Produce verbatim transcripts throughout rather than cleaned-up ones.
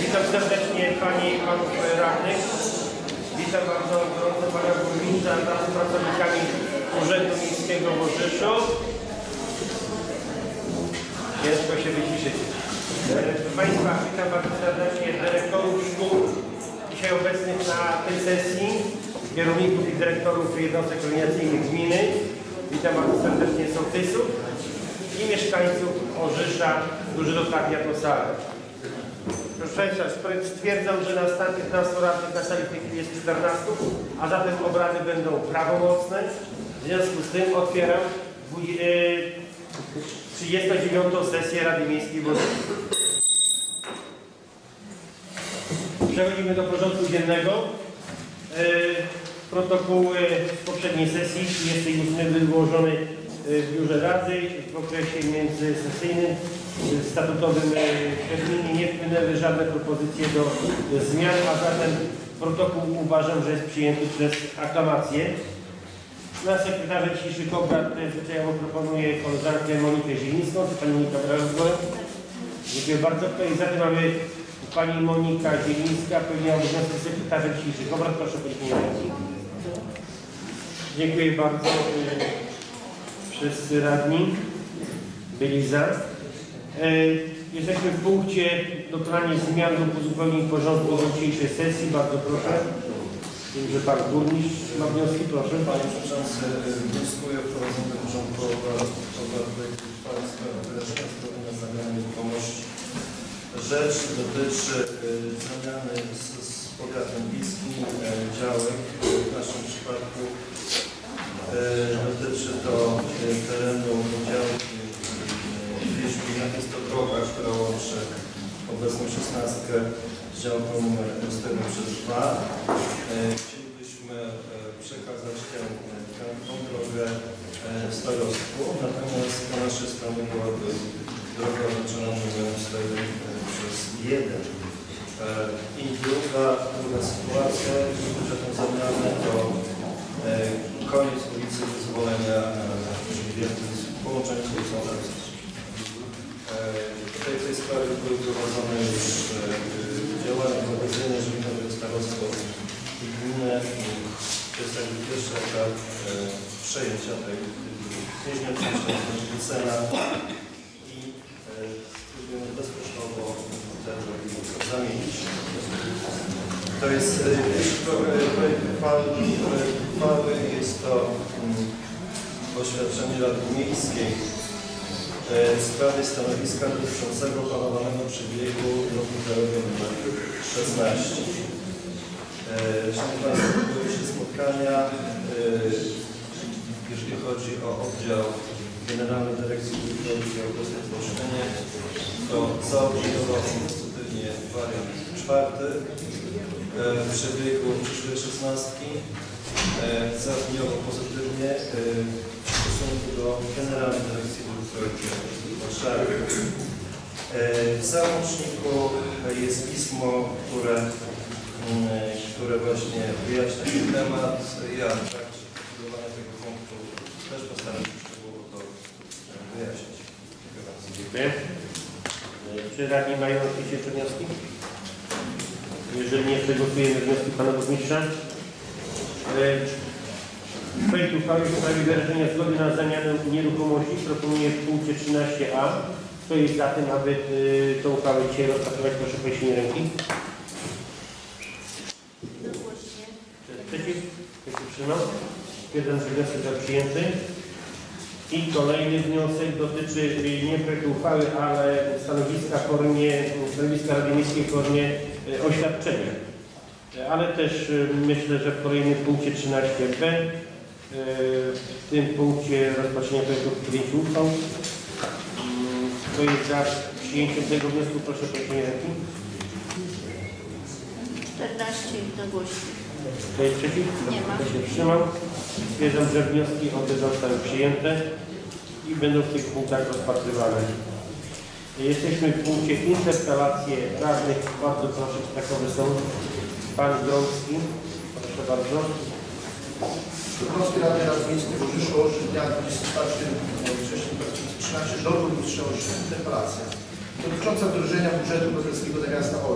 Witam serdecznie Panie i Panów Radnych. Witam bardzo gorąco Pana Burmistrza wraz z pracownikami Urzędu Miejskiego w Orzeszu. Ciężko się wyciszyć. Proszę Państwa, witam bardzo serdecznie dyrektorów szkół dzisiaj obecnych na tej sesji, kierowników i dyrektorów jednostek organizacyjnych gminy. Witam bardzo serdecznie sołtysów i mieszkańców Orzesza, którzy dotarli na tę salę. Proszę Państwa, stwierdzam, że na stan piętnastu radnych na sali w tej chwili jest czternastu, a zatem obrady będą prawomocne. W związku z tym otwieram trzydziestą dziewiątą sesję Rady Miejskiej w Orzeszu. Przechodzimy do porządku dziennego. Protokoły z poprzedniej sesji trzydziestej ósmej były wyłożone w biurze Rady w okresie międzysesyjnym statutowym terminie nie wpłynęły żadne propozycje do zmian, a zatem protokół uważam, że jest przyjęty przez aklamację. Na sekretarza dzisiejszych obrad zwyczajowo proponuję koleżankę Monikę Zielińską. Czy Pani Monika brała głos? Dziękuję bardzo. I zatem mamy Pani Monika Zielińska, pełniła obowiązki sekretarza dzisiejszych obrad. Proszę podnieść ręki. Dziękuję bardzo. Wszyscy radni byli za. Jesteśmy w punkcie dokonania zmian lub uzupełnień porządku dzisiejszej sesji. Bardzo proszę. Wiem, że Pan Burmistrz ma wnioski. Proszę. Panie Przewodniczący, wnioskuję o wprowadzenie do porządku obrad uchwały w sprawie wyrażenia zgody na zamianę nieruchomości. Rzecz dotyczy zamiany z, z powiatem bliskim działek. W naszym przypadku dotyczy to terenu działki Wierzbina. Jest to droga, która łączy obecną szesnastkę z działką numer cztery przez dwa. Chcielibyśmy przekazać tę, tę drogę starostwu, natomiast po naszej stronie byłaby droga oznaczona numerem cztery przez jeden. I druga, druga sytuacja, jeśli chodzi o tę zamianę, to koniec ulicy Wyzwolenia, czyli połączenie z ulicą Zawiską. Tutaj w tej sprawie były prowadzone już działania prowadzące, jeżeli chodzi o starostwo i gminę. To jest jakby pierwszy etap przejęcia tej nieśmiertelnej cena i spróbujemy bezkosztowo ten zamienić. To jest projekt uchwały, jest to oświadczenie Rady Miejskiej w sprawie stanowiska dotyczącego planowanego przebiegu drogi krajowej nr szesnaście. Szanowni Państwo, odbyły się spotkania, jeżeli chodzi o oddział Generalnej Dyrekcji Dróg i Autostrad w Olsztynie, to zaopiniował pozytywnie wariant czwarty w przebiegu przyszłej szesnastki. Zaopiniował pozytywnie w stosunku do Generalnej Dyrekcji Dróg w Warszawie. W załączniku jest pismo, które, które właśnie wyjaśnia ten temat. Ja w trakcie budowania tego punktu też postaram się szczegółowo to wyjaśnić. Dziękuję bardzo. Dziękuję. Czy radni mają jakieś jeszcze wnioski? Jeżeli nie, przegłosujemy wnioski Pana Burmistrza. Projekt uchwały w sprawie wyrażenia zgody na zamianę nieruchomości proponuje w punkcie trzynaście a. Kto jest za tym, aby y, tą uchwałę dzisiaj rozpatrywać? Proszę o podniesienie ręki. Kto jest przeciw? Kto się wstrzymał? Stwierdzam, że wniosek został przyjęty. I kolejny wniosek dotyczy nie projektu uchwały, ale stanowiska w formie, stanowiska Rady Miejskiej w formie y, oświadczenia. Ale też y, myślę, że w kolejnym punkcie trzynaście b w tym punkcie rozpatrzenia projektu pięciu uchwał. Kto jest za przyjęciem tego wniosku? Proszę o podniesienie ręki. czternaście jednogłośnie. Kto jest przeciw? Nie ma. Kto się wstrzymał? Stwierdzam, że wnioski obie zostały przyjęte i będą w tych punktach rozpatrywane. Jesteśmy w punkcie interpelacje radnych. Bardzo proszę, czy takowe są. Pan Grącki. Proszę bardzo. Polskiej Rady Rady Miejskiej w Orzeszu dnia dwudziestego czwartego września dwa tysiące trzynastego do burmistrza Orzesza. Interpelacja dotycząca wdrożenia budżetu poselskiego dla miasta Orzesz.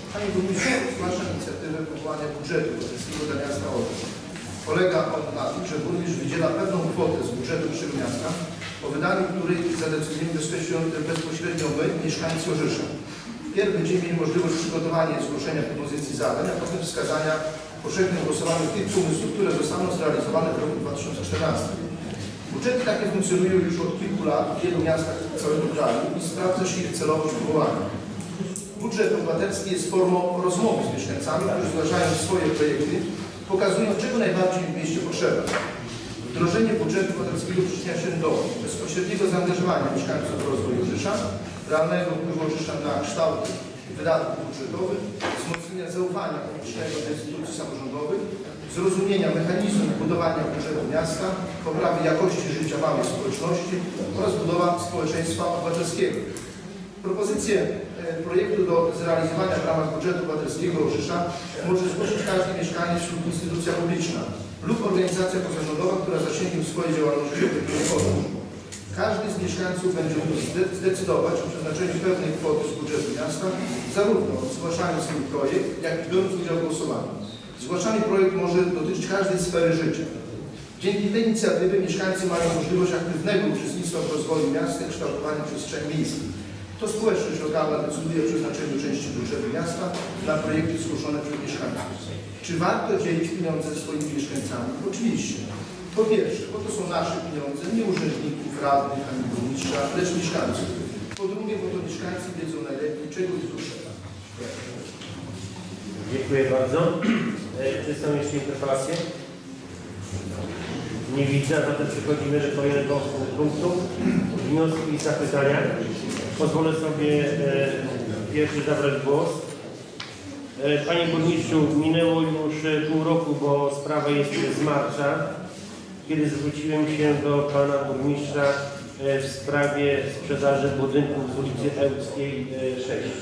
Panie Burmistrzu, zgłaszam inicjatywę powołania budżetu obywatelskiego dla miasta Orzeł. Polega on na tym, że burmistrz wydziela pewną kwotę z budżetu naszego miasta, o wydaniu której zadecydujemy bezpośrednio my, mieszkańcy Orzesza. Pierw będziemy mieli możliwość przygotowania i zgłoszenia propozycji zadań, a potem wskazania powszechnym głosowaniu tych pomysłów, które zostaną zrealizowane w roku dwa tysiące czternastym. Budżety takie funkcjonują już od kilku lat w wielu miastach całego kraju i sprawdza się ich celowość powołania. Budżet obywatelski jest formą rozmowy z mieszkańcami, którzy zgłaszają swoje projekty, pokazują, czego najbardziej w mieście potrzeba. Wdrożenie budżetu obywatelskiego przyczynia się do bezpośredniego zaangażowania mieszkańców w rozwój Orzesza, realnego wpływu Orzesza na kształt wydatków budżetowych, wzmocnienia zaufania publicznego do instytucji samorządowych, zrozumienia mechanizmu budowania budżetu miasta, poprawy jakości życia małej społeczności oraz budowa społeczeństwa obywatelskiego. Propozycję projektu do zrealizowania w ramach budżetu obywatelskiego Orzesza może zgłosić każdy mieszkaniec lub instytucja publiczna lub organizacja pozarządowa, która zasięgiem swojej działalności obejmuje Orzesz. Każdy z mieszkańców będzie mógł zdecydować o przeznaczeniu pewnej kwoty z budżetu miasta, zarówno zgłaszając swój projekt, jak i biorąc udział w głosowaniu. Zgłaszany projekt może dotyczyć każdej sfery życia. Dzięki tej inicjatywie mieszkańcy mają możliwość aktywnego uczestnictwa w rozwoju miasta i kształtowaniu przestrzeni miejskiej. To społeczność lokalna decyduje o przeznaczeniu części budżetu miasta na projekty zgłoszone przez mieszkańców. Czy warto dzielić pieniądze ze swoimi mieszkańcami? Oczywiście. Po pierwsze, bo to są nasze pieniądze, nie urzędników, radnych, ani burmistrza, lecz mieszkańców. Po drugie, bo to mieszkańcy wiedzą najlepiej, czego ich potrzeba. Dziękuję bardzo. Czy są jeszcze interpelacje? Nie widzę, zatem przechodzimy do kolejnego punktu. Wnioski i zapytania. Pozwolę sobie e, pierwszy zabrać głos. E, Panie Burmistrzu, minęło już pół roku, bo sprawa jest z marca, kiedy zwróciłem się do Pana Burmistrza e, w sprawie sprzedaży budynków z ulicy Ełckiej e, sześć.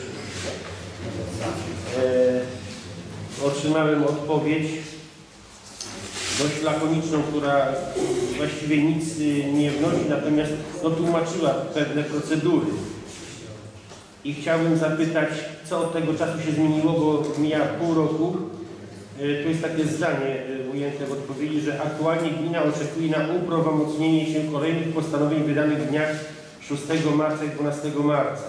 E, otrzymałem odpowiedź dość lakoniczną, która właściwie nic nie wnosi, natomiast no, tłumaczyła pewne procedury. I chciałbym zapytać, co od tego czasu się zmieniło, bo mija pół roku. Tu jest takie zdanie ujęte w odpowiedzi, że aktualnie gmina oczekuje na uprawomocnienie się kolejnych postanowień wydanych w dniach szóstego marca i dwunastego marca.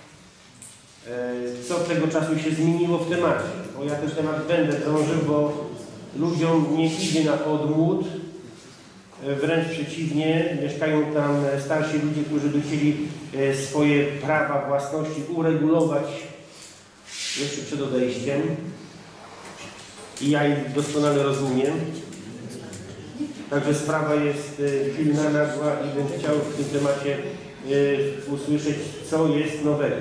Co od tego czasu się zmieniło w temacie? Bo ja ten temat będę drążył, bo ludziom nie idzie na odmłód, wręcz przeciwnie, mieszkają tam starsi ludzie, którzy by chcieli swoje prawa własności uregulować jeszcze przed odejściem i ja ich doskonale rozumiem. Także sprawa jest pilna, nagła i bym chciał w tym temacie usłyszeć, co jest nowego.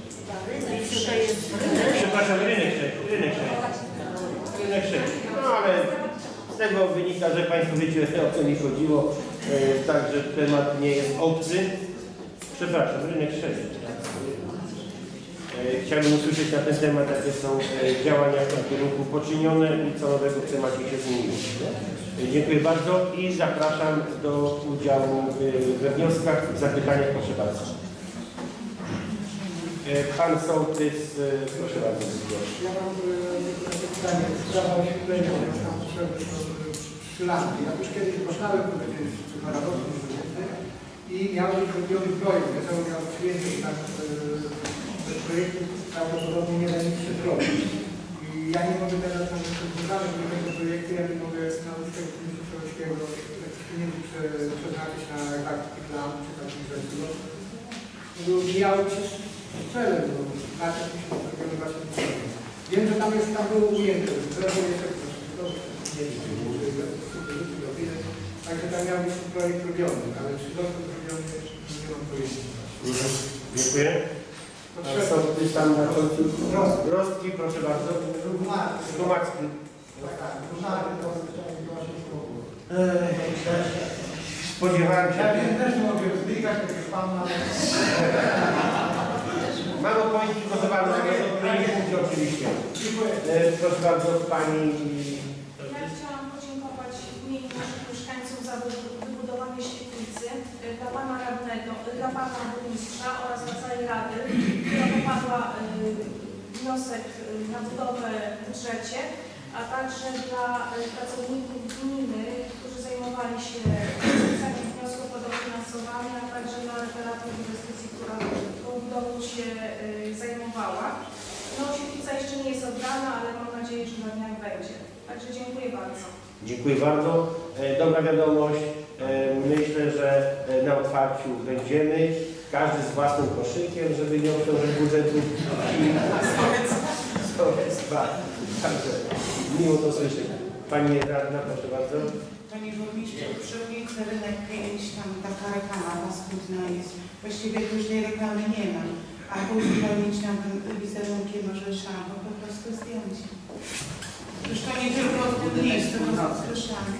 Przepraszam, rynek sześć, rynek sześć. Rynek sześć. No ale z tego wynika, że Państwo wiecie, o co mi chodziło, e, także temat nie jest obcy. Przepraszam, rynek sześć. E, chciałbym usłyszeć na ten temat, jakie są e, działania w tym kierunku poczynione i co nowego w temacie się zmieniło. E, dziękuję bardzo i zapraszam do udziału e, we wnioskach, w zapytaniach, proszę bardzo. Pan Sołtys, proszę bardzo. Ja mam pytanie, sprawa oświetlenia, jak tam potrzeby trzy lata. Ja już kiedyś poznałem na radosnym i miałem zrobiony projekt. Ja cały miałem przyjęcie, że tak te projekty prawdopodobnie nie da nic zrobić. I ja nie mogę teraz na wykonane do tego projektu, ja nie mogę na ucztek Polskiego pieniędzy przeznaczyć na taki plan czy takich rzeczy. Mijały się celem, bo tak jak się zrobione właśnie nie. Wiem, że tam jest, tam było ujęte, że drzewo jest jak także tam miał być projekt robiony, ale czy został zrobiony, nie mam pojęcia. Dziękuję. Są tam na końcu Rostki, proszę bardzo. Rumacki. Tak, tak, Rumacki to Spodziewałem się. Ja wiem, też mogę zbiegać, tak jak pan na... Mam odpowiedź przygotowaną na kolejnym punkcie oczywiście. E, proszę bardzo, Pani. Ja chciałam podziękować w imieniu naszych mieszkańców za wybudowanie świetlicy dla Pana Radnego, dla Pana Burmistrza oraz dla całej Rady, która popadła wniosek na budowę w budżecie, a także dla pracowników gminy, którzy zajmowali się pisaniem wniosków o dofinansowanie, a także dla referatów inwestycji, która tą budową się zajmowała. No, świetlica jeszcze nie jest oddana, ale mam nadzieję, że na dniach będzie. Także dziękuję bardzo. Dziękuję bardzo. Dobra wiadomość. Myślę, że na otwarciu będziemy. Każdy z własnym koszykiem, żeby nie obciążyć budżetu i sołectwa. Także miło to słyszeć. Pani radna, proszę bardzo. Panie burmistrzu, przy ulicy Rynek pięć, tam taka reklama paskudna jest. Właściwie później reklamy nie ma. A później robić na tym wizerunkiem może trzeba po prostu zdjąć. Już to nie tylko od listu, bo słyszałam.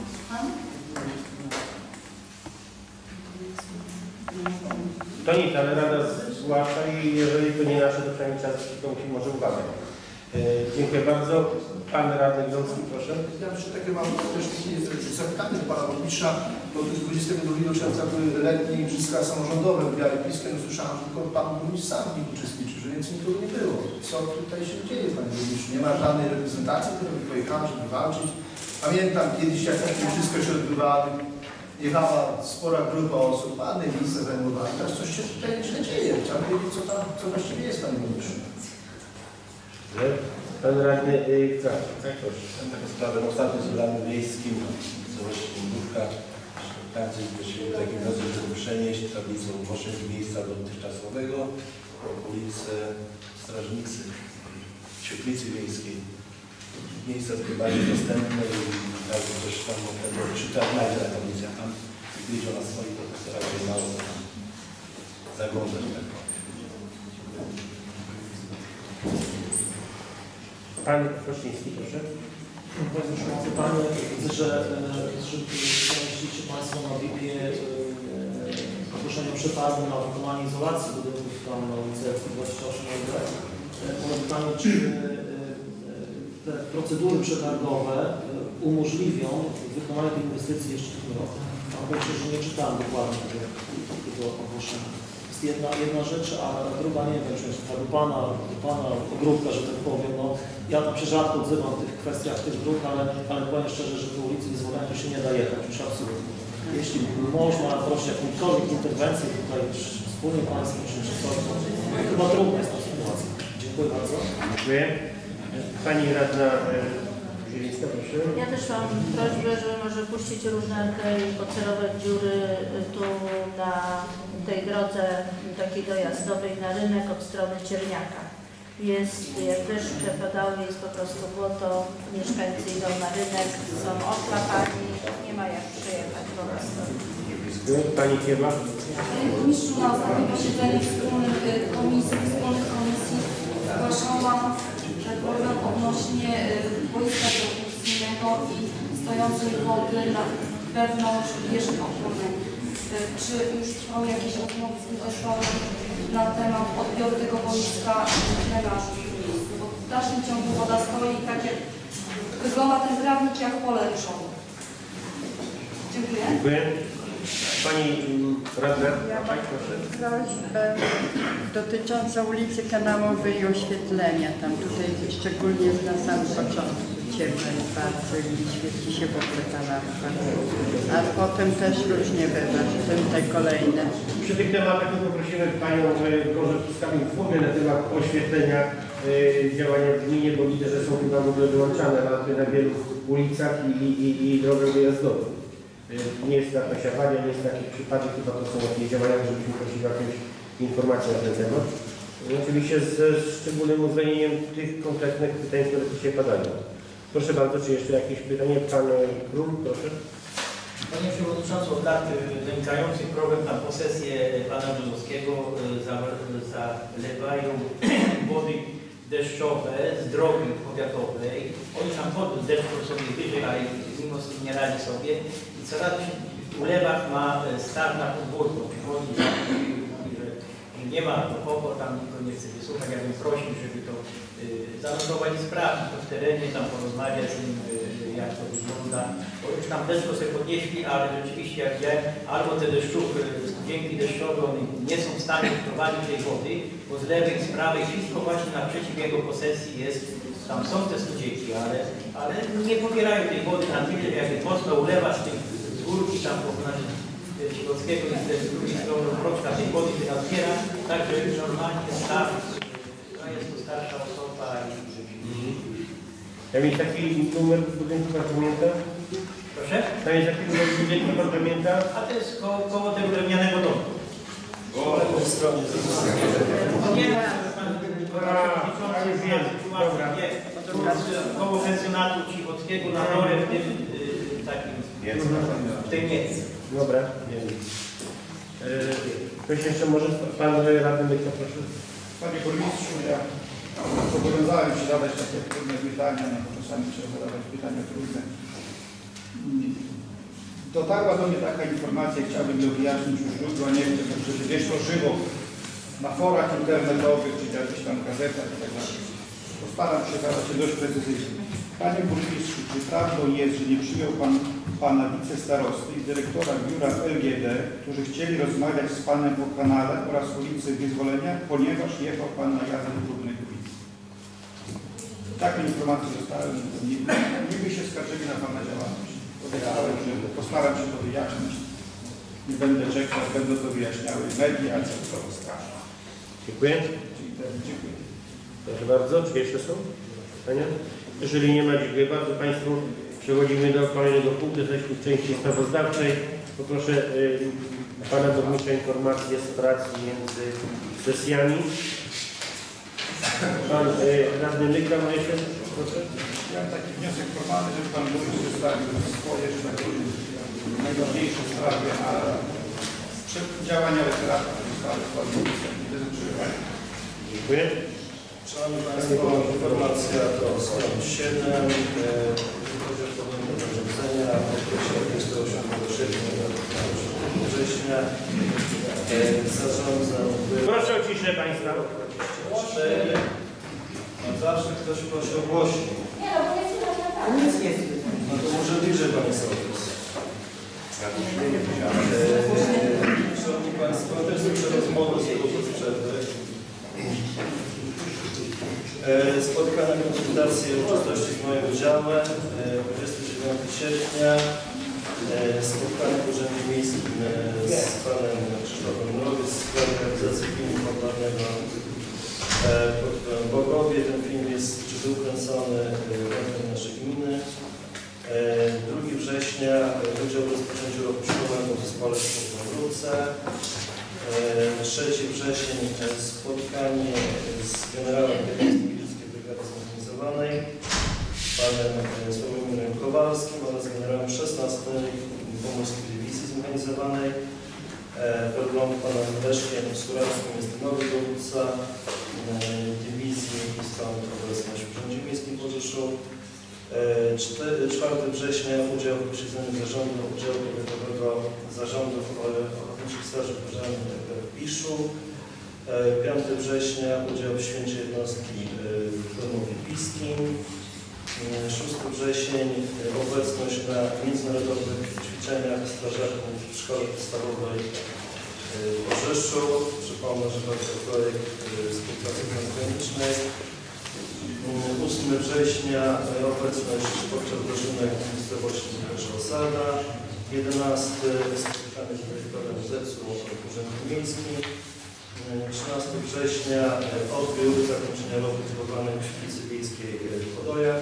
To nic, ale Rada zgłasza i jeżeli to nie nasze, to przynajmniej trzeba zwrócić się może uwagę. E, dziękuję bardzo. Pan Radny Gronski, proszę. Ja jeszcze takie mam też zapytanie do Pana Burmistrza, bo dwudziestego drugiego czerwca były letnie igrzyska samorządowe w Białej-Piskiem. Słyszałem, że tylko Pan Burmistrz sam w nich uczestniczy, że więc nikogo nie było. Co tutaj się dzieje, Panie Burmistrzu? Nie ma żadnej reprezentacji, która by pojechała, żeby walczyć. Pamiętam kiedyś, jak takie igrzyska się odbywały, jechała spora grupa osób, ładne miejsce zajmowały. Teraz coś się tutaj źle dzieje. Chciałbym wiedzieć, co tam, co właściwie jest, Panie Burmistrzu. Pan Radny Krawczyk, tak, proszę. Mam taką sprawę. W ostatnim zebraniu wiejskim w całości Mundówka mieszkańcy zgłosili taki wniosek, żeby przenieść tablicę ogłoszeń z miejsca dotychczasowego po ulicę Strażnicy, Świetlicy Wiejskiej. Miejsca takie bardziej dostępne i każdy coś tam mogło czytać, znajdzie ta tablica tam i gdzieś ona stoi, to jest raczej mało tam zaglądać. Pan Kościński, proszę. Bardzo szanowny Panie, widzę, że znaleźliście Państwo na V I P-ie ogłoszenie przetargu na wykonanie izolacji budynków tam na ulicy dwadzieścia osiem L D. Moje pytanie, czy te procedury przetargowe umożliwią wykonanie tej inwestycji jeszcze w tym roku? Mam poczucie, że nie czytałem dokładnie tego, tego ogłoszenia. Jest jedna, jedna rzecz, a druga nie wiem, czy jest do Pana, do Pana ogródka, że tak powiem. No, ja tam się rzadko odzywam w tych kwestiach tych dróg, ale, ale powiem szczerze, że do ulicy Wyzwolenia się nie da jechać, już absolutnie. Jeśli można prosić jakąkolwiek interwencję tutaj wspólnie Państwo, czy czy coś, to chyba trudna jest ta sytuacja. Dziękuję bardzo. Dziękuję. Pani Radna Zielińska, proszę. Ja też mam prośbę, żeby może puścić różnerkę i pocerować dziury tu na tej drodze takiej dojazdowej na rynek od strony Cierniaka. Jest, jak deszcz przepadały, jest po prostu błoto, mieszkańcy idą na rynek, są oklapani, nie ma jak przejechać po prostu. Pani Kiewa. Panie Burmistrzu, na ostatnim posiedzeniu wspólnych komisji, wspólnych komisji zgłaszałam, że problem odnośnie boiska dyskusyjnego i stojącej wody na wewnątrz wieży ochronnej. Czy już trwały jakieś rozmowy z inwestorem na temat odbioru tego boiska drenażu w miejscu? Bo w dalszym ciągu woda stoi i tak jak wygląda ten trawnik jak pole ryżowe. Dziękuję. Dziękuję. Pani Radna, ja tak, mam proszę. prośbę dotyczącą ulicy Kanałowej i oświetlenia. Tam tutaj szczególnie na samym początku ciemno jest bardzo i świeci się w ogóle ta lampa. A potem też różnie bywa, potem te kolejne. Przy tych tematach poprosimy Panią Gorzę przedstawić w ogóle na temat oświetlenia y, działania w gminie, bo widzę, że są chyba w ogóle wyłączane lampy na wielu ulicach i, i, i drogę wyjazdową. Y, nie jest to jakaś awaria, nie jest taki przypadek, chyba to są jakieś działania, żebyśmy prosili o jakąś informację na ten temat. I oczywiście z, z szczególnym uwzględnieniem tych konkretnych pytań, które dzisiaj padają. Proszę bardzo, czy jeszcze jakieś pytanie? Pan Król, proszę. Panie Przewodniczący, od lat wynikających problem na posesję Pana Brzozowskiego zalewają wody deszczowe z drogi powiatowej. Oni tam chodzą z deszczu sobie wyżej, ale mimo wszystko nie radzi sobie. I coraz w ulewach ma staw na podwórku. Przychodzi, że nie ma alkoholu, tam nikt nie chce wysłuchać. Ja bym prosił, żeby to zanotować, sprawdzić to w terenie, tam porozmawiać z nim, jak to wygląda. Bo już tam też to sobie podnieśli, ale rzeczywiście jak widziałem, albo te deszczówki, studzienki deszczowe, one nie są w stanie wprowadzić tej wody, bo z lewej, z prawej, wszystko właśnie naprzeciw jego posesji jest, tam są te studzienki, ale, ale nie pobierają tej wody na tyle, jak mocno ulewa z tej z górki tam pokonania Siłowskiego i z drugiej strony mroczka tej wody się nadbiera, także już normalnie staw, to jest to starsza osoba i... Tam jest taki numer budynku, pan pamięta? Proszę? Tam jest taki numer budynku, pan pamięta? A to jest koło, koło tego drewnianego domu. Po lewej stronie Nie ma, pan A, już wiem, dobra. nie, koło pensjonatu Cichockiego na dole w tym y, takim, w tej niecy. Dobra, wiem. Yy, ktoś jeszcze może, pan radny Mykła, proszę. Panie burmistrzu, ja zobowiązałem się zadać takie trudne pytania, no czasami trzeba zadawać pytania trudne. Dotarła do mnie taka informacja, chciałbym ją wyjaśnić już źródła, nie wiem, żeby gdzieś to żywo na forach internetowych, czy jakichś tam gazetach i tak dalej. Postaram się zadać się dość precyzyjnie. Panie burmistrzu, czy prawdą jest, że nie przyjął Pan Pana wicestarosty i dyrektora biura L G D, którzy chcieli rozmawiać z Panem po kanale oraz ulicy Wyzwolenia, ponieważ jechał Pan na jazdę do Brudnej Kubicy? Takie informacje dostałem, niby się skarżyli na Pana działalność. Powiedziałem, że postaram się to wyjaśnić. Nie będę czekał, będą to wyjaśniały media, co to straż. Dziękuję. Dziękuję. Proszę bardzo, czy jeszcze są pytania? Jeżeli nie ma, dziękuję bardzo Państwu. Przechodzimy do kolejnego punktu, jesteśmy w części sprawozdawczej. Poproszę y, Pana Burmistrza informację z pracy między sesjami. Pan y, radny Mykła ma jeszcze, proszę. Ja mam taki wniosek formalny, żeby Pan Burmistrz przedstawił swoje, że tak powiem, najważniejsze sprawy, a działania referata zostały wprowadzone. Dziękuję. Szanowni Państwo, informacja to stron siedem. Chodzi o podjęcie zarządzenia w okresie dwudziestego ósmego sierpnia do osiemnastego września. Zarządzam. Proszę o ciszę Państwa. cztery. A zawsze ktoś prosi o głośniej. Nie no, bo nie słychać na tak. Nic nie słychać. No to może bliżej Pani Sołtys. Szanowni Państwo, też słyszę rozmowę z tego przerwy. Spotkane konsultacje uczestności z moim udziałem dwudziestego dziewiątego sierpnia. Spotkanie w Urzędzie Miejskim z Panem Krzysztofem Mrowiec w sprawie realizacji filmu popularnego pod Bogowie. Ten film jest czy był kręcony w naszej gminy. drugiego września udział w rozpoczęciu roku szkolnego w zespole w Wróce. trzeciego września spotkanie z generałem Wielkiej Brygady Zmechanizowanej, panem Sławomirem Kowalskim oraz generałem szesnastej Pomorskiej Dywizji Zmechanizowanej. Według panem Leszkiem Surackim jest nowy dowódca dywizji i stąd obecność w Urzędzie Miejskim w Orzeszu. czwartego września udział w posiedzeniu zarządu Oddziału Powiatowego Zarządu Ochotniczych Straży Pożarnych w Piszu. piątego września udział w święcie jednostki w Domowie Piskim. szóstego września obecność na międzynarodowych ćwiczeniach strażaków w Szkole Podstawowej w Orzeszu. Przypomnę, że to projekt współpracy transgranicznej. ósmego września obecność podczas wydarzenia w miejscowości Osada. jedenastego spotkanie z dyrektorem Z E C-u w Urzędzie Miejskim. trzynastego września odbiór zakończenia roku budowlanego w Świetlicy Wiejskiej w Podojach.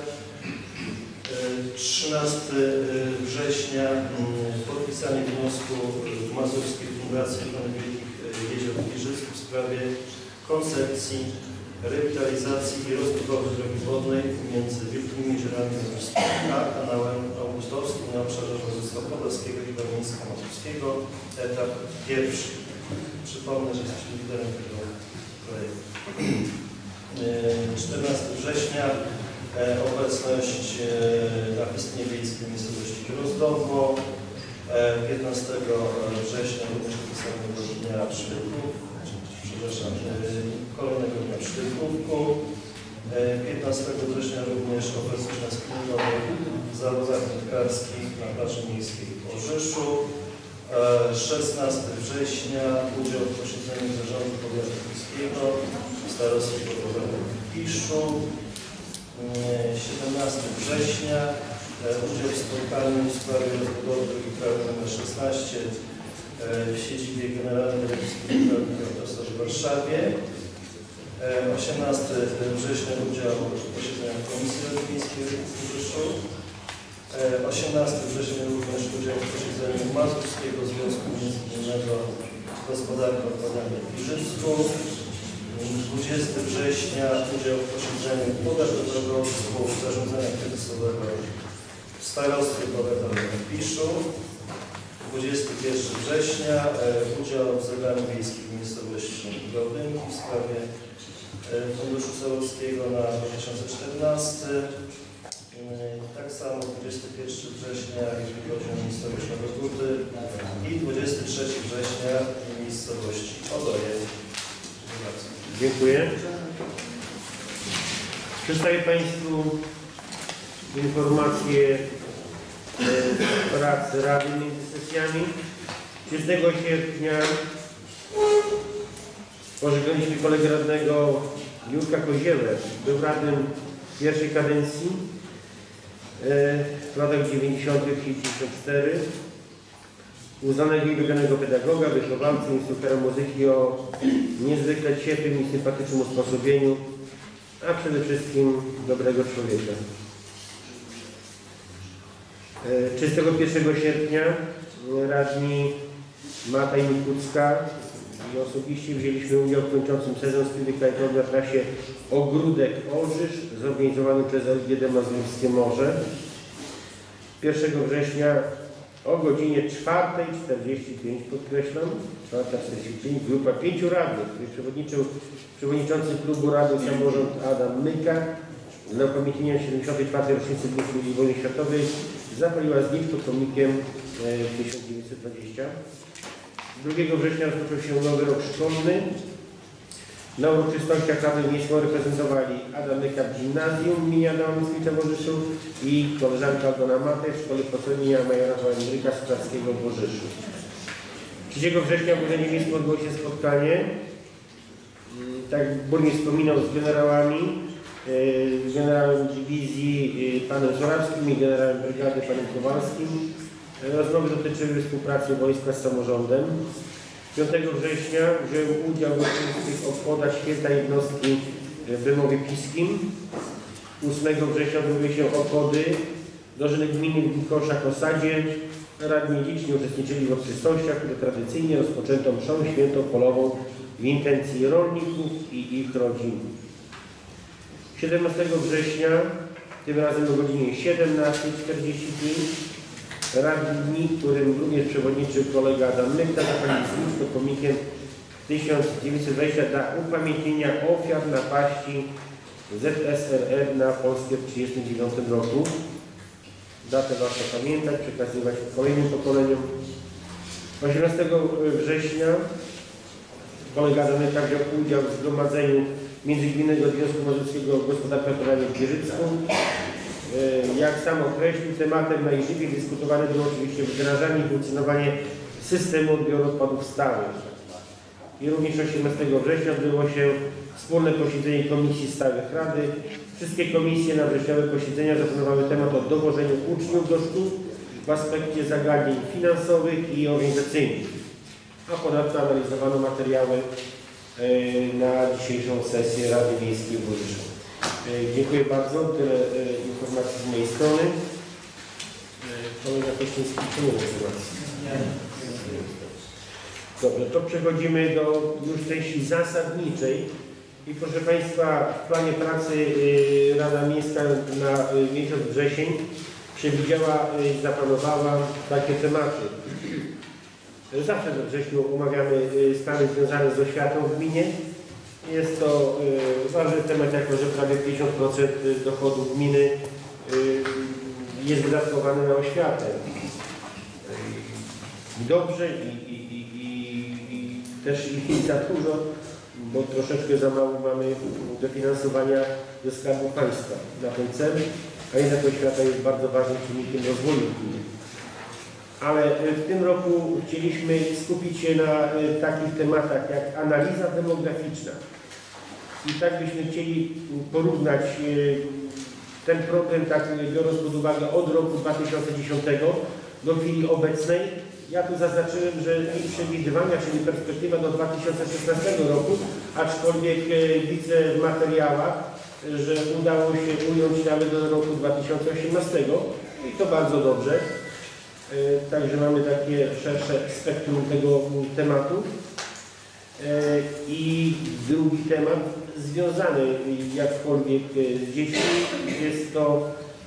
trzynastego września podpisanie wniosku Mazurskiej Fundacji Ochrony Wielkich Jezior Giżycków w sprawie koncepcji rewitalizacji i rozbudowy drogi wodnej między Wielkimi Jeziorami Mazurskimi a kanałem augustowskim na obszarze województwa podlaskiego i warmińsko-mazurskiego. Etap pierwszy. Przypomnę, że jesteśmy liderem tego projektu. czternastego września obecność na Pystnie Wiejskiej w miejscowości Rozdowo. piętnastego września również oficjalnego dnia Sztyków, przepraszam, kolejnego dnia w Sztykówku. piętnastego września również obecność na wspólnotowych zawodach wędkarskich na plaży miejskiej w Orzeszu. szesnastego września udział w posiedzeniu zarządu powiatu pilskiego starostwa powiatowego w Piszu. siedemnastego września udział w spotkaniu w sprawie rozbudowy drogi krajowej nr szesnaście w siedzibie Generalnej Dyrekcji Autostrad w Warszawie. osiemnastego września udział w posiedzeniach Komisji Rady Miejskiej w Orzeszu. osiemnastego września również udział w posiedzeniu Mazurskiego Związku Międzynarodowego Gospodarki Odpadami w Giżycku. dwudziestego września udział w posiedzeniu powiatowego zespołu zarządzania kryzysowego w starostwie powiatowym w Piszu. dwudziestego pierwszego września udział w zebraniu wiejskim w miejscowości Gałdynki w sprawie Funduszu Sołeckiego na dwa tysiące czternasty. Tak samo dwudziestego pierwszego września, jeśli chodzi o miejscowość Nowokuty, i dwudziestego trzeciego września w miejscowości Odoje. Dziękuję. Przedstawię Państwu informację e, prac Rady między sesjami. trzydziestego sierpnia pożegnaliśmy kolegę radnego Jurka Koziełę. Był radnym pierwszej kadencji e, w latach dziewięćdziesiątych i dziewięćdziesiątego czwartego. Uznanego i lubianego pedagoga, wychowawcy, instruktora muzyki o niezwykle ciepłym i sympatycznym usposobieniu, a przede wszystkim dobrego człowieka. trzydziestego pierwszego sierpnia radni Mata i Mikucka i osobiście wzięliśmy udział w kończącym sezon Spilwy Kajtowej na trasie Ogródek-Orzysz zorganizowanym przez L G D Mazurskie Morze. pierwszego września o godzinie czwartej czterdzieści pięć, podkreślam, czwarta czterdzieści pięć, grupa pięciu radnych, której przewodniczył przewodniczący klubu Rady Samorząd Adam Myka, na upamiętnienie siedemdziesiątej czwartej rocznicy drugiej wojny światowej zapaliła znicz pod pomnikiem w tysiąc dziewięćset dwudziestym. drugiego września rozpoczął się nowy rok szkolny. Na uroczystościach Rady Miejską reprezentowali Adam Myka w gimnazjum imienia Adama Mickiewicza w Orzeszu i koleżanka Aldona Matej w szkole podstawowej Majora Henryka Skrawskiego w Orzeszu. trzeciego września w Urzędzie Miejskim odbyło się spotkanie, tak jak burmistrz wspominał, z generałami, z generałem dywizji panem Zorawskim i generałem brygady panem Kowalskim. Rozmowy dotyczyły współpracy wojska z samorządem. piątego września wziął udział w uroczystych obchodach święta jednostki w wymowie piskim. ósmego września odbyły się obchody dożynek gminy w Mikoszach Osadzie. Radni licznie uczestniczyli w uroczystościach, które tradycyjnie rozpoczęto mszą świętą polową w intencji rolników i ich rodzin. siedemnastego września, tym razem o godzinie siedemnastej czterdzieści pięć, radni, którym również przewodniczył kolega Adam Myka, zapalili znicz pod pomnikiem tysiąc dziewięćset dwudziestego dla upamiętnienia ofiar napaści Z S R R na Polskę w tysiąc dziewięćset trzydziestym dziewiątym roku. Datę warto pamiętać, przekazywać kolejnym pokoleniom. osiemnastego września kolega Adam Myka wziął udział w zgromadzeniu Międzygminnego Związku Mazurskiego Gospodarki Odpadami w Giżycku. Jak sam określił, tematem najżywiej dyskutowany było oczywiście wdrażanie i funkcjonowanie systemu odbioru odpadów stałych. I również osiemnastego września odbyło się wspólne posiedzenie Komisji Stałych Rady. Wszystkie komisje na wrześniowe posiedzenia zaplanowały temat o dowożeniu uczniów do szkół w aspekcie zagadnień finansowych i organizacyjnych. A ponadto analizowano materiały na dzisiejszą sesję Rady Miejskiej w Orzeszu. Dziękuję bardzo. Tyle informacji z mojej strony. Kolega Kościński, czy nie ma informacji? Dobrze, to przechodzimy do już części zasadniczej. I proszę Państwa, w planie pracy Rada Miejska na miesiąc wrzesień przewidziała i zaplanowała takie tematy. Zawsze we wrześniu omawiamy sprawy związane z oświatą w gminie. Jest to y, ważny temat, jako że prawie pięćdziesiąt procent dochodów gminy y, jest wydatkowane na oświatę. I dobrze i, i, i, i, i też i za dużo, bo troszeczkę za mało mamy dofinansowania ze Skarbu Państwa na ten cel, a jednak oświata jest bardzo ważnym czynnikiem rozwoju gminy. Ale w tym roku chcieliśmy skupić się na takich tematach jak analiza demograficzna. I tak byśmy chcieli porównać ten problem, tak biorąc pod uwagę od roku dwa tysiące dziesiątego do chwili obecnej. Ja tu zaznaczyłem, że i przewidywania, czyli perspektywa do dwa tysiące szesnastego roku, aczkolwiek widzę w materiałach, że udało się ująć nawet do roku dwa tysiące osiemnastego i to bardzo dobrze. Także mamy takie szersze spektrum tego tematu. I drugi temat związany jakkolwiek z dziećmi jest to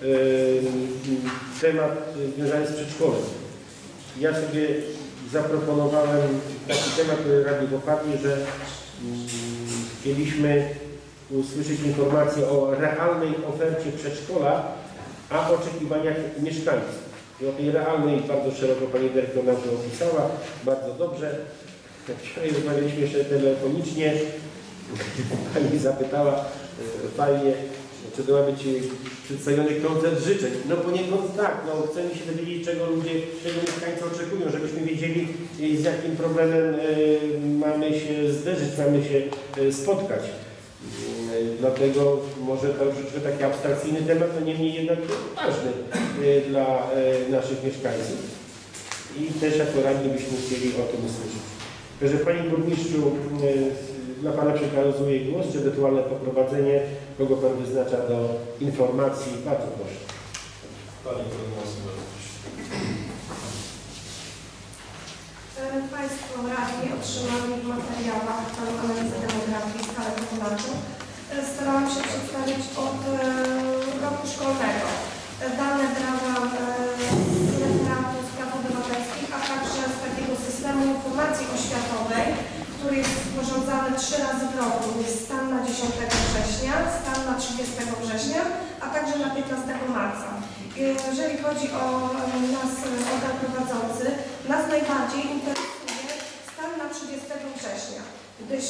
temat związany z przedszkolem. Ja sobie zaproponowałem taki temat, który radni popadli, że chcieliśmy usłyszeć informację o realnej ofercie przedszkola, a oczekiwaniach mieszkańców. I o tej realnej bardzo szeroko pani dyrektor nam to opisała, bardzo dobrze. Wczoraj rozmawialiśmy jeszcze telefonicznie, pani zapytała fajnie, czy to ma być przedstawiony koncert życzeń. No poniekąd tak, no chcemy się dowiedzieć, czego ludzie, czego mieszkańcy oczekują, żebyśmy wiedzieli, z jakim problemem mamy się zderzyć, mamy się spotkać. Dlatego może to troszeczkę taki abstrakcyjny temat, no niemniej jednak ważny dla naszych mieszkańców. I też jako radni byśmy chcieli o tym usłyszeć. Także Panie Burmistrzu, dla Pana przekazuję głos, czy ewentualne poprowadzenie, kogo Pan wyznacza do informacji. Bardzo proszę. Panie Burmistrzu, Państwo radni otrzymali w materiałach tą analizę demografii, skalę gospodarczą. Starałam się przedstawić od roku szkolnego. Dane brałam z referatu spraw obywatelskich, a także z takiego systemu informacji oświatowej, który jest sporządzany trzy razy w roku. Jest stan na dziesiątego września, stan na trzydziestego września, a także na piętnastego marca. Jeżeli chodzi o nas, organ prowadzący, nas najbardziej interesuje stan na trzydziestego września, gdyż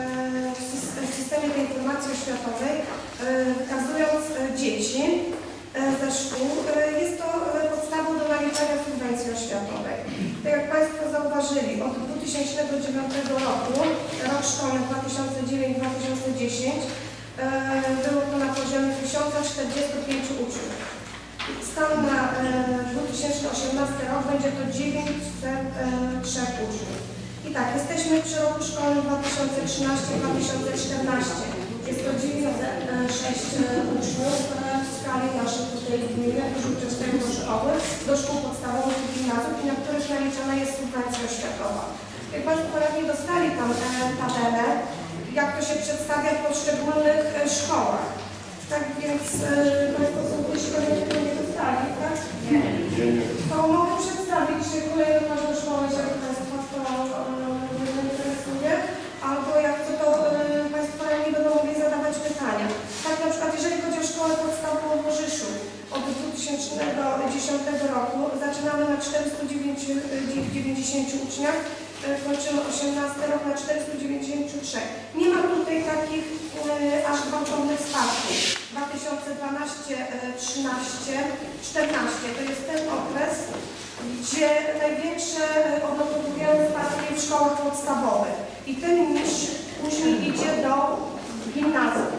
w systemie tej informacji oświatowej, wykazując dzieci ze szkół, jest to podstawą do naliczania subwencji oświatowej. Tak jak Państwo zauważyli, od dwa tysiące dziewiątego roku, rok szkolny dwa tysiące dziewiąty dwa tysiące dziesiąty, było to na poziomie tysiąc czterdzieści pięć uczniów. Stan na dwa tysiące osiemnasty rok będzie to dziewięćset trzy uczniów. I tak, jesteśmy przy roku szkolnym dwa tysiące trzynastym dwa tysiące czternastym. Jest to dziewięćset sześć uczniów w skali naszej tutaj gminy, którzy uczęszczają do szkoły, do szkół podstawowych i gimnazjów, i na których naliczana jest subwencja oświatowa. Jak Państwo radni dostali tam tabelę, jak to się przedstawia w poszczególnych szkołach. Tak więc Państwo są szkoły, które nie dostali, tak? Nie. To mogę przedstawić kolejną naszą szkołę, jeżeli Państwa to nie interesuje, albo jak to, to Państwo radni będą mogli zadawać pytania. Tak na przykład, jeżeli chodzi o szkołę podstawową w Bożyszu, od dwa tysiące dziesiątego roku zaczynamy na czterystu dziewięćdziesięciu uczniach, kończymy osiemnasty rok na czterystu dziewięćdziesięciu trzech. Nie ma tutaj takich e, aż gwałtownych spadków. dwa tysiące dwunasty, trzynasty, czternasty to jest ten okres, gdzie największe odnotowujemy spadki w szkołach podstawowych. I ten niż później idzie do gimnazjum.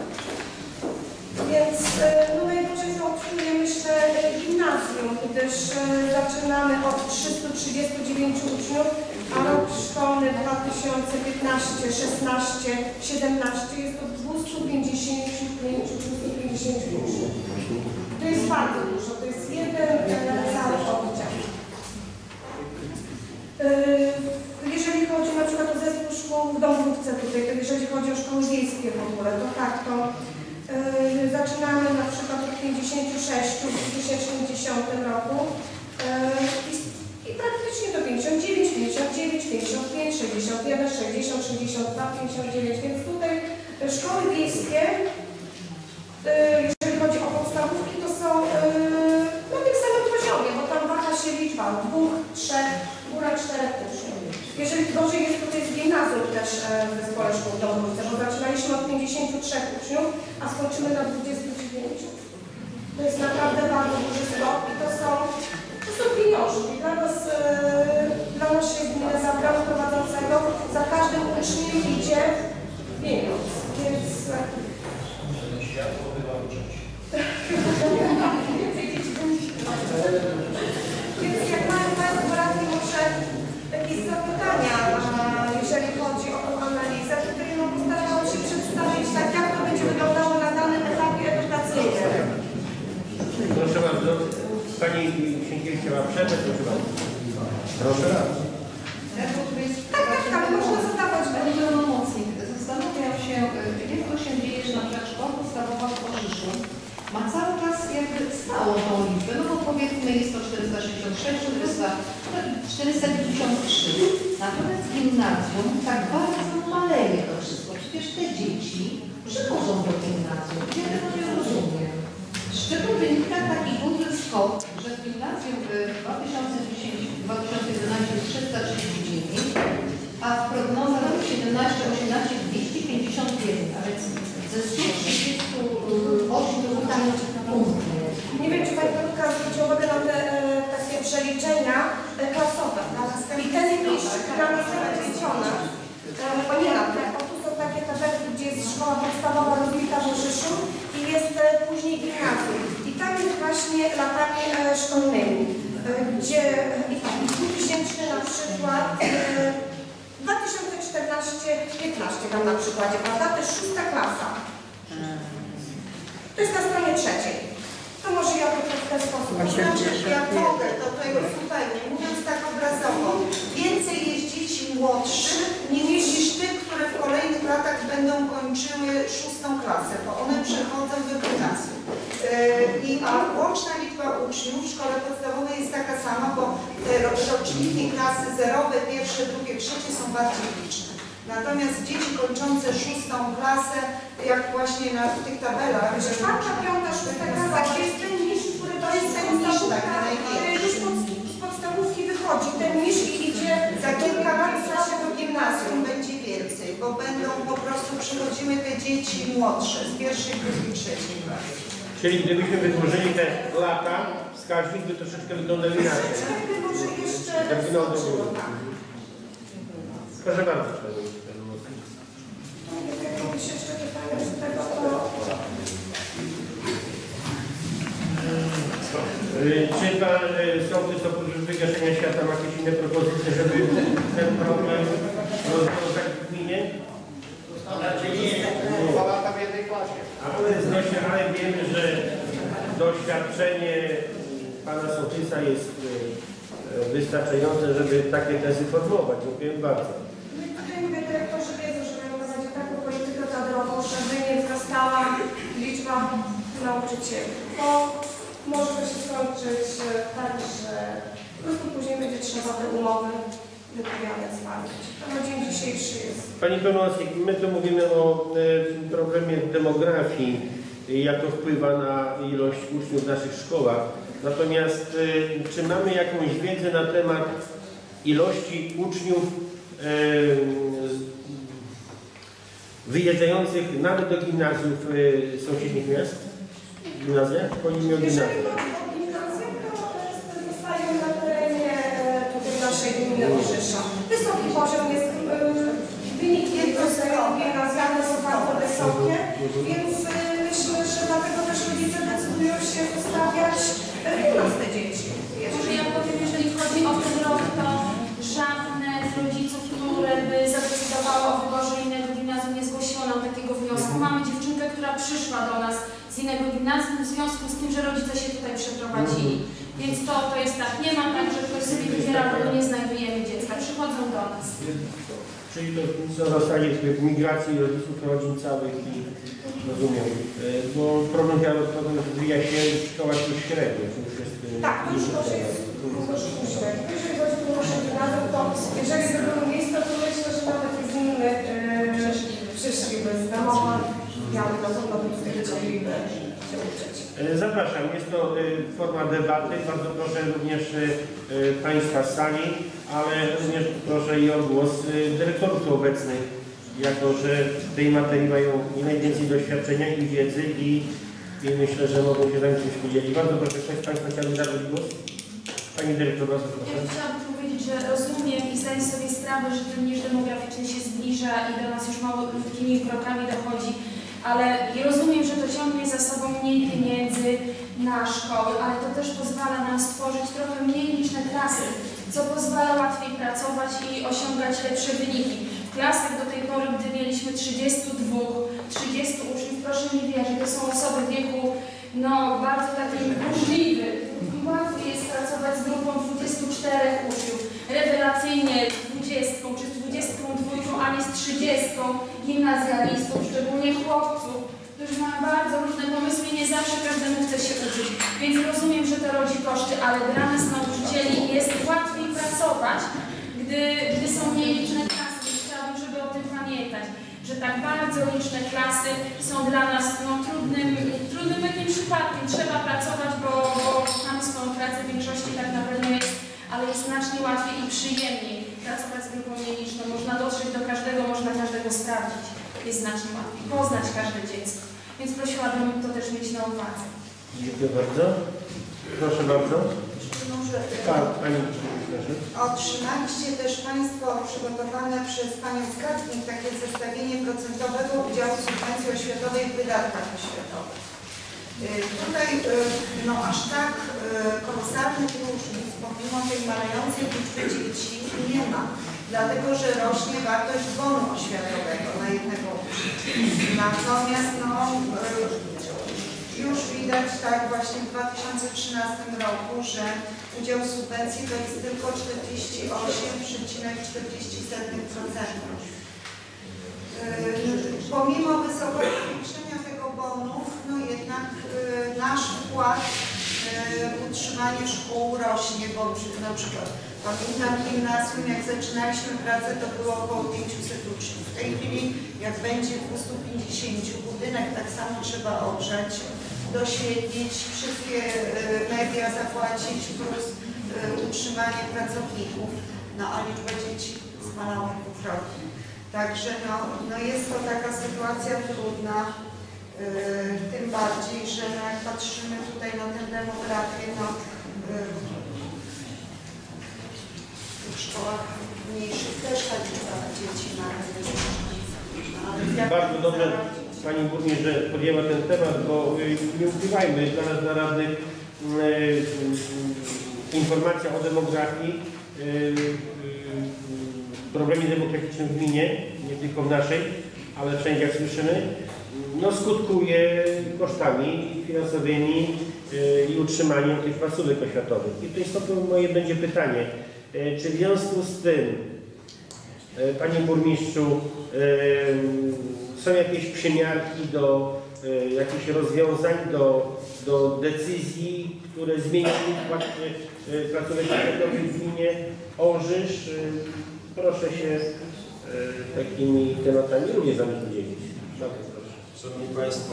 Więc no, najgorzej zaobserwuję, myślę, gimnazjum, gdyż zaczynamy od trzystu trzydziestu dziewięciu uczniów, a rok szkolny dwa tysiące piętnasty, szesnasty, siedemnasty jest to dwieście pięćdziesiąt pięć, dwieście pięćdziesiąt uczniów. To jest bardzo dużo, to jest jeden cały oddział. Jeżeli chodzi na przykład o zespół szkół w Dąbrówce tutaj, to jeżeli chodzi o szkoły wiejskie w ogóle, to tak, to Yy, zaczynamy na przykład od pięćdziesięciu sześciu w dwa tysiące dziesiątym roku yy, i, i praktycznie do pięćdziesięciu dziewięciu, pięćdziesięciu dziewięciu, pięćdziesięciu pięciu, sześćdziesięciu jeden, sześćdziesiąt, sześćdziesiąt dwa, pięćdziesiąt dziewięć, więc tutaj szkoły wiejskie, yy, jeżeli chodzi o podstawówki, to są yy, na tym samym poziomie, bo tam waha się liczba dwóch, trzech, góra czterech uczniów. Jeżeli gorzej jest tutaj z gimnazjum też też e, w zespole szkół w Dobrówce, bo zaczynaliśmy od pięćdziesięciu trzech uczniów, a skończymy na dwudziestu dziewięciu. To jest naprawdę bardzo duży skok i to są, to są pieniążki dla nas, e, dla naszej gminy, za prawo prowadzącego, za każdym uczniem idzie pieniądz, więc... Więc jak mają Państwo radni, może jakieś zapytania, jeżeli chodzi o tą analizę, tutaj no, postarałam się przedstawić tak, jak to będzie wyglądało na danym etapie edukacyjnym. Proszę bardzo. Pani Sienkiewicz ma przerwę, proszę bardzo. Proszę bardzo. Tak, tak, tak, można zadawać. Panie pełnomocnik, zastanawiam się, jak to się dzieje, że na przykład szkoła podstawowa w Korzyszu ma cały czas jakby stałą tą liczbę, no bo powiedzmy jest to czterysta sześćdziesiąt sześć, czterysta pięćdziesiąt trzy. Natomiast gimnazjum tak bardzo maleje to wszystko. Przecież te dzieci przychodzą do gimnazjum. Ja tego nie rozumiem. Z czego wynika taki duży skok, że w gimnazjum w dwa tysiące dziesiątym dwa tysiące jedenastym trzysta trzydzieści dziewięć, a w prognozach roku siedemnaście osiemnaście dwieście pięćdziesiąt jeden, a więc ze stu trzydziestu osiem punktów. Nie wiem, czy Pani Krótka zwróci uwagę na te e, takie przeliczenia e, klasowe. I ten niższy, która nas zawiedziona, bo nie na te, bo tu są takie tabelki, gdzie jest szkoła podstawowa rozbita w Rzeszu i jest e, później gimnazjum. I tam jest właśnie latami e, szkolnymi, e, gdzie e, i tak, dwutysięczny na przykład e, dwa tysiące czternaście piętnaście tam na przykładzie, prawda? To jest szósta klasa. To jest na stronie trzeciej. To może ja to w ten sposób. Znaczy, ja mogę do tego zupełnie, mówiąc tak obrazowo, więcej jest dzieci młodszych niż tych, które w kolejnych latach będą kończyły szóstą klasę, bo one przechodzą do gimnazjum. Yy, a łączna liczba uczniów w szkole podstawowej jest taka sama, bo te roczniki klasy zerowe, pierwsze, drugie, trzecie są bardziej liczne. Natomiast dzieci kończące szóstą klasę, jak właśnie na tych tabelach, że czwarta, piąta, szósta klasa, to jest ten niż, który to jest ten niż, który już z podstawówki wychodzi, ten niż i idzie za kilka lat się do gimnazjum będzie więcej, bo będą po prostu przychodziły te dzieci młodsze z pierwszej, drugiej, trzeciej klasy. Czyli gdybyśmy wytworzyli te lata, wskaźnik by troszeczkę wyglądał inaczej. może jeszcze Proszę bardzo. Czy Pan Sołtys oprócz wygaszenia świata ma jakieś inne propozycje, żeby ten problem rozwiązać w gminie? Dwa lata w jednej klasie. Ale doskonale wiemy, że doświadczenie Pana Sołtysa jest wystarczające, żeby takie tezy formułować. Dziękuję bardzo. Tutaj mówię, dyrektorzy wiedzą, że mają prowadzić taką politykę kadrową, żeby nie wzrastała liczba nauczycieli. Bo może to się skończyć tak, że po prostu później będzie trzeba te umowy wypowiadać z Wami. To na dzień dzisiejszy jest. Pani pełnomocnik, my tu mówimy o e, problemie demografii, jak to wpływa na ilość uczniów w naszych szkołach. Natomiast e, czy mamy jakąś wiedzę na temat ilości uczniów e, wyjeżdżających nawet do gimnazjów e, sąsiednich miast? Gimnazja? Chodzi mi o gimnazję. Jeżeli chodzi o gimnazję, to zostają na terenie tutaj naszej gminy Orzysza. Wysoki poziom jest, wyniki jednostkowe gimnazjalne są bardzo wysokie, więc myślę, że dlatego też rodzice decydują się zostawiać u nas te dzieci. Może ja powiem, jeżeli chodzi o ten rok, to żadne z rodziców, które by zadecydowało o wyborze innego gimnazjum, nie zgłosiło nam takiego wniosku. Mamy dziewczynkę, która przyszła do nas z innego gimnazjum w związku z tym, że rodzice się tutaj przeprowadzili. Więc to, to jest tak, nie ma tak, że ktoś sobie wybiera, bo nie znajdujemy dziecka, przychodzą do nas. Czyli to zostanie w migracji rodziców, rodzin całych i rozumiem. Bo problem dialogowy rozwija się w szkołach już średnich. Tak, to już to jest średnio. Jeżeli chodzi o nasze gimnazjum, to jeżeli by było miejsce, to myślę, że nawet z innych yy, przyszliby z domowa, miały na pewno do tych dzieci się uczyć. Zapraszam, jest to forma debaty. Bardzo proszę również Państwa z sali, ale również proszę i o głos dyrektorów tu obecnych. jako że w tej materii mają i najwięcej doświadczenia i wiedzy i, i myślę, że mogą się tam czymś podzielić. Bardzo proszę, ktoś z Państwa chciałby zabrać głos? Pani dyrektor, bardzo proszę. Ja chciałabym powiedzieć, że rozumiem i zdaję sobie sprawę, że ten niż demograficzny się zbliża i do nas już małymi krokami dochodzi, ale i rozumiem, że to ciągnie za sobą mniej pieniędzy na szkoły, ale to też pozwala nam stworzyć trochę mniej liczne klasy, co pozwala łatwiej pracować i osiągać lepsze wyniki. W klasach do tej pory, gdy mieliśmy trzydziestu dwóch, trzydziestu uczniów, proszę mi wierzyć, to są osoby w wieku no, bardzo takim burzliwym. Łatwiej jest pracować z grupą dwudziestu czterech uczniów, rewelacyjnie z dwudziestką czy z dwudziestką dwójką, a nie z trzydziestką gimnazjalistów, szczególnie chłopców, którzy mają bardzo różne pomysły i nie zawsze każdemu chce się uczyć. Więc rozumiem, że to rodzi koszty, ale dla nas nauczycieli jest łatwiej pracować, gdy, gdy są mniej liczne klasy. Więc chciałabym, żeby o tym pamiętać, że tak bardzo liczne klasy są dla nas no, trudnym, trudnym jakimś przypadkiem. Trzeba pracować, bo, bo mamy swoją pracę, w większości tak na pewno jest, ale jest znacznie łatwiej i przyjemniej pracować z grupą nieliczną. Można dotrzeć do każdego, można każdego sprawdzić. Jest znacznie łatwiej poznać każde dziecko. Więc prosiłabym to też mieć na uwadze. Dziękuję bardzo. Proszę bardzo. Może, Pan, Pani otrzymaliście też Państwo przygotowane przez Panią Skarbnik takie zestawienie procentowego udziału subwencji oświatowej w wydatkach oświatowych. Tutaj no, aż tak kolosalnych różnic pomimo tej malejącej liczby dzieci nie ma, dlatego że rośnie wartość bonu oświatowego na jednego ucznia. Natomiast no, już widać tak właśnie w dwa tysiące trzynastym roku, że udział subwencji to jest tylko czterdzieści osiem przecinek czterdzieści procent. Pomimo wysokości zwiększenia tego bonu, no jednak nasz wkład w utrzymanie szkół rośnie, bo na przykład pamiętam gimnazjum, jak zaczynaliśmy pracę, to było około pięciuset uczniów. W tej chwili, jak będzie dwieście pięćdziesiąt, budynek tak samo trzeba ogrzać, doświetlić, wszystkie media zapłacić, plus utrzymanie pracowników, no a liczba dzieci zmalała dwukrotnie. Także no, no jest to taka sytuacja trudna, yy, tym bardziej, że no, jak patrzymy tutaj na tę demografię, no yy, w tych szkołach mniejszych też ta liczba dzieci ma. No, bardzo dobrze Pani Burmistrz, że podjęła ten temat, bo nie ukrywajmy, dla nas dla radnych informacja o demografii, problemie demograficznym w gminie, nie tylko w naszej, ale wszędzie jak słyszymy, no skutkuje kosztami finansowymi i utrzymaniem tych placówek oświatowych. I to istotne moje będzie pytanie, czy w związku z tym, Panie Burmistrzu, są jakieś przymiarki do jakichś rozwiązań, do, do decyzji, które zmienią właśnie placówek oświatowych w gminie Orzysz? Proszę się takimi tematami również z nami podzielić. Bardzo proszę. Szanowni Państwo,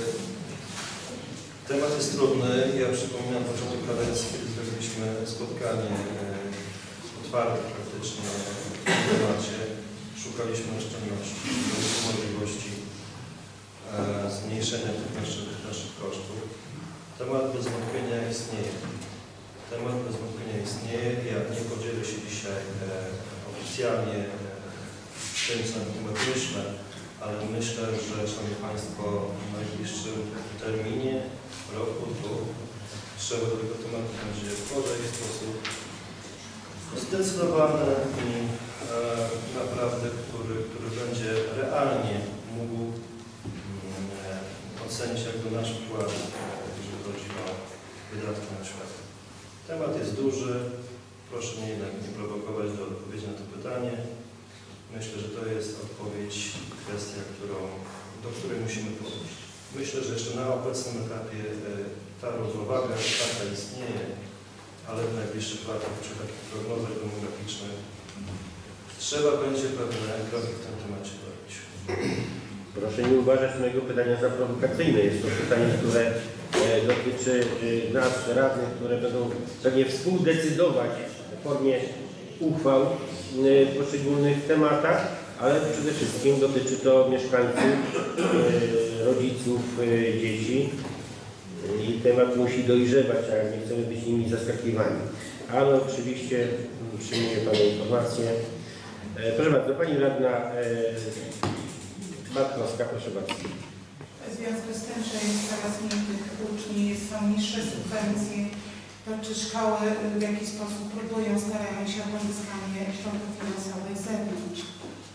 temat jest trudny. Ja przypominam początek kadencji, kiedy zrobiliśmy spotkanie otwarte praktycznie w tym temacie. Szukaliśmy oszczędności, możliwości zmniejszenia tych naszych, naszych kosztów. Temat bez wątpienia istnieje. Temat bez wątpienia istnieje. Ja nie podzielę się dzisiaj e, oficjalnie e, tym, co na temat myślę, ale myślę, że Szanowni Państwo w najbliższym terminie, roku, dwóch, trzeba do tego tematu będzie podejść w sposób zdecydowany i e, naprawdę, który, który będzie realnie mógł e, ocenić jakby nasz wkład, jeżeli chodzi o wydatki na oświatę. Temat jest duży, proszę mnie jednak nie prowokować do odpowiedzi na to pytanie. Myślę, że to jest odpowiedź, kwestia, którą, do której musimy podejść. Myślę, że jeszcze na obecnym etapie e, ta równowaga taka istnieje, ale w najbliższych latach przy takich prognozach demograficznych trzeba będzie pewne kroki w tym temacie robić. Proszę nie uważać mojego pytania za prowokacyjne. Jest to pytanie, które e, dotyczy e, nas, radnych, które będą pewnie współdecydować w formie uchwał e, w poszczególnych tematach, ale przede wszystkim dotyczy to mieszkańców, rodziców, dzieci i temat musi dojrzewać, a nie chcemy być nimi zaskakiwani. Ale oczywiście przyjmuję Panu informację. Proszę bardzo, Pani Radna Bartkowska, proszę bardzo. W związku z tym, że jest coraz mniej tych uczniów, są niższe subwencje, to czy szkoły w jakiś sposób próbują, starają się o pozyskanie środków finansowych z zewnątrz?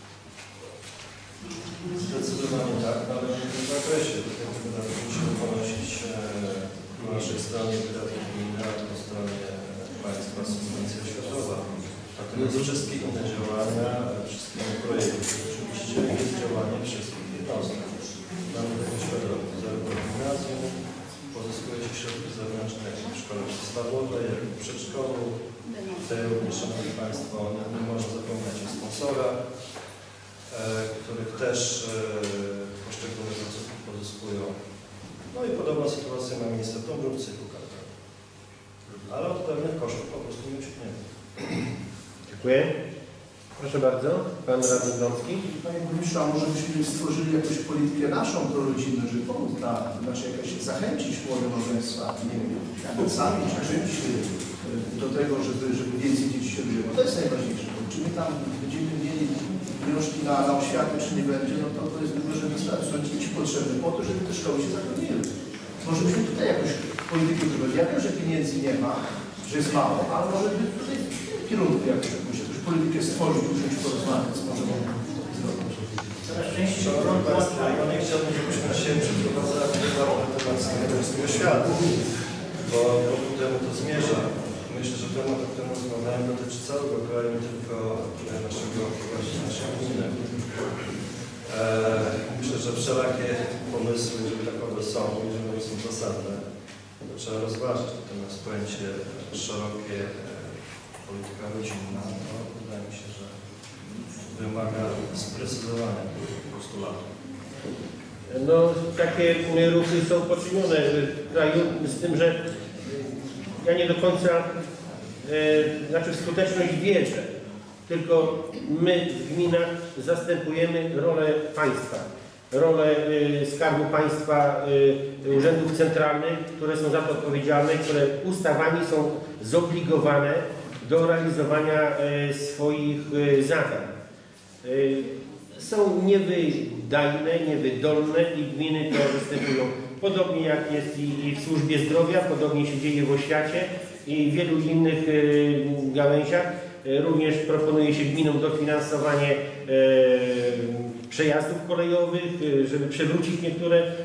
Zdecydowanie tak, ale nie w tym zakresie. Do tego wydatki musimy ponosić po naszej stronie wydatki gminy, a po stronie państwa subwencja oświatowa. Natomiast wszystkie inne działania, wszystkie inne projekty, oczywiście jest działanie wszystkich jednostek. Mamy tego świadomość, zarówno w gimnazjum pozyskuje się środki zewnętrzne, jak i w szkole podstawowej, jak i w przedszkolu. Tutaj również, Szanowni Państwo, nie można zapominać o sponsorach, których też poszczególne placówki pozyskują. No i podobna sytuacja ma miejsce w Dąbrówce i Kukarce. Ale od pewnych kosztów po prostu nie uciekniemy. Dziękuję. Proszę bardzo, Pan Radny Brącki. Panie Burmistrzu, a może byśmy stworzyli jakąś politykę naszą prorodzinną, żeby pomóc na, znaczy jakaś zachęcić młode małżeństwa, nie wiem, finansami czy czymś do tego, żeby, żeby więcej dzieci się rodziło. To jest najważniejsze. Bo czy my tam będziemy mieli wnioski na, na oświatę, czy nie będzie, no to, to jest drugorzędna sprawa. Są dzieci potrzebne po to, żeby te szkoły się zapełniły. Może byśmy tutaj jakąś politykę zrobili. Ja wiem, że pieniędzy nie ma, że jest mało, ale może by tutaj w kierunku jakąś, jakąś, jakąś politykę stworzyć, usiąść porozmawiać, co możemy zrobić. Coraz częściej Szanowni Państwo, ja nie chciałbym, żebyśmy się przeprowadzali na temat skanderskiego świata, bo, bo ku temu to zmierza. Myślę, że temat, o którym rozmawiałem, dotyczy całego kraju, nie tylko naszego, właśnie naszej gminy. Myślę, że wszelakie pomysły, jeżeli takowe są, jeżeli one są zasadne, to trzeba rozważyć. Natomiast pojęcie szerokie, polityka rodzinna, no, wydaje mi się, że wymaga sprecyzowania postulatów. No, takie ruchy są poczynione w kraju, z tym, że ja nie do końca, e, znaczy w skuteczność wierzę, tylko my w gminach zastępujemy rolę państwa, rolę e, Skarbu Państwa, e, urzędów centralnych, które są za to odpowiedzialne, które ustawami są zobligowane do realizowania e, swoich e, zadań. E, są niewydajne, niewydolne i gminy to występują. Podobnie jak jest i, i w służbie zdrowia, podobnie się dzieje w oświacie i w wielu innych y, gałęziach. Y, również proponuje się gminom dofinansowanie y, przejazdów kolejowych, y, żeby przywrócić niektóre y,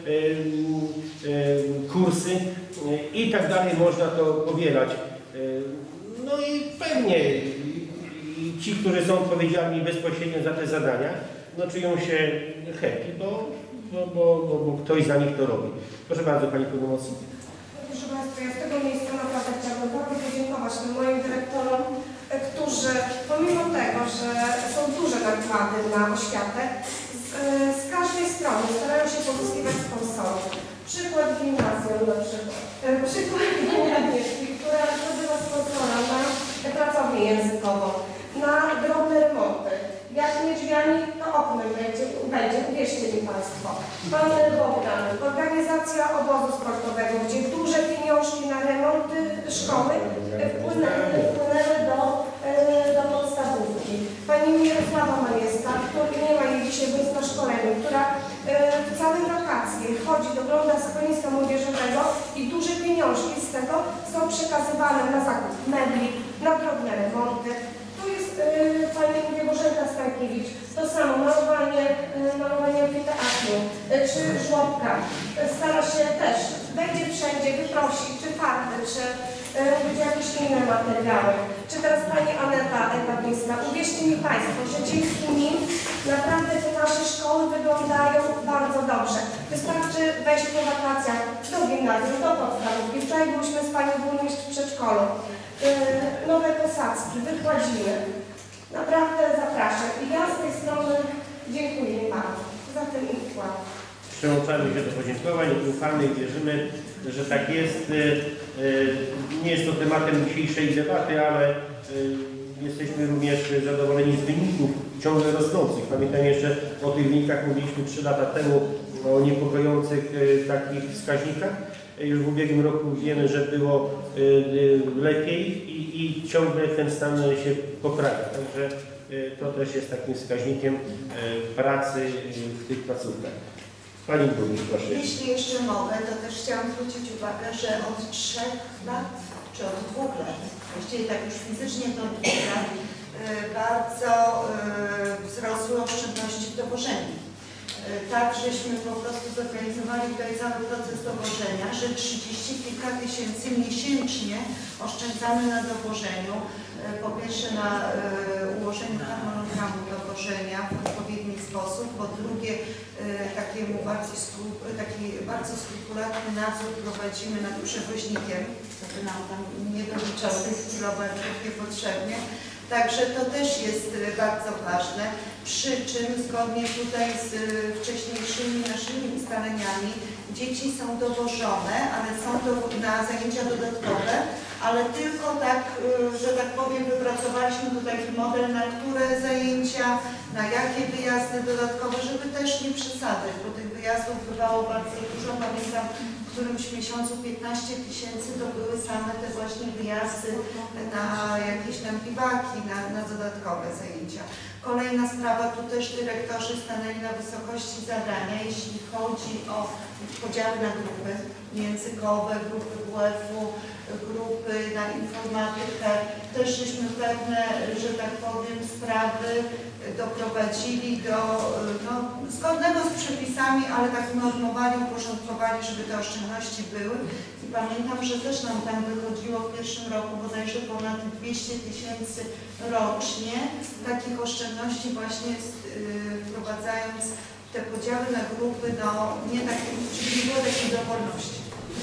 y, kursy y, i tak dalej. Można to powielać. Y, no i pewnie y, ci, którzy są odpowiedzialni bezpośrednio za te zadania, no czują się happy, bo, bo, bo, bo, bo ktoś za nich to robi. Proszę bardzo, Pani Pełnomocnik. Proszę Państwa, ja z tego miejsca naprawdę chciałabym bardzo podziękować tym moim dyrektorom, którzy pomimo tego, że są duże nakłady na oświatę, z, z każdej strony starają się pozyskiwać sponsorów. Przykład gimnazjum na przykład. Przykład gimnazjum, która zdobywa sponsora na pracownię językową, na drobne remonty. Jak nie drzwiami, to oknem będzie, będzie, uwierzcie mi Państwo. Pan Bogdan, organizacja obozu sportowego, gdzie duże pieniążki na remonty szkoły wpłynęły, wpłynęły do, do podstawówki. Pani Mirosława Majewska, która nie ma jej dzisiaj, bo jest na szkoleniu, która w całe wakacje chodzi, dogląda schroniska młodzieżowego i duże pieniążki z tego są przekazywane na zakup mebli, na drobne remonty. Tu jest yy, Pani Bożenka Stankiewicz, to samo, malowanie, yy, malowanie teatru, yy, czy żłobka. Yy, stara się też, będzie wszędzie, wyprosi, czy farby, czy yy, jakieś inne materiały. Czy teraz Pani Aneta Ewabińska. Uwierzcie mi Państwo, że dzięki nim naprawdę te nasze szkoły wyglądają bardzo dobrze. Wystarczy wejść po wakacjach do gimnazjum, do podstawówki. Wczoraj byliśmy z Panią Burmistrz w przedszkolu. Yy, nowe posadzki, wykładziny. Naprawdę zapraszam. I ja z tej strony dziękuję bardzo za ten ich wkład. Przyłączamy się do podziękowań, ufamy i wierzymy, że tak jest. Nie jest to tematem dzisiejszej debaty, ale jesteśmy również zadowoleni z wyników ciągle rosnących. Pamiętam jeszcze o tych wynikach mówiliśmy trzy lata temu, o niepokojących takich wskaźnikach. Już w ubiegłym roku wiemy, że było lepiej i, i ciągle ten stan się poprawia. Także to też jest takim wskaźnikiem pracy w tych placówkach. Pani Burmistrz, proszę. Jeśli jeszcze mogę, to też chciałam zwrócić uwagę, że od trzech lat, czy od dwóch lat, właściwie tak już fizycznie to od dwóch lat, bardzo wzrosły oszczędności w dowożeniu. Tak, żeśmy po prostu zorganizowali tutaj cały proces dowożenia, że trzydzieści kilka tysięcy miesięcznie oszczędzamy na dowożeniu. Po pierwsze na ułożeniu harmonogramu dowożenia w odpowiedni sposób, po drugie takiemu bardzo, taki bardzo skrupulatny nadzór prowadzimy nad przewoźnikiem, żeby nam tam nie doliczał tych kilometrów niepotrzebnie. Także to też jest bardzo ważne, przy czym zgodnie tutaj z wcześniejszymi naszymi ustaleniami dzieci są dowożone, ale są do, na zajęcia dodatkowe, ale tylko tak, że tak powiem, wypracowaliśmy tu taki model, na które zajęcia, na jakie wyjazdy dodatkowe, żeby też nie przesadzać, bo tych wyjazdów bywało bardzo dużo. Pamiętam, w którymś miesiącu piętnaście tysięcy to były same te właśnie wyjazdy na jakieś tam biwaki, na, na dodatkowe zajęcia. Kolejna sprawa, tu też dyrektorzy stanęli na wysokości zadania, jeśli chodzi o podziały na grupy językowe, grupy W F-u, grupy na informatykę. Też żeśmy pewne, że tak powiem, sprawy doprowadzili do no, zgodnego z przepisami, ale tak normowali, uporządkowali, żeby te oszczędności były. I pamiętam, że też nam tam wychodziło w pierwszym roku bodajże ponad dwieście tysięcy rocznie takich oszczędności właśnie yy, wprowadzając te podziały na grupy, no nie takie, czyli nie było takiej dowolności.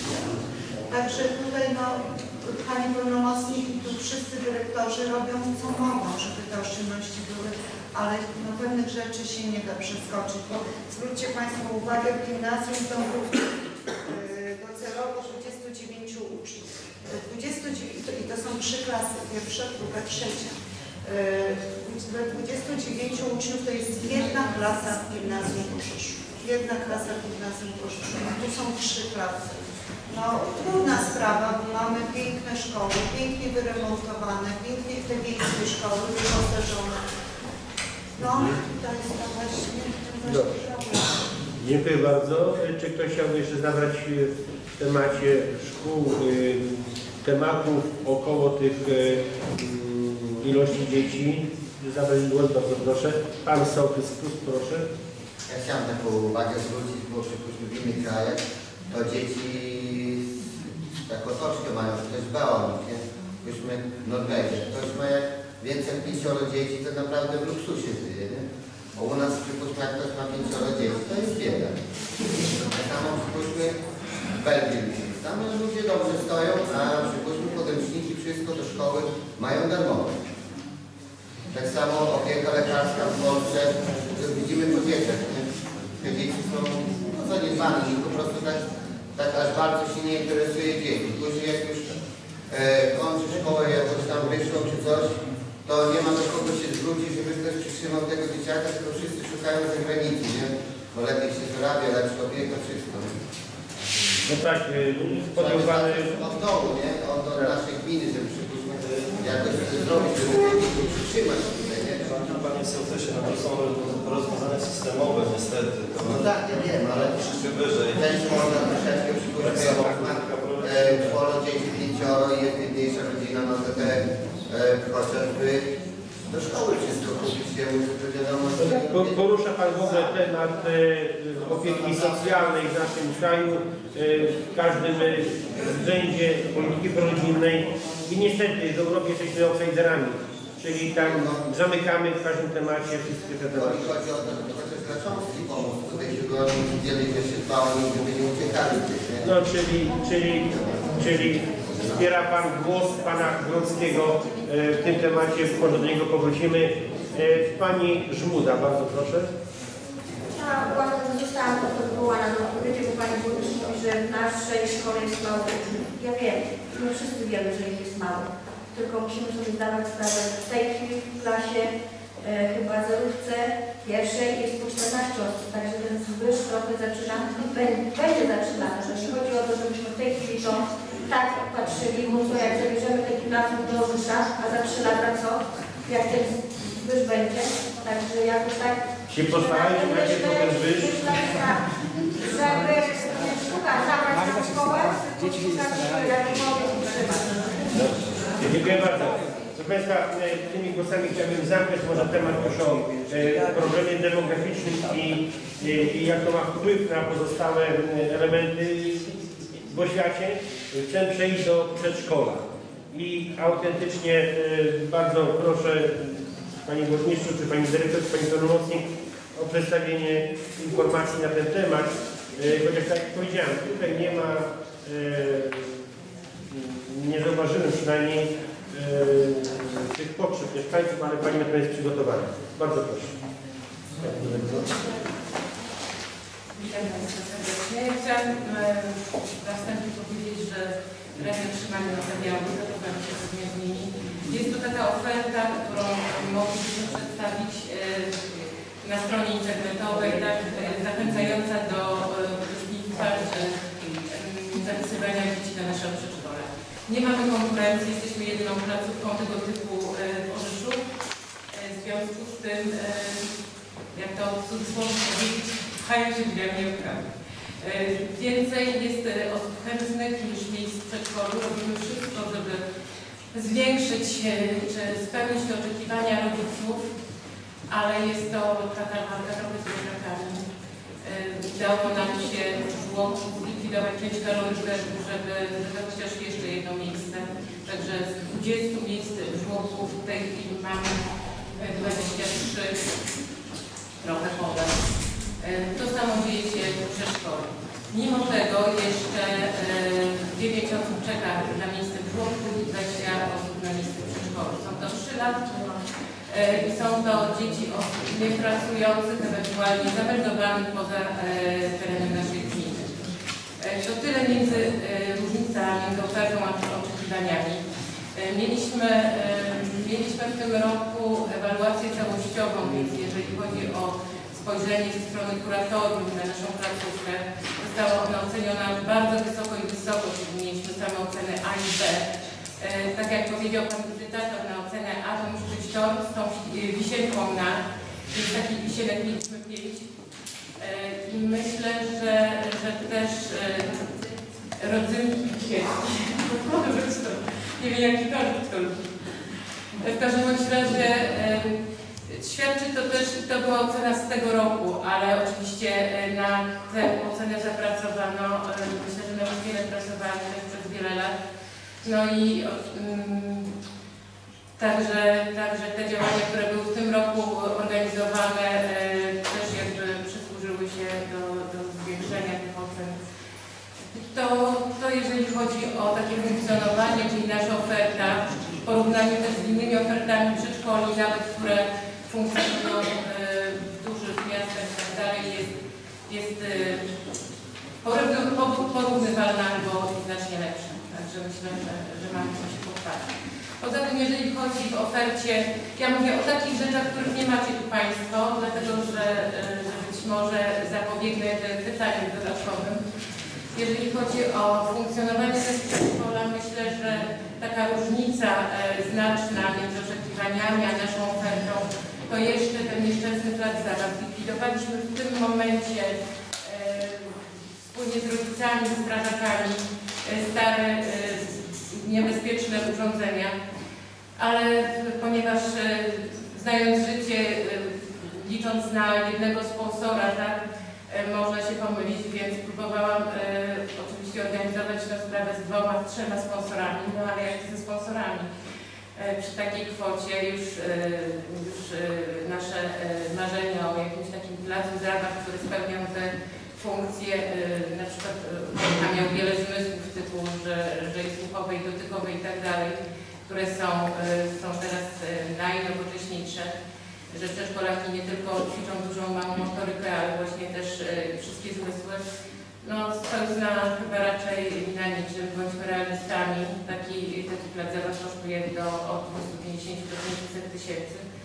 Także tutaj no, Pani Pełnomocnik i tu wszyscy dyrektorzy robią co mogą, żeby te oszczędności były, ale no, pewnych rzeczy się nie da przeskoczyć, bo zwróćcie Państwo uwagę, w gimnazjum są grupy yy, docelowo dwudziestu dziewięciu uczniów. dwudziestu dziewięciu, I to są trzy klasy, pierwsza, druga, trzecia. We dwudziestu dziewięciu uczniów to jest jedna klasa w gimnazjum Korzyszu. Jedna klasa w gimnazjum Korzyszu. A tu są trzy klasy. No, trudna sprawa, bo mamy piękne szkoły, pięknie wyremontowane, pięknie te wiejskie szkoły wyposażone. No, to jest to właśnie problem. Dziękuję bardzo. Czy ktoś chciałby jeszcze zabrać w temacie szkół, tematów około tych ilości dzieci? Zabrać głos, bardzo proszę. Pan Sołtys, proszę. Ja chciałem taką uwagę zwrócić, bo przypuśćmy w innych krajach to dzieci tak otoczkę mają, to jest bałanik, nie? Przypuśćmy Norwegię. Ktoś ma jak więcej jak pięcioro dzieci, to naprawdę w luksusie żyje, nie? Bo u nas przypuśćmy jak ktoś ma pięcioro dzieci, to jest bieda. Tak samo przypuśćmy w Belgii. Tam ludzie dobrze stoją, a przypuśćmy podręczniki, wszystko do szkoły mają darmowe. Tak samo opieka lekarska w Polsce, widzimy po dzieciach, nie? Te dzieci są no, zaniedbane i po prostu tak, tak aż bardzo się nie interesuje dzieci. Później jak już e, kończy szkołę jakoś tam wyższą czy coś, to nie ma do kogo się zwrócić, żeby ktoś przytrzymał tego dzieciaka, tylko wszyscy szukają zagranicy, nie? Bo lepiej się zarabia, lepsza opieka, wszystko. No tak, podejmowane... Od dołu, nie? Od, od naszej gminy, żeby przypuśćmy jakoś zrobić, żeby te dzieci przytrzymać tutaj, nie? Panie Sołtysie, no to są rozwiązania systemowe niestety. To no tak, ja wiem, ale troszeczkę wyżej. Też można troszeczkę przypuśćmy, jak ma czworo dzieci, pięcioro i jest biedniejsza rodzina, no to te e, chociażby do szkoły wszystko kupić się, to wiadomo. Porusza Pan w ogóle temat e, opieki socjalnej w naszym kraju, e, w każdym względzie polityki prorodzinnej i niestety w Europie jesteśmy outsiderami, czyli tam zamykamy w każdym temacie wszystkie te tematy. Chodzi o to, żeby chociaż dla cząstki pomóc, tutaj się go wiele się dbało, żeby nie uciekali. No, czyli, czyli, czyli wspiera Pan głos Pana Grodzkiego w tym temacie, może do niego powrócimy. Pani Żmuda, bardzo proszę. Ja właśnie zostałam powołana do odpowiedzi, bo Pani Burmistrz mówi, że w naszej szkole jest mało uczniów. Ja wiem, my wszyscy wiemy, że ich jest mało. Tylko musimy sobie zdawać sprawę, że w tej chwili w klasie chyba zerówce pierwszej jest po czternaście osób, także ten zwyż trochę zaczyna, będzie zaczynany, że nie chodzi o to, żebyśmy w tej chwili to tak patrzyli, bo co jak zabierzemy te gimnazjum do Żusza, a za trzy lata co, jak ten zwyż będzie, także jakoś tak się postarajcie, jakie to ten zwyż. Żeby sztuka zabrać na szkołę, szukać jakikolwiek utrzymać. Dziękuję bardzo. Proszę Państwa, tymi głosami chciałbym zamknąć może temat już o e, problemie demograficznym i, i, i jak to ma wpływ na pozostałe elementy w oświacie. Chcę przejść do przedszkola i autentycznie e, bardzo proszę Pani Burmistrzu, czy Pani Dyrektor, czy Pani Pełnomocnik o przedstawienie informacji na ten temat. E, chociaż tak jak powiedziałem, tutaj nie ma, e, nie zauważyłem przynajmniej Yy, tych potrzeb mieszkańców, ale Pani na to jest przygotowana. Bardzo proszę. Witam Państwa serdecznie. Chciałam na wstępie powiedzieć, że radni otrzymali materiały, zapoznamy się z nimi. Jest to taka oferta, którą mogliśmy przedstawić na stronie internetowej, tak, zachęcająca do uczestnictwa czy zapisywania dzieci na nasze przedszkole. Nie mamy konkurencji, jesteśmy jedyną placówką tego typu w Orzeszu. W związku z tym, jak to w cudzysłowie powiedzieć, pchają się drzwiami oknami. Więcej jest osób chętnych niż miejsc w przedszkolu. Robimy wszystko, żeby zwiększyć czy spełnić te oczekiwania rodziców, ale jest to taka walka trochę z zwierzakami. Udało nam się żłobków zlikwidować część kaloryferów, żeby żeby chociaż jeszcze jedno miejsce. Także z dwudziestu miejsc żłobków w tej chwili mamy dwadzieścia trzy, trochę ponad. To samo dzieje się w przedszkolu. Mimo tego jeszcze dziewięć osób czeka na miejsce w żłobku i dwadzieścia osób na miejsce w przedszkolu. Są to trzy lata i są to dzieci osób niepracujących, ewentualnie zameldowanych poza terenem naszej gminy. To tyle między różnica między ofertą a oczekiwaniami. Mieliśmy, mieliśmy w tym roku ewaluację całościową, więc jeżeli chodzi o spojrzenie ze strony kuratorium na naszą placówkę, została ona oceniona bardzo wysoko i wysoko, czyli mieliśmy same oceny A i B. Tak jak powiedział Pan Wizytator, na ocenę A to musi być tort z tą wisienką na, więc takich wisienek mieliśmy pięć. I myślę, że, że też rodzynki może być to, nie wiem jaki tort. W każdym bądź razie świadczy to też, to była ocena z tego roku, ale oczywiście na tę ocenę zapracowano, myślę, że na już wiele pracowano też przez wiele lat. No i um, także, także te działania, które były w tym roku organizowane, e, też jakby przysłużyły się do, do zwiększenia tych ocen. To, to jeżeli chodzi o takie funkcjonowanie, czyli nasza oferta, w porównaniu też z innymi ofertami przedszkoli, nawet które funkcjonują e, w dużych miastach i tak dalej, jest, jest e, porównywalna albo znacznie lepsza. Także myślę, że, że mamy coś pochwalić. Poza tym, jeżeli chodzi w ofercie, ja mówię o takich rzeczach, których nie macie tu Państwo, dlatego że, że być może zapobiegnę pytaniom dodatkowym. Jeżeli chodzi o funkcjonowanie tego przedszkola, myślę, że taka różnica e, znaczna między oczekiwaniami a naszą ofertą, to jeszcze ten nieszczęsny plac zabaw. Zlikwidowaliśmy w tym momencie e, wspólnie z rodzicami, z strażakami stare, niebezpieczne urządzenia, ale ponieważ znając życie, licząc na jednego sponsora, tak, można się pomylić, więc próbowałam e, oczywiście organizować tę sprawę z dwoma, trzema sponsorami, no ale jak ze sponsorami e, przy takiej kwocie już, e, już e, nasze e, marzenia o jakimś takim placu zabaw, który spełniał te funkcje, na przykład a miał wiele zmysłów typu, że, że i słuchowe, i dotykowe i tak dalej, które są, są teraz najnowocześniejsze, że przedszkolaki nie tylko ćwiczą dużą małą motorykę, ale właśnie też wszystkie zmysły. No spełzna chyba raczej na niczym, bądźmy realistami. Taki, taki plac zabaw kosztuje do od dwustu pięćdziesięciu do pięciuset tysięcy.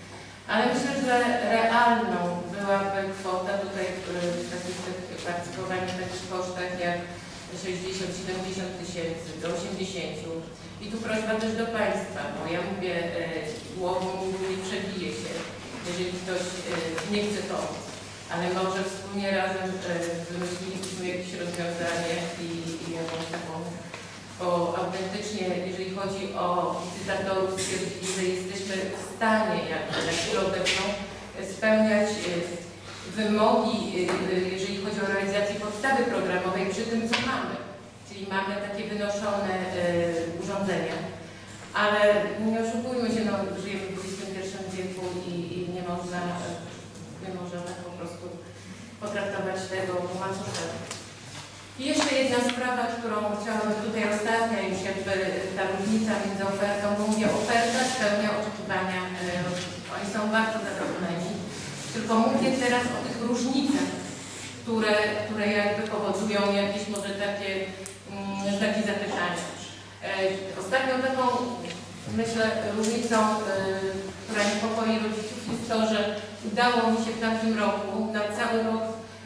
Ale myślę, że realną byłaby kwota tutaj w, w takich partycypowaniu w takich kosztach jak sześćdziesiąt do siedemdziesięciu tysięcy, do osiemdziesięciu. I tu prośba też do Państwa, bo ja mówię, e, głową nie przebije się, jeżeli ktoś e, nie chce pomóc. Ale może wspólnie razem e, wymyśliliśmy jakieś rozwiązanie i, i jakąś taką, bo autentycznie, jeżeli chodzi o wizytatorów, stwierdzili, że jesteśmy w stanie, jak na chwilę obecną, spełniać e, wymogi, e, jeżeli chodzi o realizację podstawy programowej przy tym, co mamy. Czyli mamy takie wynoszone e, urządzenia, ale nie oszukujmy się, no, żyjemy w dwudziestym pierwszym wieku i, i nie można, nie możemy po prostu potraktować tego po macoszemu. I jeszcze jedna sprawa, którą chciałabym tutaj ostatnia, już jakby ta różnica między ofertą, bo mówię, oferta spełnia oczekiwania, e, oni są bardzo zadowoleni, tylko mówię teraz o tych różnicach, które, które jakby powodują jakieś może takie takie zapytania. Ostatnią taką, myślę, różnicą, która niepokoi rodziców, jest to, że udało mi się w tamtym roku na cały rok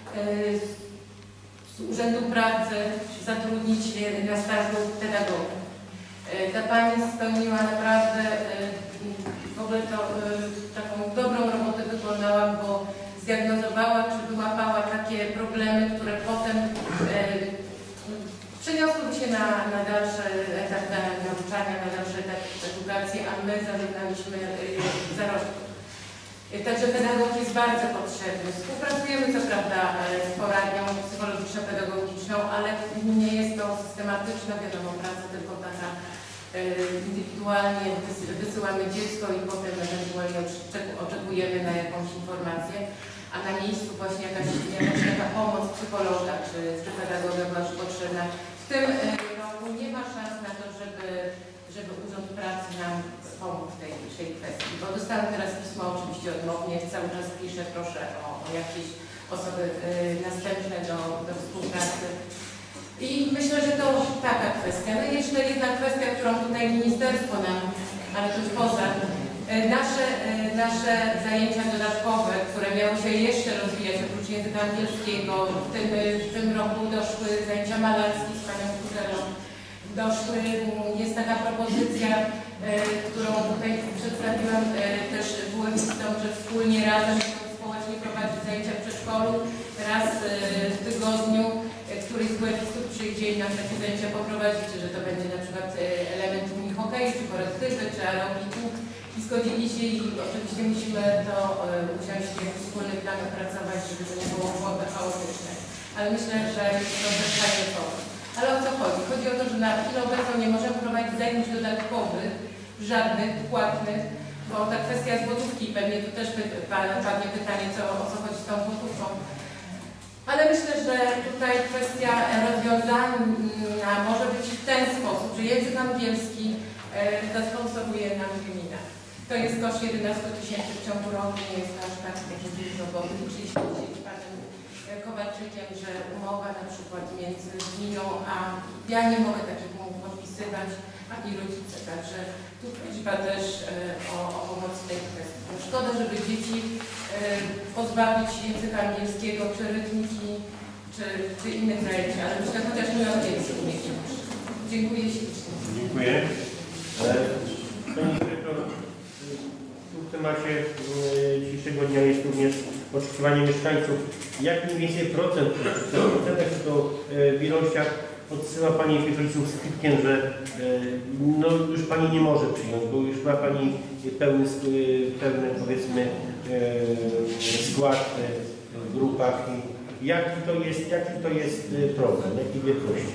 z Urzędu Pracy zatrudnić na stażu pedagogów. Ta pani spełniła naprawdę w ogóle to, taką dobrą robotę wykonała, bo zdiagnozowała czy wyłapała takie problemy, które potem przeniosłyby się na, na dalszy etap nauczania, na dalszy etap edukacji, a my zażegnaliśmy za rok. Także pedagog jest bardzo potrzebny. Współpracujemy co prawda z poradnią psychologiczno-pedagogiczną, ale nie jest to systematyczna, wiadomo, praca, tylko taka indywidualnie wysyłamy dziecko i potem ewentualnie oczekujemy na jakąś informację, a na miejscu właśnie jakaś, jakaś taka pomoc psychologa czy, czy pedagoga była potrzebna. W tym roku nie ma szans na to, żeby, żeby Urząd Pracy nam pomógł w tej, tej kwestii, bo dostałam teraz pismo oczywiście odmownie, cały czas piszę, proszę o, o jakieś osoby y, następne do, do współpracy. I myślę, że to taka kwestia. No i jeszcze jedna kwestia, którą tutaj ministerstwo nam, ale to już poza, nasze, nasze zajęcia dodatkowe, które miały się jeszcze rozwijać oprócz języka angielskiego. W tym, w tym roku doszły zajęcia malarskie z panią Kuzelą. Doszły, jest taka propozycja, którą tutaj przedstawiłam też wuewistom, że wspólnie razem społecznie prowadzić zajęcia w przedszkolu raz w tygodniu. Któryś z wuewistów przyjdzie i nam takie zajęcia poprowadzić, że to będzie na przykład element mini hokeju, czy korektywy, czy aerobiku. I zgodzili się i oczywiście musimy to usiąść w jakiś wspólny plan opracować, żeby to nie było chaotyczne. Ale myślę, że jest to też fajny pomysł. Ale o co chodzi? Chodzi o to, że na chwilę obecną nie możemy prowadzić zajęć dodatkowych, żadnych, płatnych, bo ta kwestia złotówki, pewnie tu też padnie pytanie, co, o co chodzi z tą złotówką. Ale myślę, że tutaj kwestia rozwiązania może być w ten sposób, że język angielski zasponsoruje nam gmina. To jest koszt jedenaście tysięcy w ciągu roku, nie jest to aż tak dużo, bo liczyliśmy dzisiaj z panem Kowalczykiem, że umowa na przykład między gminą, a ja nie mogę takich umów podpisywać, ani rodzice, także tu prośba też o, o pomoc w tej kwestii. No szkoda, żeby dzieci pozbawić języka angielskiego, czy rytmiki, czy, czy innych zajęć, ale myślę, chociaż nie angielski mieć. Dziękuję ślicznie. Dziękuję. Pani dyrektor, tu w temacie dzisiejszego dnia jest również oczekiwanie mieszkańców. Jak mniej więcej procent, w procentach czy to w ilościach odsyła Pani rodziców z kwitkiem, że no, już Pani nie może przyjąć, bo już ma Pani pełny, pełny powiedzmy skład w grupach. Jaki to jest, jaki to jest problem, jakiej wielkości?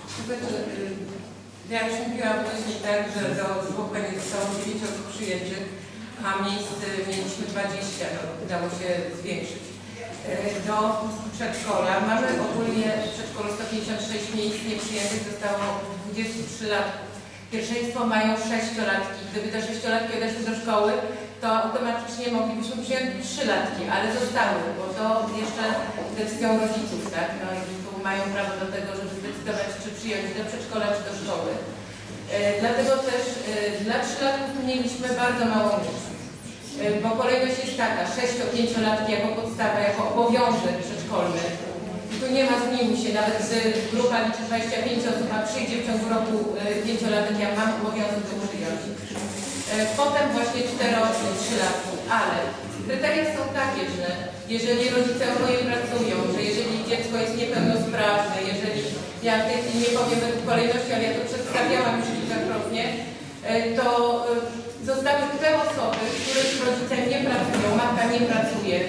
Ja już mówiłam wcześniej tak, że do żłobka nie zostało dziewięć osób przyjętych, a miejsc mieliśmy dwadzieścia, no, udało się zwiększyć. Do przedszkola mamy ogólnie w przedszkolu sto pięćdziesiąt sześć miejsc, nieprzyjętych zostało dwadzieścia trzy latków. Pierwszeństwo mają sześciolatki. Gdyby te sześciolatki odeszły do szkoły, to automatycznie moglibyśmy przyjąć trzylatki, ale zostały, bo to jeszcze decyzją rodziców, tak? No i tu mają prawo do tego, żeby zdecydować, czy przyjąć do przedszkola, czy do szkoły. E, dlatego też e, dla trzylatków mieliśmy bardzo mało miejsc. bo kolejność jest taka, sześcio-pięciolatki jako podstawa, jako obowiązek przedszkolny. Tu nie ma zmiłuj się, nawet z grupa liczy dwadzieścia pięć osób, a przyjdzie w ciągu roku pięciolatek, ja mam obowiązek to przyjąć. Potem właśnie cztero-trzylatki, ale kryteria są takie, że jeżeli rodzice oboje pracują, że jeżeli dziecko jest niepełnosprawne, jeżeli, ja w tej chwili nie powiem według kolejności, ale ja to przedstawiałam już kilkakrotnie, to zostały te osoby, których rodzice nie pracują, matka nie pracuje.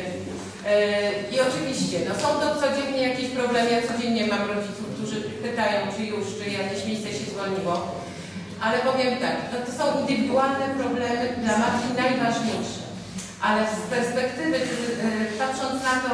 I oczywiście, no są to codziennie jakieś problemy, ja codziennie mam rodziców, którzy pytają, czy już, czy jakieś miejsce się zwolniło. Ale powiem tak, no to są indywidualne problemy dla matki najważniejsze. Ale z perspektywy, patrząc na to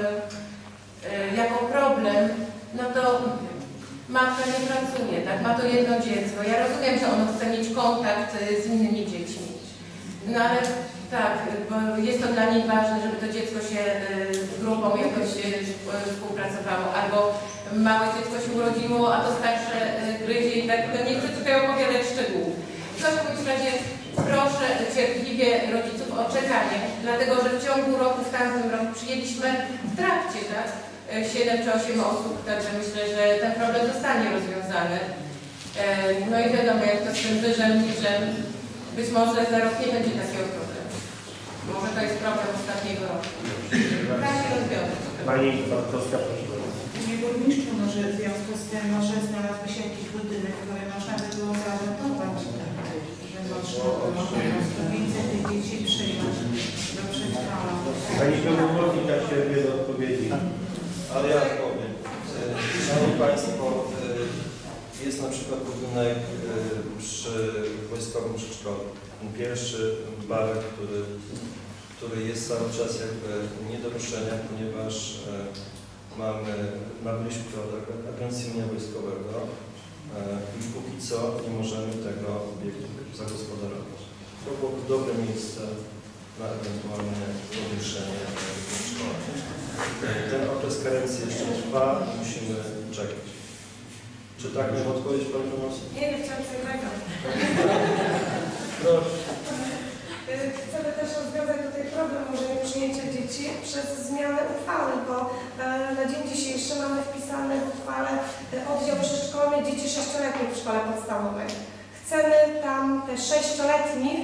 jako problem, no to matka nie pracuje, tak? Ma to jedno dziecko. Ja rozumiem, że ono chce mieć kontakt z innymi dziećmi. No ale tak, bo jest to dla niej ważne, żeby to dziecko się z grupą jakoś współpracowało, albo małe dziecko się urodziło, a to starsze gryzie i tak, no nie chcę tutaj opowiadać szczegółów. W każdym razie proszę cierpliwie rodziców o czekanie, dlatego że w ciągu roku, w tamtym roku przyjęliśmy w trakcie, tak, siedem czy osiem osób, także myślę, że ten problem zostanie rozwiązany. No i wiadomo, jak to z tym wyżem, niżem, być może za rok nie będzie takiego problemu. Może to jest problem ostatniego roku. Da się rozwiązać. Pani Bartowska, proszę bardzo. Panie burmistrzu, może w związku z tym może znalazłby się jakiś budynek, który można by było zaadaptować, że można by więcej tych dzieci przyjąć do przedszkola. Pani Pełnomocnik tak się wie do odpowiedzi. Ale ja powiem. Szanowni Państwo, jest na przykład budynek przy wojskowym przedszkolu. Ten pierwszy barek, który, który jest cały czas jakby nie do ruszenia, ponieważ mamy, nabyliśmy to od Agencji Mienia Wojskowego i póki co nie możemy tego obiektu zagospodarować. To byłoby dobre miejsce na ewentualne powiększenie szkoły. Ten okres karencji jeszcze trwa i musimy czekać. Czy tak miałem odpowiedzieć, Pani Pełnomocnik? Nie, nie chciałam co innego. Proszę. Chcemy też rozwiązać tutaj problem może nie przyjęcia dzieci przez zmianę uchwały, bo na dzień dzisiejszy mamy wpisane w uchwale oddział przedszkolny dzieci sześcioletnich w szkole podstawowej. Chcemy tam te sześcioletnich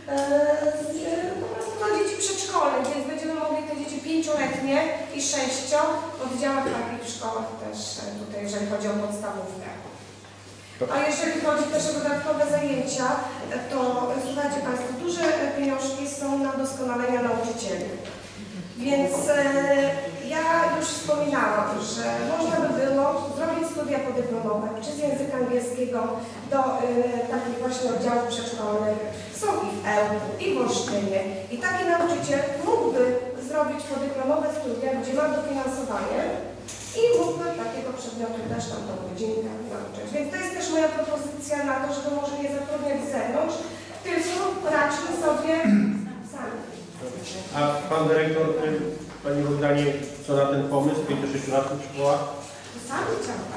po prostu na dzieci przedszkolnych, więc będziemy mogli te dzieci pięcioletnie i sześcio oddziałać w takich szkołach też tutaj, jeżeli chodzi o podstawówkę. A jeżeli chodzi też o dodatkowe zajęcia, to słuchajcie Państwo, duże pieniążki są na doskonalenia nauczycieli. Więc e, ja już wspominałam, że można by było zrobić studia podyplomowe, czy z języka angielskiego do e, takich właśnie oddziałów przedszkolnych. Są i w Ełku, i w Olsztynie. I taki nauczyciel mógłby zrobić podyplomowe studia, gdzie ma dofinansowanie i mógłby takiego przedmiotu też tam tą godzinkę nauczyć. Więc to jest też moja propozycja na to, żeby może nie zatrudniać z zewnątrz, tylko radźmy sobie sami. A Pan Dyrektor, Pani Bogdanie, co na ten pomysł pięciu-sześciolatków w szkołach? Sami chciałam.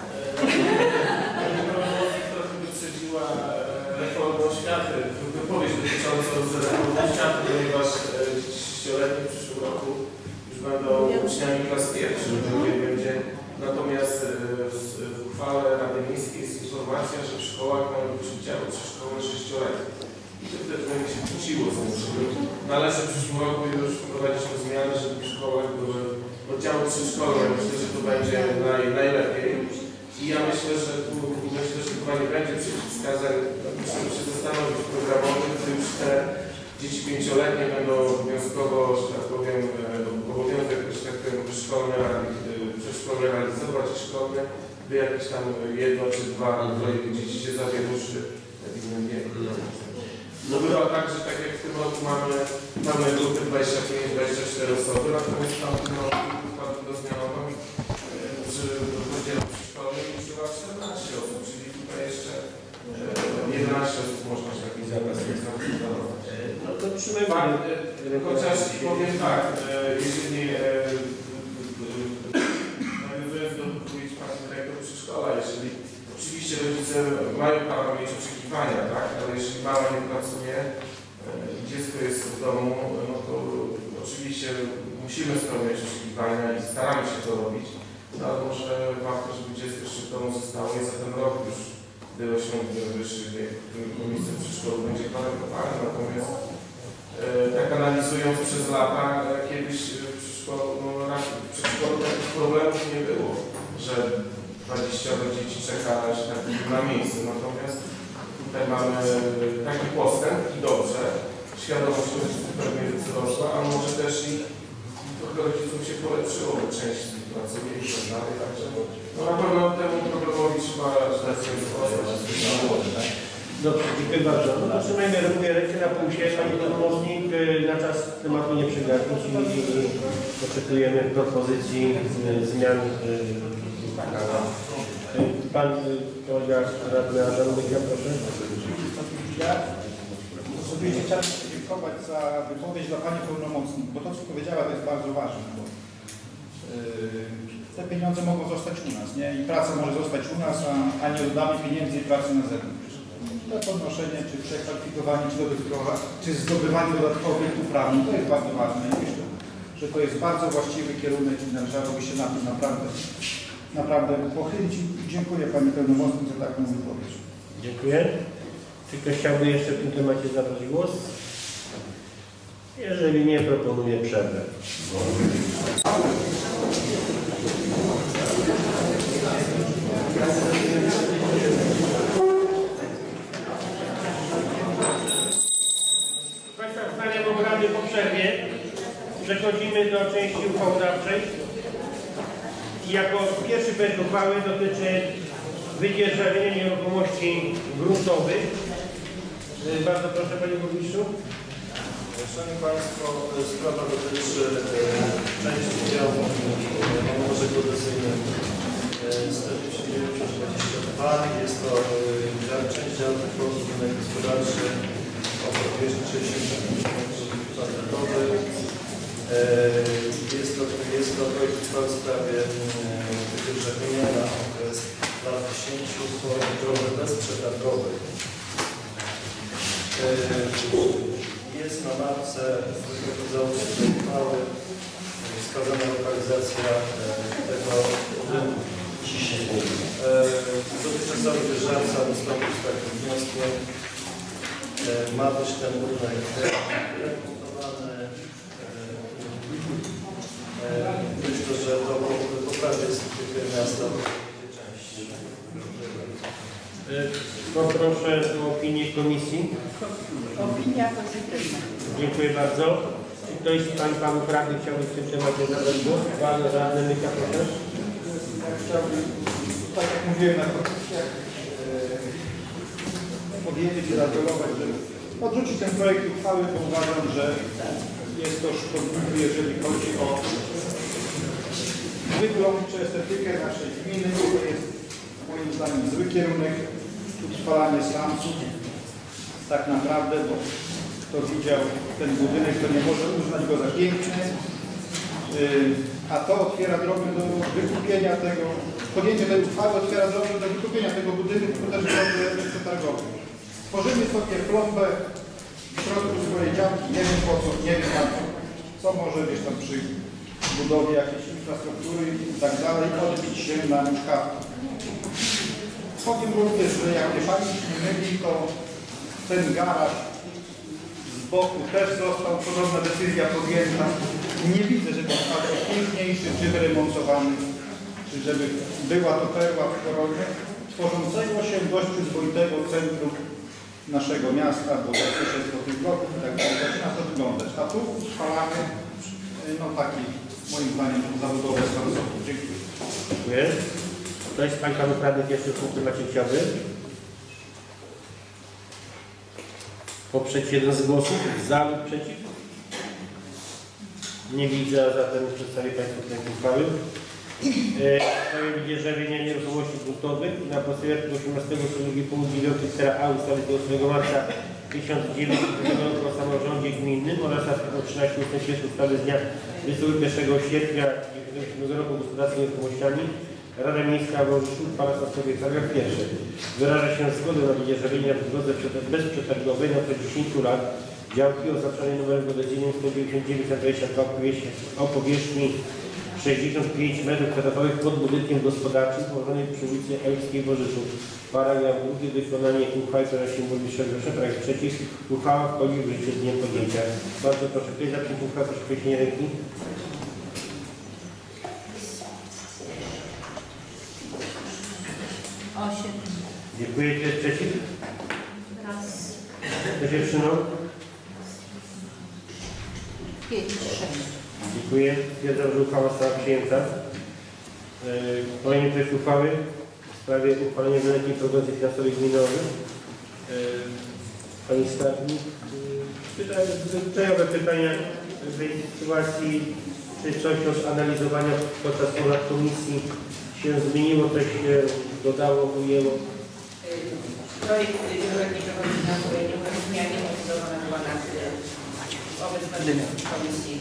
Pani Pełnomocnik trochę wyprzedziła reformę oświaty, wypowiedź dotyczącą reformy oświaty, ponieważ dziesięcioletni w przyszłym roku już będą uczniami klas pierwszych, będzie. Natomiast w uchwale Rady Miejskiej jest informacja, że w szkołach mają być oddziały przedszkolne sześcioletnie. I to wtedy będzie się kłóciło z tym, żeby należy w przyszłym roku już wprowadzić zmiany, żeby w szkołach były oddziały przedszkolne. Myślę, że to będzie naj, najlepiej. I ja myślę, że tu myślę, że chyba nie będzie przeciwwskazań, musimy się zastanowić programowo, gdy już te dzieci pięcioletnie będą obowiązkowo, że tak powiem, obowiązek, że tak powiem, szkolny, przedszkolny realizować i szkolny, by jakieś tam jedno czy dwa dzieci się zawieruszy w innym wieku. No bywa tak, że tak jak w tym roku mamy, mamy grupy dwadzieścia pięć dwadzieścia cztery osoby, natomiast w tamtym roku wypadku do zmianowej przy oddziale przedszkolnym liczyła czternaście osób, czyli tutaj jeszcze jedenaście osób można się takiej zjawisk zastosować. No to trzymajmy. Chociaż powiem tak, jeżeli nawiązując do wypowiedzi Pani Dyrektor przedszkola, jeżeli oczywiście rodzice mają prawo mieć oczekiwania, tak? Ale jeśli mama nie pracuje, dziecko jest w domu, no to oczywiście musimy spełniać oczekiwania i staramy się to robić, no ale może warto, żeby dziecko jeszcze w domu zostało i za ten rok już, gdy osiągnie wyższy wiek, w miejsce przedszkolu będzie kwaryfikowane. Natomiast e, tak analizując przez lata, kiedyś w przedszkolu, no, w przedszkolu takich problemów nie było, że dwadzieścia dzieci czeka że tak na miejsce. Natomiast tutaj mamy taki postęp i dobrze, świadomość rodziców pewnie wzrosła, a może też i trochę rodziców się polepszyło, bo część z nich pracuje i tak dalej, także no na pewno temu problemowi trzeba dać sobie sposób. Dobrze, dziękuję bardzo. No to trzymajmy rękę na pulsie, Pani Pełnomocnik, na czas tematu nie przegapić i oczekujemy propozycji zmian. Pan kolega radny Adam Byka, proszę. Ja osobiście chciałem podziękować za wypowiedź dla Pani Pełnomocnik, bo to, co powiedziała, to jest bardzo ważne, bo yy, te pieniądze mogą zostać u nas, nie? I praca może zostać u nas, a, a nie oddamy pieniędzy i pracy na zewnątrz. To podnoszenie, czy przekwalifikowanie, czy, czy zdobywanie dodatkowych uprawnień, to jest bardzo ważne i myślę, że to jest bardzo właściwy kierunek i należałoby się na tym naprawdę naprawdę pochylić. Dziękuję Pani Pełnomocnik za taką wypowiedź. Dziękuję. Czy ktoś chciałby jeszcze w tym temacie zabrać głos? Jeżeli nie, proponuję przerwę. Państwa, wznawiam obrady po przerwie. Przechodzimy do części uchwałodawczej. I jako pierwszy projekt uchwały dotyczy wydzierżawienia nieruchomości gruntowych. Bardzo proszę Panie Burmistrzu. Szanowni Państwo, sprawa dotyczy części działu na numerze geodezyjnym czterdzieści dziewięć dwadzieścia dwa. Jest to część działu budynek gospodarczy o powierzchni sześćdziesiąt metrów kwadratowych. Jest to, jest to projekt uchwały w sprawie wydzierżawienia na okres lat dziesięciu drogi bezprzetargowej. Jest na mapce wychodzącej z uchwały wskazana lokalizacja tego budynku. Dotychczasowy dzierżawca wystąpił z takim wnioskiem. Ma być ten budynek remontowany. Myślę, że to poprawi strukturę miasta w tej części. Poproszę o opinię komisji. Opinia pozytywna. Dziękuję bardzo. Czy ktoś z Pań Panów Radnych chciałby w tym temacie zabrać głos? Pan Radny Myka, proszę. Ja chciałbym, tak jak mówiłem na komisjach, e, powiedzieć i zaapelować, żeby odrzucić ten projekt uchwały, bo uważam, że jest to szkodliwy, jeżeli chodzi o wygląd czy estetykę naszej gminy. To jest moim zdaniem zły kierunek, utrwalanie slumsów. Tak naprawdę, bo kto widział ten budynek, to nie może uznać go za piękny. A to otwiera drogę do wykupienia tego, podjęcie tej uchwały otwiera drogę do wykupienia tego budynku, to też drogę przetargową. Tworzymy sobie plombę w środku swojej działki, nie wiem po co, nie wiem na co, co może gdzieś tam przy budowie jakiejś infrastruktury i tak dalej odbić się na szkawki. Powiem również, że jak nie Pani nie myli, to ten garaż z boku też został, podobna decyzja podjęta. Nie widzę, żeby on był piękniejszy, czy wyremontowany, czy żeby była to perła w koronie tworzącego się dość przyzwoitego centrum naszego miasta, bo jak słyszę po tych blokach i tak dalej, zaczyna to wyglądać. A tu utrwalamy no taki, moim zdaniem, zawodowy sposób. Dziękuję. Dziękuję. Ktoś z Pań Panów Radnych jeszcze w tym temacie chciałby poprzeć jeden z głosów za lub przeciw? Nie widzę, a zatem przedstawię Państwu projekt uchwały. W sprawie wydzierżawienia nieruchomości gruntowych i na podstawie artykułu osiemnastego ust. drugi punkt dziewiąty litera A ustawy z dwudziestego ósmego marca tysiąc dziewięćset roku o samorządzie gminnym oraz artykuł trzynaście ust. pierwszy ustawy z dnia dwudziestego pierwszego sierpnia tysiąc dziewięćset dziewięćdziesiątego roku o gospodarce nieruchomościami Rada Miejska w Wałżyszu uchwala w sobie paragraf pierwszy. Wyraża się zgodę na wydzierżawienie w drodze bezprzetargowej na okres dziesięciu lat działki oznaczonej numerem pozycyjnym sto dziewięćdziesiąt dziewięć na dwadzieścia dwa o powierzchni sześćdziesiąt pięć metrów kwadratowych pod budynkiem gospodarczym położonej przy ulicy Ełckiej w Worzyszu. Paragraf drugi. Wykonanie uchwały przenosi burmistrzowi Wrocławia. Paragraf trzeci. Uchwała wchodzi w życie z dniem podjęcia. Bardzo proszę, ktoś za przyjęciem uchwały, proszę podnieść ręki. osiem. Dziękuję. Kto jest przeciw? Raz. Kto się wstrzymał? Pięć. Sześć. Dziękuję. Stwierdzam, że uchwała została przyjęta. Kolejny projekt uchwały w sprawie uchwalenia wieloletniej prognozy finansowej gminowej. Pani Skarbnik, pytania, zwyczajowe pytania w tej sytuacji, czy coś od analizowania podczas obrad komisji się zmieniło, coś się dodało, ujęło? Projekt wieloletniej prognozy finansowej nie uległ zmianie, procedowana była na obecności komisji.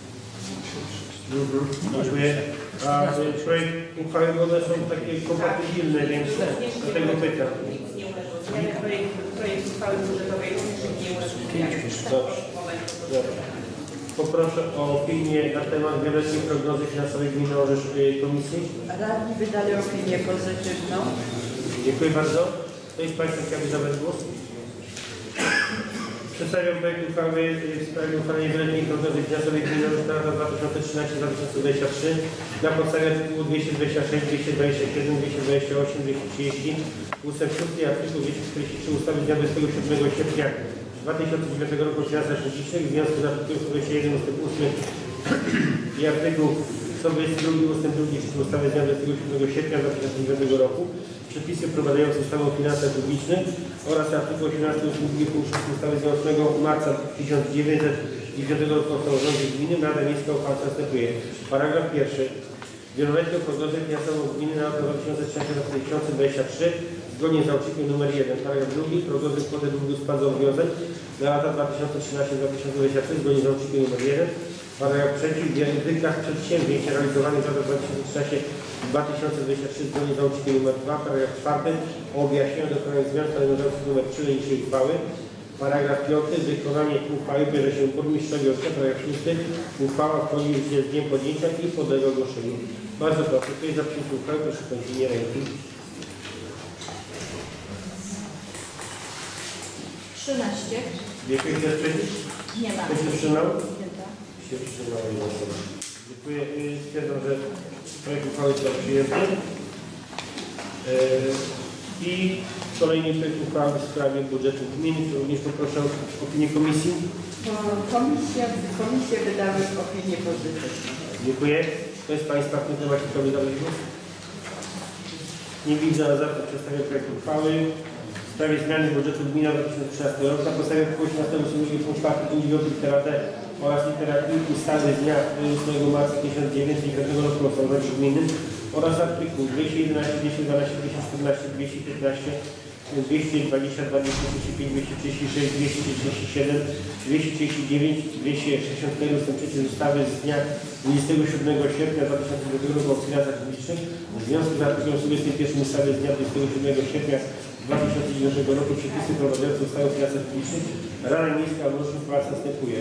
Mhm, dziękuję. A projekt uchwały one są takie kompatybilne, więc dlatego pytam. Nic nie uległo zmianie. Projekt, projekt uchwały budżetowej również nie uległ zmianie. Dobrze. Dobrze. Poproszę o opinię na temat wieloletniej prognozy finansowej gminy Orzysz komisji. Radni wydali opinię pozytywną. Dziękuję bardzo. Kto jest Państwa ciekawy zabrać głos? Przedstawiam projekt uchwały w sprawie uchwalenia wieloletniej prognozy finansowej gminy Orzysz na lata dwa tysiące trzynaście do dwa tysiące dwudziestego trzeciego na podstawie artykułu dwieście dwadzieścia sześć, dwieście dwadzieścia siedem, dwieście dwadzieścia osiem, dwieście trzydzieści ustęp szósty i artykuł dwieście czterdzieści trzy ustawy z dnia dwudziestego siódmego sierpnia dwa tysiące dziewiątego roku o finansach publicznych w związku z artykułem sto dwadzieścia jeden ustęp ósmy i artykuł sto dwadzieścia dwa ustęp drugi ustawy z dnia dwudziestego siódmego sierpnia dwa tysiące dziewiątego roku przepisy wprowadzające ustawę o finansach publicznych oraz artykuł osiemnasty ustęp drugi punkt szósty ustawy z dnia ósmego marca tysiąc dziewięćset dziewiątego roku o samorządzie gminy Rada Miejska uchwała następuje. Paragraf pierwszy. Wieloletnią prognozę finansową gminy na lata dwa tysiące trzynaście do dwa tysiące dwudziestego trzeciego zgodnie z załącznikiem nr jeden. Paragraf drugi. Prognozy kwoty długu spłat zobowiązań na lata dwa tysiące trzynaście do dwa tysiące dwudziestego trzeciego zgodnie z załącznikiem nr jeden. Paragraf trzeci. Wykaz przedsięwzięć realizowanych w latach dwa tysiące trzynaście do dwa tysiące dwudziestego trzeciego zgodnie z załącznikiem nr dwa. Paragraf czwarty. O objaśnieniu dokonanych zmian stanowi załącznik nr trzy niniejszej uchwały. Paragraf piąty. Wykonanie uchwały bierze się burmistrzowi Orsztyna. Paragraf szósty. Uchwała wchodzi w życie z dniem podjęcia i podlega ogłoszeniu. Bardzo proszę. Kto jest za przyjęciem uchwały, proszę podnieść ręki. trzynaście. Dziękuję. Kto jest przeciw? Nie ma. Kto się wstrzymał? Nie ma. Się wstrzymał jedna osoba. Dziękuję. Stwierdzam, że projekt uchwały został przyjęty. I kolejny projekt uchwały w sprawie budżetu gminy, to również poproszę o opinię komisji. Komisja, komisje wydały opinię pozytywną. Dziękuję. Kto jest Państwa w tym temacie, kto wydał głos? Nie widzę, a zatem przedstawię projekt uchwały w sprawie zmiany budżetu gminy na dwa tysiące trzynasty rok na podstawie artykułu osiemnastego punkt czwarty punkt dziewiąty litera D oraz litera I ustawy z dnia ósmego marca tysiąc dziewięćset dziewiątego roku o samorządzie gminnym oraz artykuł dwieście jedenaście, dwieście dwanaście, dwieście czternaście, dwieście piętnaście, dwieście dwadzieścia dwa, dwieście trzydzieści pięć, dwieście trzydzieści sześć, dwieście trzydzieści siedem, dwieście trzydzieści dziewięć, dwieście sześćdziesiąt cztery ustęp trzeci ustawy z dnia dwudziestego siódmego sierpnia dwa tysiące dziewiątego roku o finansach publicznych w związku z artykułem sto dwudziestym pierwszym ustawy z dnia dwudziestego siódmego sierpnia dwa tysiące dziewiątego roku przepisy prowadzące ustawę o finansach publicznych Rada Miejska Orsztyn wprowadza następuje.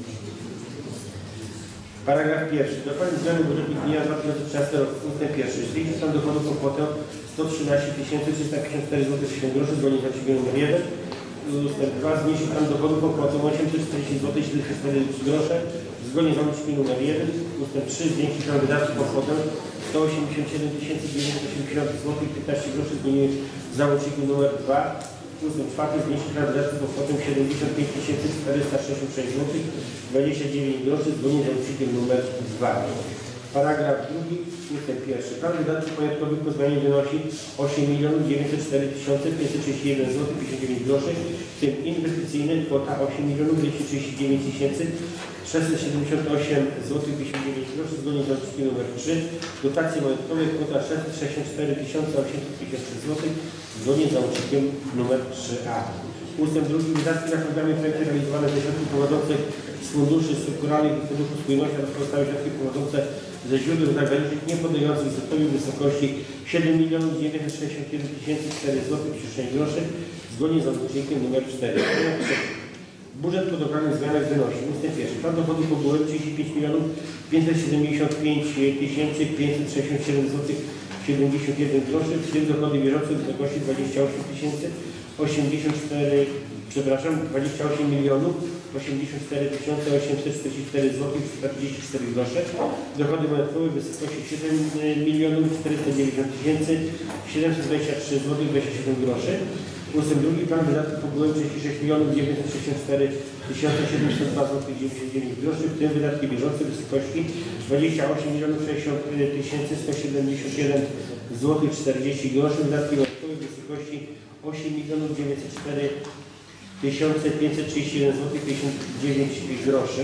Paragraf pierwszy. Dokładnie zmiany budżetu gminy na dwa tysiące trzynasty rok. Ustęp pierwszy. Zwiększyć stan dochodów o kwotę sto trzynaście tysięcy trzysta pięćdziesiąt cztery złotych siedem groszy zgodnie z artykułem numer jeden. Ustęp dwa. Zmniejszyć stan dochodów o kwotę osiemset czterdzieści złotych siedemdziesiąt cztery grosze zgodnie z artykułem numer jeden. Ustęp trzy. Zwiększyć stan wydatków o kwotę sto osiemdziesiąt siedem tysięcy dziewięćset osiemdziesiąt złotych piętnaście groszy zgodnie z załącznikiem numer dwa. Ustęp czwarty. Zmniejszyć stan wydatków o kwotę siedemdziesiąt pięć tysięcy czterysta sześćdziesiąt sześć złotych dwadzieścia dziewięć groszy zgodnie z załącznikiem numer dwa. Paragraf drugi, ustęp pierwszy. Plan wydatków majątkowych po zmianie wynosi osiem milionów dziewięćset cztery tysiące pięćset trzydzieści jeden złotych pięćdziesiąt dziewięć groszy, w tym inwestycyjny kwota osiem milionów dwieście trzydzieści dziewięć tysięcy sześćset siedemdziesiąt osiem złotych pięćdziesiąt dziewięć groszy zgodnie z załącznikiem numer trzy. Dotacje majątkowe kwota sześćset sześćdziesiąt cztery tysiące osiemset pięćdziesiąt trzy złotych zgodnie z załącznikiem numer trzy a. Ustęp drugi. Wydatki na programy projekty realizowane ze środków pochodzących z funduszy strukturalnych i funduszu spójności oraz pozostałe środki pochodzące ze źródeł zagranicznych niepodlegających zwrotowi w wysokości siedem milionów dziewięćset sześćdziesiąt jeden tysięcy cztery złotych trzydzieści sześć groszy zgodnie z załącznikiem numer cztery. Budżet po dokonanych zmianach wynosi ustęp pierwszy. Plan dochodów ogółem trzydzieści pięć milionów pięćset siedemdziesiąt pięć tysięcy pięćset sześćdziesiąt siedem złotych siedemdziesiąt jeden groszy, w tym dochody bieżące w wysokości dwadzieścia osiem tysięcy osiemdziesiąt cztery, przepraszam, dwadzieścia osiem milionów osiemdziesiąt cztery tysiące osiemset czterdzieści cztery złotych czterdzieści cztery grosze, dochody majątkowe w wysokości siedem milionów czterysta dziewięćdziesiąt tysięcy siedemset dwadzieścia trzy złotych dwadzieścia siedem groszy. Ustęp drugi, plan wydatków ogółem trzydzieści sześć milionów dziewięćset sześćdziesiąt cztery tysiące siedemset dwa złotych dziewięćdziesiąt dziewięć groszy, w tym wydatki bieżące w wysokości dwadzieścia osiem milionów sześćdziesiąt tysięcy sto siedemdziesiąt jeden złotych czterdzieści groszy, wydatki majątkowe w wysokości osiem milionów dziewięćset cztery tysiące pięćset trzydzieści jeden złotych pięćdziesiąt dziewięć groszy.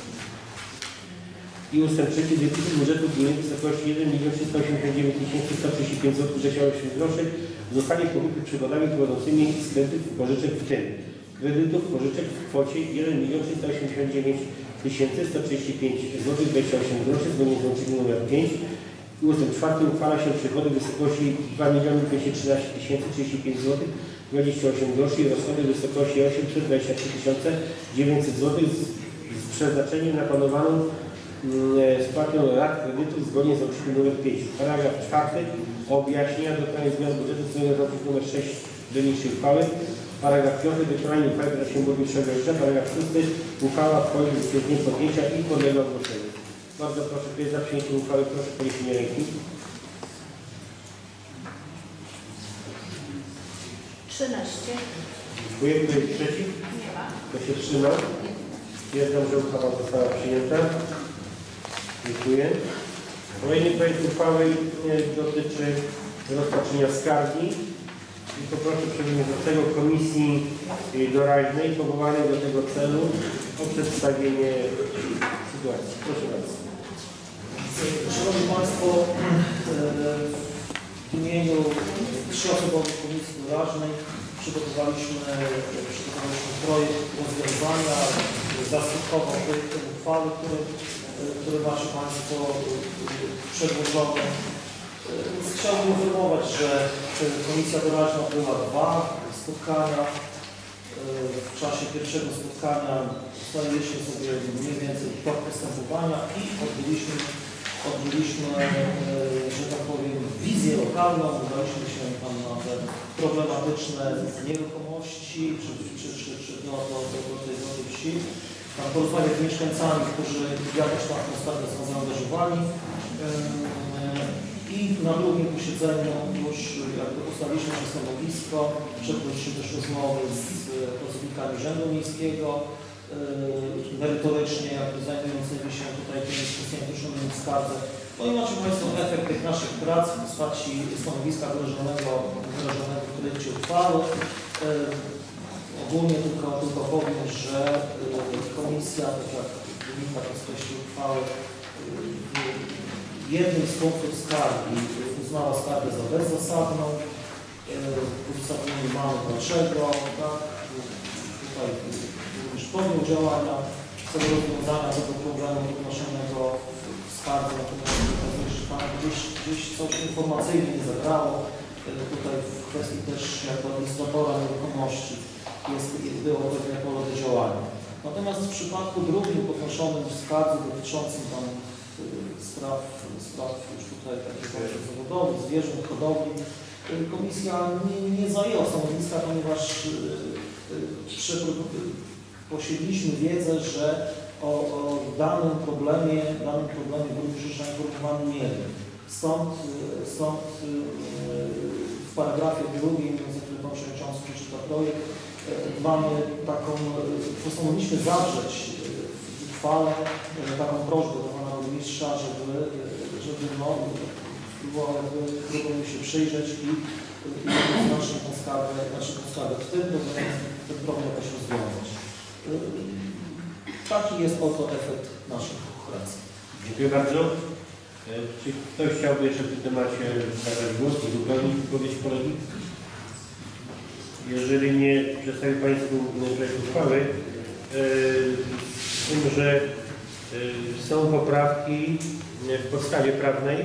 I ustęp trzeci, deficyt budżetu gminy w wysokości jeden milion trzysta osiemdziesiąt dziewięć tysięcy sto trzydzieści pięć złotych dwadzieścia osiem groszy zostanie pokryty przychodami pochodzącymi z kredytów i pożyczek, w tym kredytów pożyczek w kwocie jeden milion trzysta osiemdziesiąt dziewięć tysięcy sto trzydzieści pięć złotych dwadzieścia osiem groszy zgodnie z łącznikiem nr pięć. I ustęp czwarty, uchwala się przychody w wysokości dwa miliony dwieście trzynaście tysięcy trzydzieści pięć złotych dwadzieścia osiem groszy i rozchody w wysokości osiemset dwadzieścia trzy tysiące dziewięćset złotych z, z przeznaczeniem na planowaną spłatę rat kredytów zgodnie z odcinkiem nr pięć. Paragraf czwarty objaśnienia dokonania zmian budżetu zgodnie z odcinkiem nr sześć do niższej uchwały. Paragraf piąty wykonanie uchwały która się mówi pierwszego września. Paragraf szósty uchwała wchodzi w dnia podjęcia i podlega ogłoszeniu. Bardzo proszę, kto jest za przyjęciem uchwały, proszę o podniesienie ręki. trzynaście. Dziękuję. Kto jest przeciw? Nie ma. Kto się wstrzymał? Stwierdzam, że uchwała została przyjęta. Dziękuję. Kolejny projekt uchwały dotyczy rozpatrzenia skargi i poproszę przewodniczącego Komisji Doraźnej powołanej do tego celu o przedstawienie sytuacji. Proszę bardzo. Szanowni Państwo, w imieniu trzyosobowej Komisji Doraźnej przygotowaliśmy, przygotowaliśmy projekt rozwiązania zaskutkował projektem uchwały, który które macie Państwo przedłożone. Więc chciałbym informować, że Komisja Doraźna odbyła dwa spotkania. W czasie pierwszego spotkania ustaliliśmy sobie mniej więcej tok postępowania i odbyliśmy, odbyliśmy że tak powiem, wizję lokalną. Udaliśmy się tam na te problematyczne nieruchomości czy, czy, czy, czy do, do, do, do, tej, do tej wsi. Tam porozmawiać z mieszkańcami, którzy jakoś tam atmosferę są zaangażowani. I na drugim posiedzeniu już jakby ustaliliśmy się stanowisko, przeprowadziliśmy też rozmowy z pracownikami Urzędu Miejskiego, merytorycznie jakby zajmującymi się tutaj tymi kwestiami dotyczącymi w skardze. No i macie Państwo efekt tych naszych prac w postaci stanowiska wyrażonego, wyrażonego w projekcie uchwały. Ogólnie tylko, tylko powiem, że komisja, tak jak wynika z treści uchwały, jednym z punktów skargi uznała skargę za bezzasadną. W uzasadnieniu mamy dlaczego, tak? Tutaj również podjął działania w celu rozwiązania tego problemu odnoszonego w skardze, natomiast tam gdzieś, gdzieś coś informacyjnie nie zagrało. Tutaj w kwestii też jako administratora nieruchomości jest, było pewne pole do działania. Natomiast w przypadku drugim podnoszonym w skardze dotyczącym tam spraw, spraw już tutaj takich zawodowych, zwierząt, hodowli, komisja nie, nie zajęła stanowiska, ponieważ posiedliśmy wiedzę, że o, o danym problemie, danym problemie burmistrz zainformowany nie był. Stąd, stąd w paragrafie drugim, za który pan przewodniczący przeczyta projekt, mamy taką, postanowiliśmy zawrzeć w uchwale taką prośbę do pana burmistrza, żeby, żeby no, próbował się przyjrzeć i znacznie tę skargę, znaczy tę skargę w tym problemie, ten problem jakoś rozwiązać. Taki jest oto efekt naszych prac. Dziękuję bardzo. Czy ktoś chciałby jeszcze w tym temacie zabrać głos i zupełnić wypowiedź kolegi? Jeżeli nie, przedstawię Państwu projekt uchwały, z tym, że są poprawki w podstawie prawnej,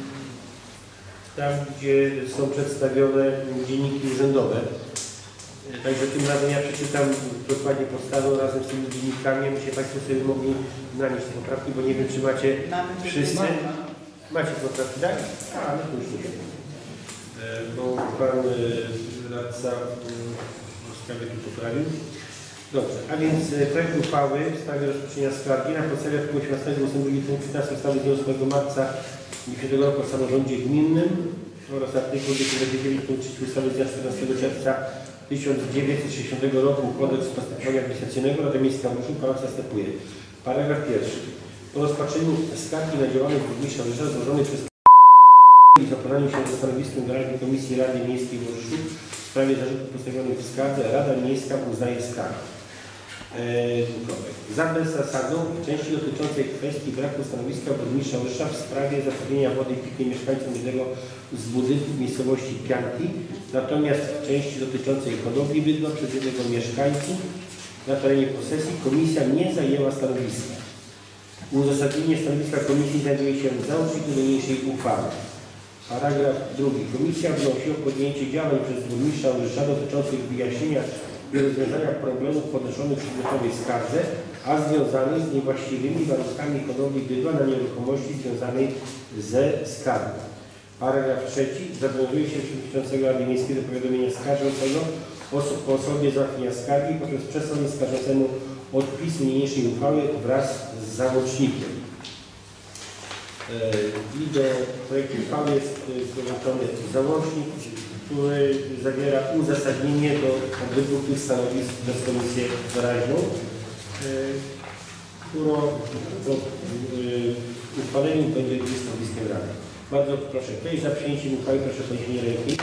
tam gdzie są przedstawione dzienniki urzędowe. Także tym razem ja przeczytam dokładnie podstawę razem z tymi wynikami, abyście Państwo sobie mogli nanieść te poprawki, bo nie wiem, czy macie wszyscy. Macie poprawki, tak? A, no to już nie wiem. Bo Pan radca sprawie tu poprawił. Dobrze, a więc projekt uchwały w sprawie rozpoczęcia skargi na podstawie artykułu osiemnastego ustęp drugi punkt piętnasty ustawy z dnia ósmego marca dziewięćdziesiątego roku o samorządzie gminnym oraz artykuł dwieście dziewięć punkt trzy ustawy z dnia czternastego czerwca tysiąc dziewięćset sześćdziesiątego roku Kodeks postępowania administracyjnego Rada Miejska Muszów Pałac następuje. Paragraf pierwszy. Po rozpatrzeniu skargi na działalność burmistrza Rzesza złożonej przez i zapoznaniu się ze stanowiskiem Doradczej Komisji Rady Miejskiej w Rzeszu w sprawie zarzutów postawionych w skardze Rada Miejska uznaje skargę. Za bezzasadną w części dotyczącej kwestii braku stanowiska burmistrza Rzesza w sprawie zapewnienia wody pitnej mieszkańcom jednego z budynków miejscowości Pianki, natomiast w części dotyczącej hodowli bydła przez jednego mieszkańców na terenie posesji komisja nie zajęła stanowiska. Uzasadnienie stanowiska komisji znajduje się w załączniku do niniejszej uchwały. Paragraf drugi. Komisja wnosi o podjęcie działań przez burmistrza Rzesza dotyczących wyjaśnienia i rozwiązania problemów podnoszonych w przedmiotowej skardze, a związanych z niewłaściwymi warunkami hodowli bydła na nieruchomości związanej ze skargą. Paragraf trzeci. Zobowiązuje się przewodniczącego Rady Miejskiej do powiadomienia skarżącego osób po osobie załatwienia skargi poprzez przesłanie skarżącemu odpisu niniejszej uchwały wraz z załącznikiem. I do projektu uchwały jest zgłoszony załącznik, który zawiera uzasadnienie do obydwu tych stanowisk przez Komisję doraźną, którą po uchwaleniu będzie stanowiskiem Rady. Bardzo proszę, kto jest za przyjęciem uchwały, proszę o podniesienie ręki.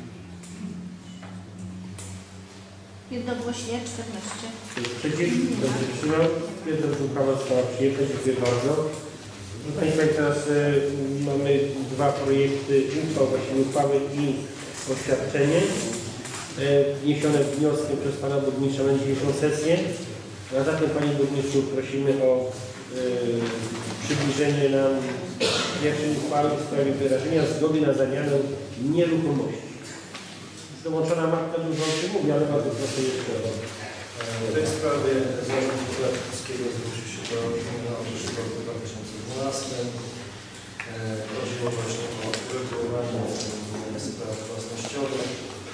Jednogłośnie czternaście. Przeciw? Dobrze, trzymał. Stwierdzam, że uchwała została przyjęta. Dziękuję bardzo. Proszę Państwa, teraz y, mamy dwa projekty uchwał, właściwie uchwały i oświadczenie y, wniesione wnioskiem przez Pana Burmistrza na dzisiejszą sesję. A zatem Panie Burmistrzu prosimy o y, przybliżenie nam pierwszej uchwały w sprawie wyrażenia zgody na zamianę nieruchomości. Dołączona Marta dużo o tym mówi, ale bardzo proszę jeszcze o... W tej sprawie Zarząd Podatnickiego zwrócił się do Trybunału Orzeszowego w dwa tysiące dwunastym. Chodziło właśnie o uregulowanie spraw własnościowych.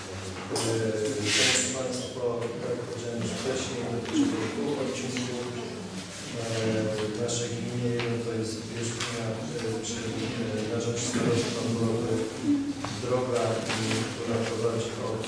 Szanowni Państwo, jak powiedziałem już wcześniej, dotyczy dwóch odcinków w naszej gminie. To jest wierzchnia, czyli na rzecz starostwa Pąborowy droga, która prowadzi od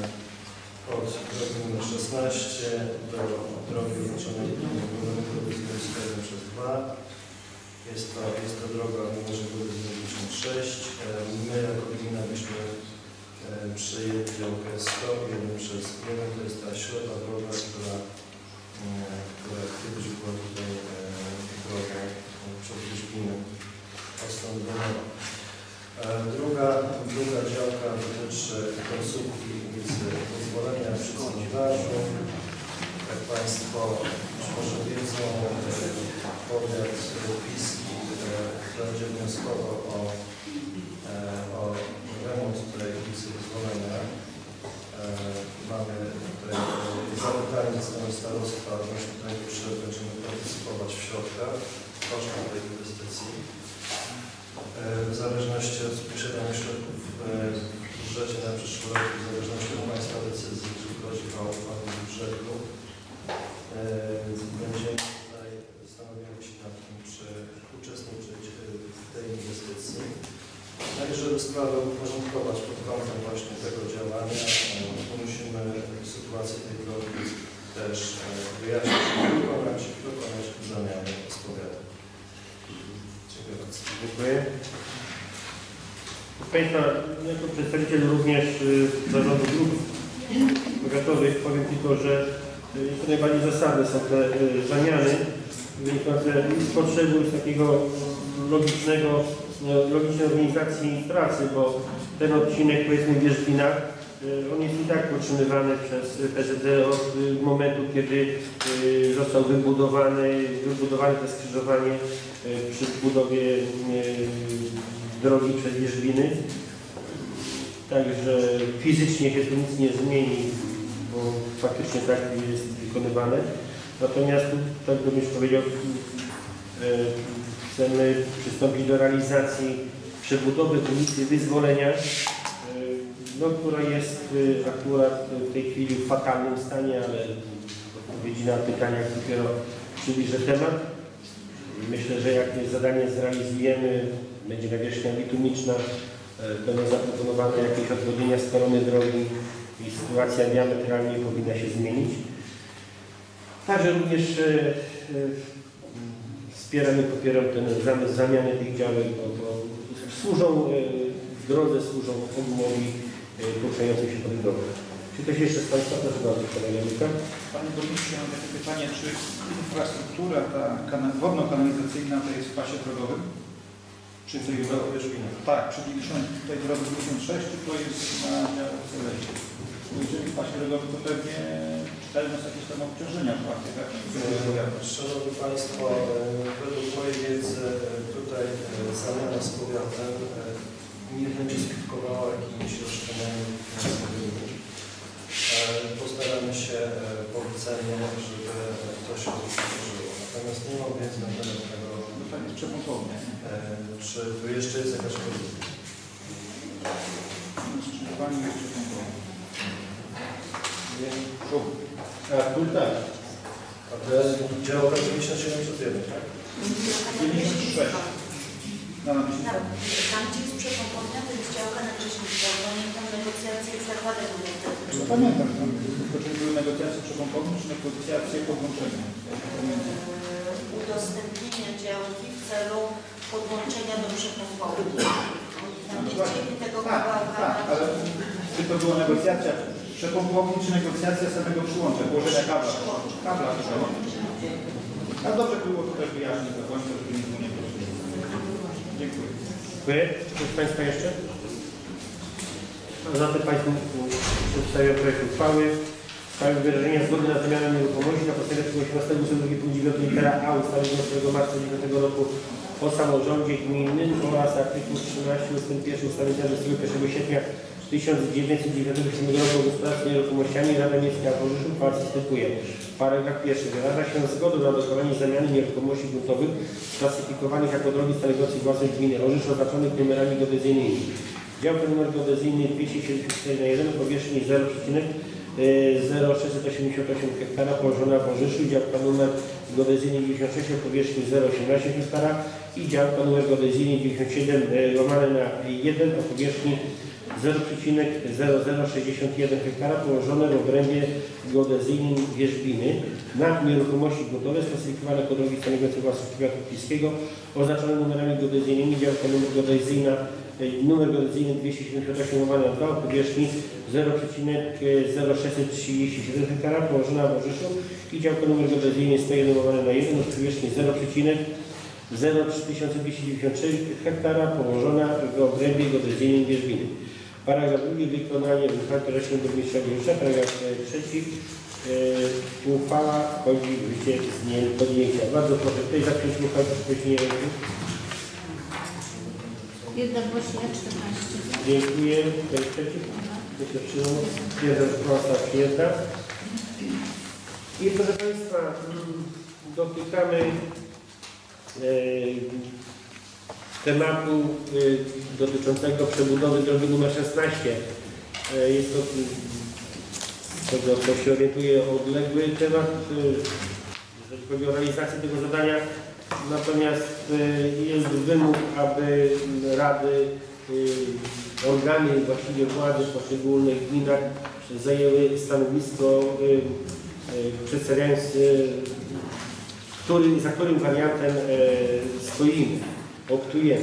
od drogi numer szesnaście do drogi oznaczonej numerem przez dwa. Jest to, jest to droga o numerze dziewięćdziesiąt sześć. My jako gmina byśmy przyjęli działkę sto jeden przez jeden. To jest ta ślepa droga, która, która kiedyś była tutaj drogą przez gminę odstąpioną. Druga, druga działka dotyczy konsumpcji ulicy Pozwolenia przy Sądziwarzu. Jak Państwo być może wiedzą, powiat Piski będzie wnioskował o, o remont tej ulicy Pozwolenia. Mamy tutaj zalecanie ze strony starostwa, odnośnie której będziemy partycypować w środkach kosztów tej inwestycji. W zależności od posiadania środków w budżecie na przyszły rok, w zależności od Państwa decyzji, jeżeli chodzi o uchwalenie budżetu, będziemy tutaj zastanawiali się nad tym, czy uczestniczyć w tej inwestycji. No i żeby sprawę uporządkować pod kątem właśnie tego działania, musimy sytuację tej drogi też wyjaśnić i dokonać, dokonać zamiany z powiatu. Dziękuję bardzo. Dziękuję. Proszę Państwa, jako przedstawiciel również zarządu dróg powiatowych powiem tylko, że to najbardziej zasadne są te zamiany wynikające z potrzeby już takiego logicznego, logicznej organizacji pracy, bo ten odcinek, powiedzmy w Wierzbinach, on jest i tak utrzymywany przez P Z D od momentu, kiedy został wybudowany, wybudowane to skrzyżowanie przy budowie drogi przez Wierzbiny. Także fizycznie się tu nic nie zmieni, bo bo faktycznie tak jest wykonywane. Natomiast, tak bym już powiedział, chcemy przystąpić do realizacji przebudowy ulicy Wyzwolenia, no, która jest akurat w tej chwili w fatalnym stanie, ale odpowiedzi na pytania dopiero przybliżę temat. Myślę, że jak zadanie zrealizujemy, będzie nawierzchnia bitumiczna, będą zaproponowane jakieś odwodnienia strony drogi i sytuacja diametralnie powinna się zmienić. Także również e, e, wspieram i popieram ten zamysł zamiany tych działek, bo, bo służą e, w drodze, służą ogółowi e, poruszającym się po tych drogach. Czy ktoś jeszcze z Państwa? Proszę bardzo, Pana Janika. Panie Burmistrzu, mam takie pytanie, czy infrastruktura ta wodno-kanalizacyjna to jest w pasie drogowym? Czy tej drogi? Tak, czyli tej drogi dziewięćdziesiąt sześć, czy to jest na działce lesie? Jeżeli w pasie drogowym, to pewnie czytają nas jakieś tam obciążenia płacie, tak? Szanowni Państwo, według mojej wiedzy tutaj zamiana z powiatem nie będzie skutkowała jakimiś roszczeniami finansowymi. Postaramy się po wycenie, żeby to się utworzyło. Natomiast nie mam wiedzy na temat tego, to jest przepompowanie. Czy tu jeszcze jest jakaś korzyść? Skrzyżowanie jest przepompowanie. A tu tak. A to jest działka dziewięćdziesiąt siedemdziesiąt jeden, tak? dziewięćdziesiąt sześć. No, no, Tak, tam gdzie jest przepompowania, to jest działka na wcześniej, bo pamiętam negocjacje z zakładem no, pamiętam, tam, to czy były negocjacje przepompowane, czy negocjacje podłączenia? Udostępnienie działki w celu podłączenia do przepompowania. Tam nie chcieli tego kawałka. Tak, ale czy to była negocjacja przepompowni, czy negocjacja samego przyłącza, położenia kabla? Kabla przyłącza. A dobrze było to też wyjaśnić do końca, żeby nie było nieporozumień. Dziękuję. Dziękuję. Ktoś z Państwa jeszcze? Zatem Państwu przedstawiam projekt uchwały w sprawie wyrażenia zgody na zmianę nieruchomości na podstawie osiemnastego ustępu drugiego punkt dziewiąty litera A ustawy dwunastego marca dziewiątego roku o samorządzie gminnym oraz artykuł trzynaście ustęp pierwszy ustawy z dwudziestego pierwszego sierpnia tysiąc dziewięćset dziewięćdziesiątego siódmego roku o gospodarce nieruchomościami Rada Miejska w Orzyszów wstępuje. Paragraf pierwszy. Wyraża się zgodę na dokonanie zamiany nieruchomości gruntowych klasyfikowanych jako drogi stanowiącej własność gminy Orzysz oznaczonych numerami geodezyjnymi. Działka numer geodezyjny dwieście siedemdziesiąt cztery na jeden o powierzchni zero przecinek zero sześćset osiemdziesiąt osiem hektara położona w Orzyszu, działka numer geodezyjny dziewięćdziesiąt sześć o powierzchni zero przecinek osiemnaście hektara i działka numer geodezyjny dziewięćdziesiąt siedem łamane na jeden o powierzchni zero przecinek zero zero sześćdziesiąt jeden hektara położone w obrębie geodezyjnym Wierzbiny na nieruchomości gruntowe sklasyfikowane jako drogi stanowiące własność powiatu pilskiego oznaczone numerami geodezyjnymi, działka numer geodezyjna numer geodezyjny dwieście siedemdziesiąt osiem łamane na dwa o powierzchni zero przecinek zero sześćset trzydzieści siedem hektara położona w Orzyszu i działka numer geodezyjny sto jeden łamane na jeden o powierzchni zero przecinek zero trzy tysiące dwieście dziewięćdziesiąt trzy hektara położona w obrębie geodezyjnym Wierzbiny. Paragraf drugi. Wykonanie uchwały rocznej burmistrza Wierzcha. Paragraf trzeci. Yy, uchwała wchodzi w życie z dniem podjęcia. Bardzo proszę tutaj zapiąć uchwałę przy podniesieniu ręki. Jednogłośnie czternaście. Dziękuję. Kto jest przeciw? Myślę, że stwierdzam, że uchwała została przyjęta. I proszę Państwa, dotykamy yy, tematu y, dotyczącego przebudowy drogi numer szesnaście. Y, jest to, z tego co się orientuje, odległy temat, y, jeżeli chodzi o realizację tego zadania. Natomiast y, jest wymóg, aby rady, y, organy właściwie władzy w poszczególnych gminach zajęły stanowisko y, y, przedstawiając, y, który, za którym wariantem y, stoimy. Optujemy.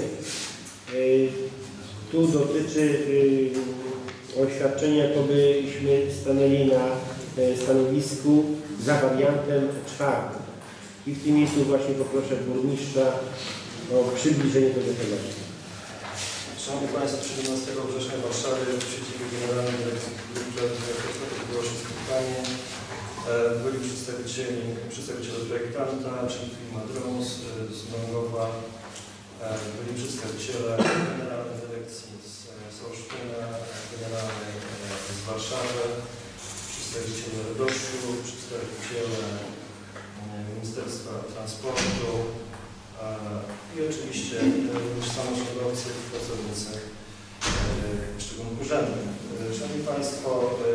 Tu dotyczy oświadczenia, jakobyśmy stanęli na stanowisku za wariantem czwartym. I w tym miejscu właśnie poproszę burmistrza o przybliżenie tego tematu. Szanowni Państwo, siedemnastego września w Warszawie w siedzibie Generalnej Dyrekcji Budżetu było się spotkanie. Byli przedstawiciele, przedstawiciele projektanta, czyli firma Drums z Mrągowa. Byli przedstawiciele Generalnej Dyrekcji z Olsztyna, Generalnej z Warszawy. przedstawiciele RDOŚ-u, przedstawiciele Ministerstwa Transportu i oczywiście również samorządowcy i pracownicy poszczególnych urzędów. Szanowni Państwo,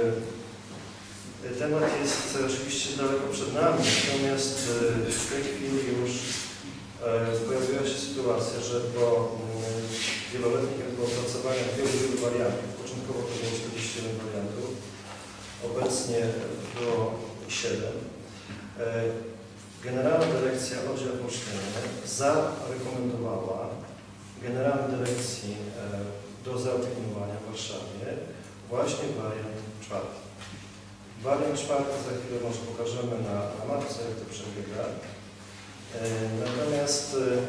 temat jest oczywiście daleko przed nami, natomiast w tej chwili już pojawiła się sytuacja, że po wieloletnich opracowaniach wielu, wielu wariantów, początkowo to było czterdzieści jeden wariantów, obecnie było siedem. Generalna Dyrekcja Oddział Pocztowy zarekomendowała Generalnej Dyrekcji do zaopiniowania w Warszawie właśnie wariant czwarty. Wariant czwarty za chwilę może pokażemy na, na mapce, jak to przebiega. Natomiast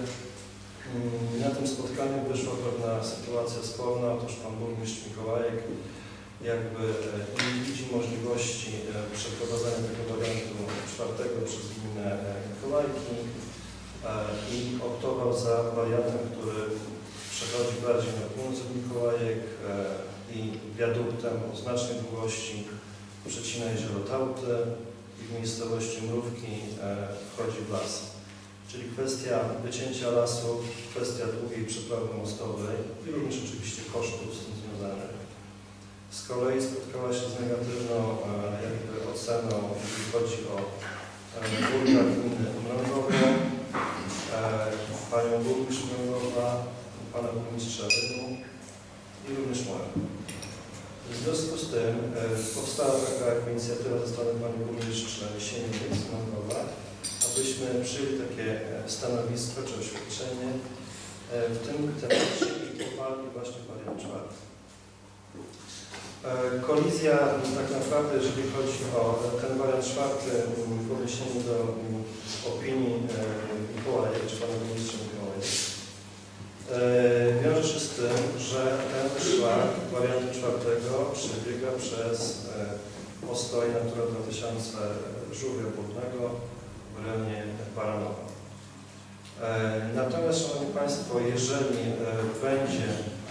na tym spotkaniu wyszła pewna sytuacja sporna. Otóż pan burmistrz Mikołajek jakby nie widzi możliwości przeprowadzenia tego wariantu czwartego przez gminę Mikołajki i optował za wariantem, który przechodzi bardziej na północ od Mikołajek i wiaduktem o znacznej długości przecina jezioro Tałty i w miejscowości Mrówki wchodzi w las. Czyli kwestia wycięcia lasu, kwestia długiej przeprawy mostowej i również oczywiście kosztów z tym związanych. Z kolei spotkała się z negatywną jakby oceną, jeśli chodzi o burmistrza gminy Mrągowo, panią burmistrz Mrągowa, pana burmistrza Rymu i również moją. W związku z tym powstała taka inicjatywa ze strony pani burmistrz Siemieniec Mrągowa, abyśmy przyjęli takie stanowisko czy oświadczenie w tym temacie i poparli właśnie wariant czwarty. Kolizja tak naprawdę, jeżeli chodzi o ten wariant czwarty w odniesieniu do opinii Mikołajek, czy pana burmistrza Mikołajek, wiąże się z tym, że ten szlak wariantu czwartego przebiega przez postoj Natura dwa tysiące Żółwia Płodnego w rejonie Baranowa. Natomiast, szanowni Państwo, jeżeli będzie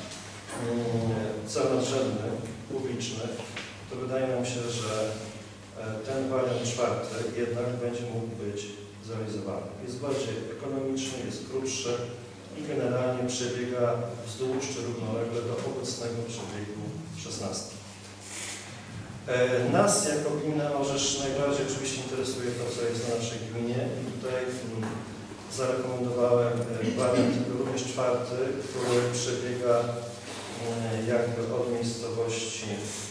cel nadrzędny, publiczny, to wydaje nam się, że ten wariant czwarty jednak będzie mógł być zrealizowany. Jest bardziej ekonomiczny, jest krótszy i generalnie przebiega wzdłuż czy równolegle do obecnego przebiegu szesnastki. Nas jako gmina Orzesz najbardziej oczywiście interesuje to, co jest na naszej gminie i tutaj zarekomendowałem wariant również czwarty, który przebiega jakby od miejscowości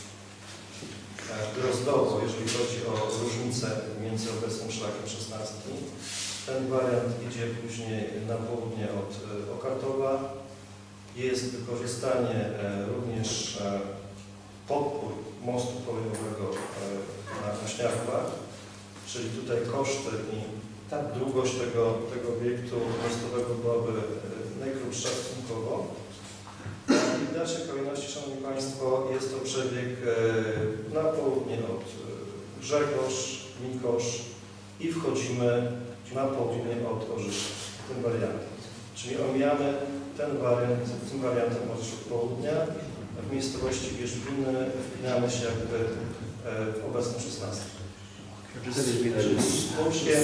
Drozdowo, jeżeli chodzi o różnicę między obecnym szlakiem szesnastki. Ten wariant idzie później na południe od Okartowa. Jest wykorzystanie również podpór mostu kolejowego na Ośniarkach, czyli tutaj koszty i długość tego, tego obiektu mostowego byłaby najkrótsza stosunkowo. W dalszej kolejności, szanowni Państwo, jest to przebieg na południe od Grzegorz, Mikosz i wchodzimy na południe od Orzysza, tym wariantem. Czyli omijamy ten wariant, tym wariantem Orzesz od południa, w miejscowości Wierzbiny wpinamy się jakby w obecną szesnastkę. Z Łuczkiem,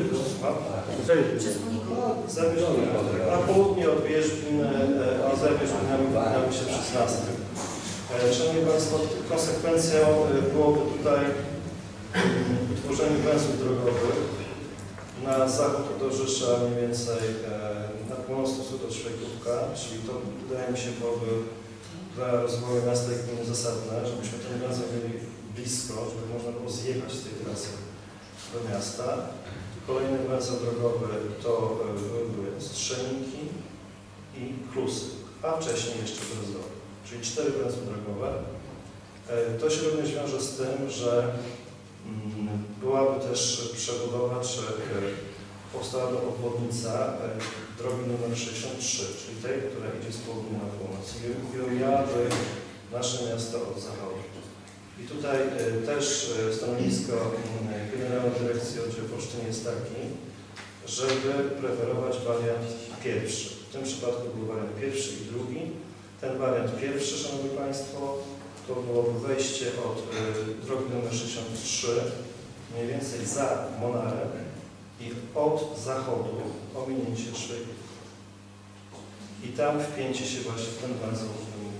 na południe od Wierzbiny, a za Wierzbinami wpinamy się w szesnastkę. Szanowni Państwo, konsekwencją byłoby tutaj utworzenie węzłów drogowych na zachód od Orzysza, mniej więcej na północny wschód od Szwajkówka, czyli to wydaje mi się byłoby dla rozwoju miasta i gminy zasadne, żebyśmy ten węzeł mieli blisko, żeby można było zjechać z tej trasy do miasta. Kolejny węzeł drogowy to były Strzelniki i Klusy, a wcześniej jeszcze Brzozowy, czyli cztery węzły drogowe. To się również wiąże z tym, że byłaby też przebudowa, czy powstałaby obwodnica drogi numer sześćdziesiąt trzy, czyli tej, która idzie z południa na północ i omijałaby nasze miasto od zachodu. I tutaj też stanowisko Generalnej Dyrekcji Oddział Poczty jest taki, żeby preferować wariant pierwszy. W tym przypadku był wariant pierwszy i drugi. Ten wariant pierwszy, szanowni Państwo, to było wejście od y, drogi numer sześćdziesiąt trzy, mniej więcej za Monarem i od zachodu ominięcie Szwajku. I tam wpięcie się właśnie w ten węzeł.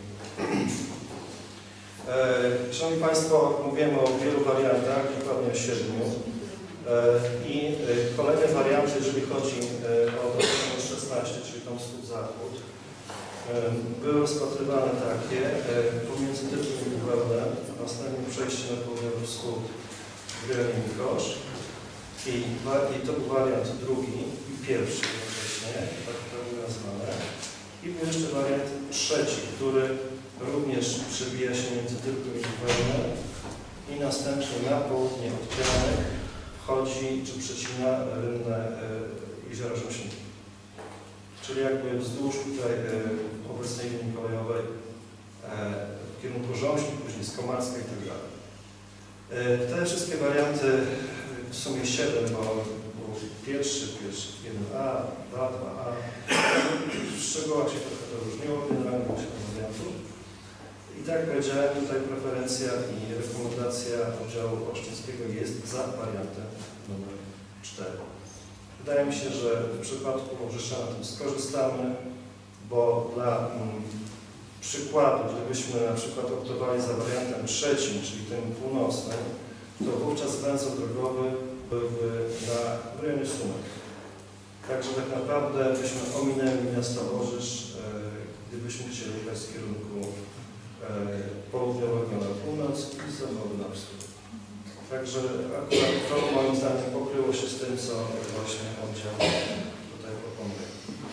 E, Szanowni Państwo, mówimy o wielu wariantach, dokładnie o siedmiu. E, I e, kolejne warianty, jeżeli chodzi e, o drogę numer szesnaście, czyli tą wschód-zachód, e, były rozpatrywane takie e, pomiędzy Tytłem i Wełnem, następnie przejście na południowy wschód w rejonie Mikosz. I, I to był wariant drugi i pierwszy jednocześnie, tak to były nazwane. I był jeszcze wariant trzeci, który również przebija się między Tytłem i Wełnem i następnie na południe od Pianek wchodzi, czy przecina rynne e, jeziora Żośniki. Czyli jakby wzdłuż tutaj e, obecnej linii kolejowej e, w kierunku Żośni, później z Komarska i tak dalej. E, te wszystkie warianty, w sumie siedem, bo był pierwszy, pierwszy jeden A, dwa, dwa A. W szczegółach się trochę to różniło, generalnie się wariantów. I tak jak powiedziałem, tutaj preferencja i rekomendacja oddziału olsztyńskiego jest za wariantem numer cztery. Wydaje mi się, że w przypadku Rzesza na tym skorzystamy, bo dla mm, przykładu, gdybyśmy na przykład optowali za wariantem trzecim, czyli tym północnym, to wówczas węzeł drogowy byłby na w rejonie Sumek. Także tak naprawdę byśmy ominęli miasto Orzysz, e, gdybyśmy chcieli jechać z kierunku e, południowego na północ i z zachodu na wschód. Także akurat to moim zdaniem pokryło się z tym, co właśnie oddział tutaj proponuje.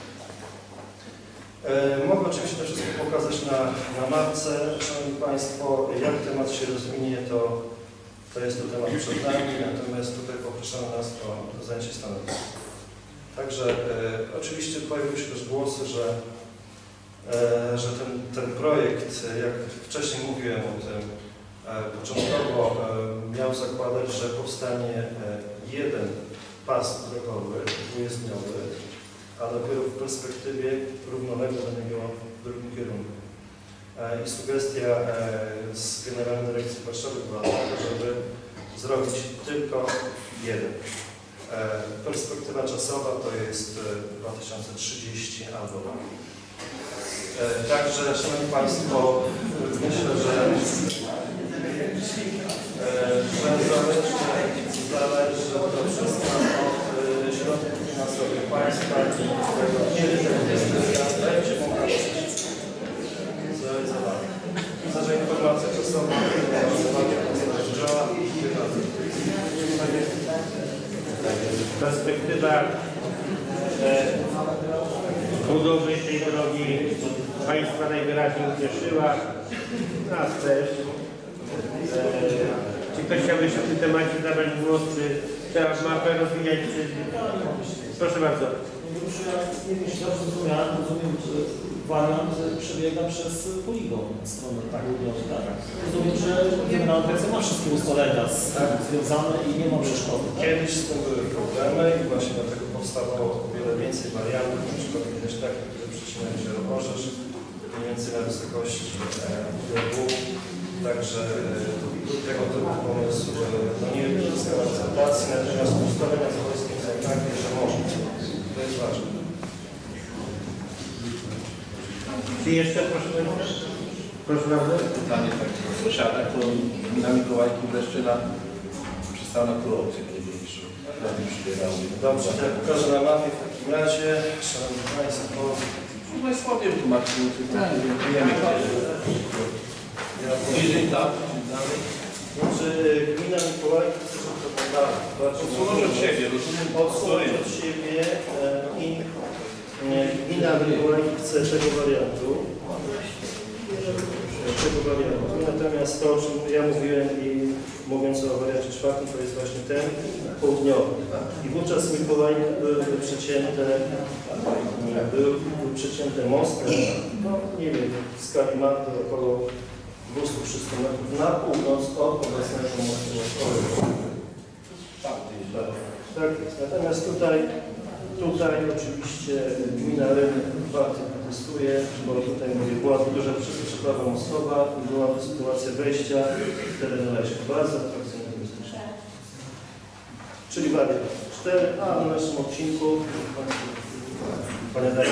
E, mogę oczywiście to wszystko pokazać na, na mapce. Szanowni Państwo, jak temat się rozwinie, to, to jest to temat przed nami, natomiast tutaj poproszano nas o zajęcie stanowiska. Także e, oczywiście pojawiły się też głosy, że, e, że ten, ten projekt, jak wcześniej mówiłem o tym, e, początkowo e, miał zakładać, że powstanie e, jeden pas drogowy, dwujezdniowy, a dopiero w perspektywie równoległa do niego w drugim kierunku. E, I sugestia e, z Generalnej Dyrekcji Warszawy była taka, żeby zrobić tylko jeden. Perspektywa czasowa to jest dwa tysiące trzydziesty albo rok. Także, Szanowni Państwo, myślę, że, że zależy, zależy to wszystko od środków finansowych państwa i tego, kiedy ta inwestycja będzie mogła zostać zrealizowana. Myślę, że informacja czasowa działa i perspektywa e, budowy tej drogi Państwa najwyraźniej ucieszyła, nas też. E, czy ktoś chciałby się w tym temacie zabrać głos, czy trzeba mapę rozwijać? Czy... Proszę bardzo. Jeśli dobrze zrozumiałem, rozumiem, że wariant przebiega przez poligon strony południowej, tak? Rozumiem, że Generalna Dyrekcja ma wszystkie ustalenia z, tak, związane i nie ma przeszkody. Kiedyś z tym były problemy i właśnie dlatego powstawało o wiele więcej wariantów, na przykład kiedyś takie, które przycinają się do Orzysz, mniej więcej na wysokości W. Także e, tego typu pomysł, że no nie uzyskał akceptacji, natomiast ustalenia z wojskiem są takie, że można. To jest ważne. Czy jeszcze proszę bardzo? Proszę bardzo. Pytanie takie do sąsiada, którą gmina Mikołajki Leszczyna przystała na którą opcję najmniejszą. Dobrze, to ja pokażę na mapie w takim razie. Szanowni Państwo. No i słownie tłumaczymy, wiemy bliżej tam, dalej. Znaczy gmina Mikołajki chce, żeby to podali. Odsunąć od siebie, rozumiem. Odsunąć od siebie i gmina Mikołajki chce tego wariantu. Tego wariantu. Natomiast to, o czym ja mówiłem i mówiąc o wariancie czwartym, to jest właśnie ten południowy. I wówczas Mikołajki były przecięte, były przecięte mostem, no nie wiem, w skali mapy około dwieście trzysta metrów na północ od obecnego mostu mostowego. Tak jest. Natomiast tutaj, tutaj oczywiście gmina Rynek w protestuję, bo tutaj mówię, była duża przeprawa mostowa i była to sytuacja wejścia w teren leśny. Bardzo atrakcyjne bezpieczne. Czyli wariant cztery, a na naszym odcinku Panie daje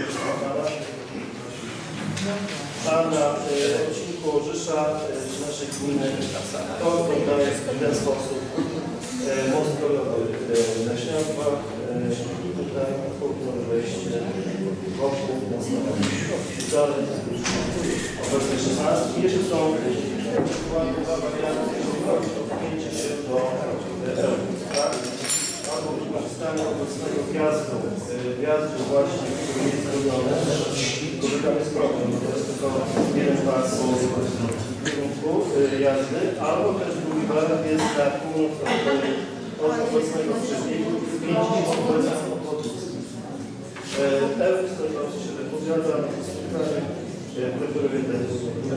a na y, odcinku Orzysza y, z naszej gminy to wydaje w ten sposób y, most drogowy y, na Śniadła, y, tutaj południowe wejście wokół na stanowisku. Dalej obecnie szesnaście. Jeszcze są dwa warianty, jeżeli chodzi o wpięcie się do Europy. Albo wykorzystanie obecnego wjazdu, y, wjazdu właśnie, który jest zrobiony, bo tam jest problem, bo to jest tylko jeden pas w kierunku y, jazdy, albo też drugi wariant jest na północ od obecnego przebiegu pięćdziesiąt kilometrów od Podwódzki. Elf sto dwadzieścia siedem powiada, preferuję ten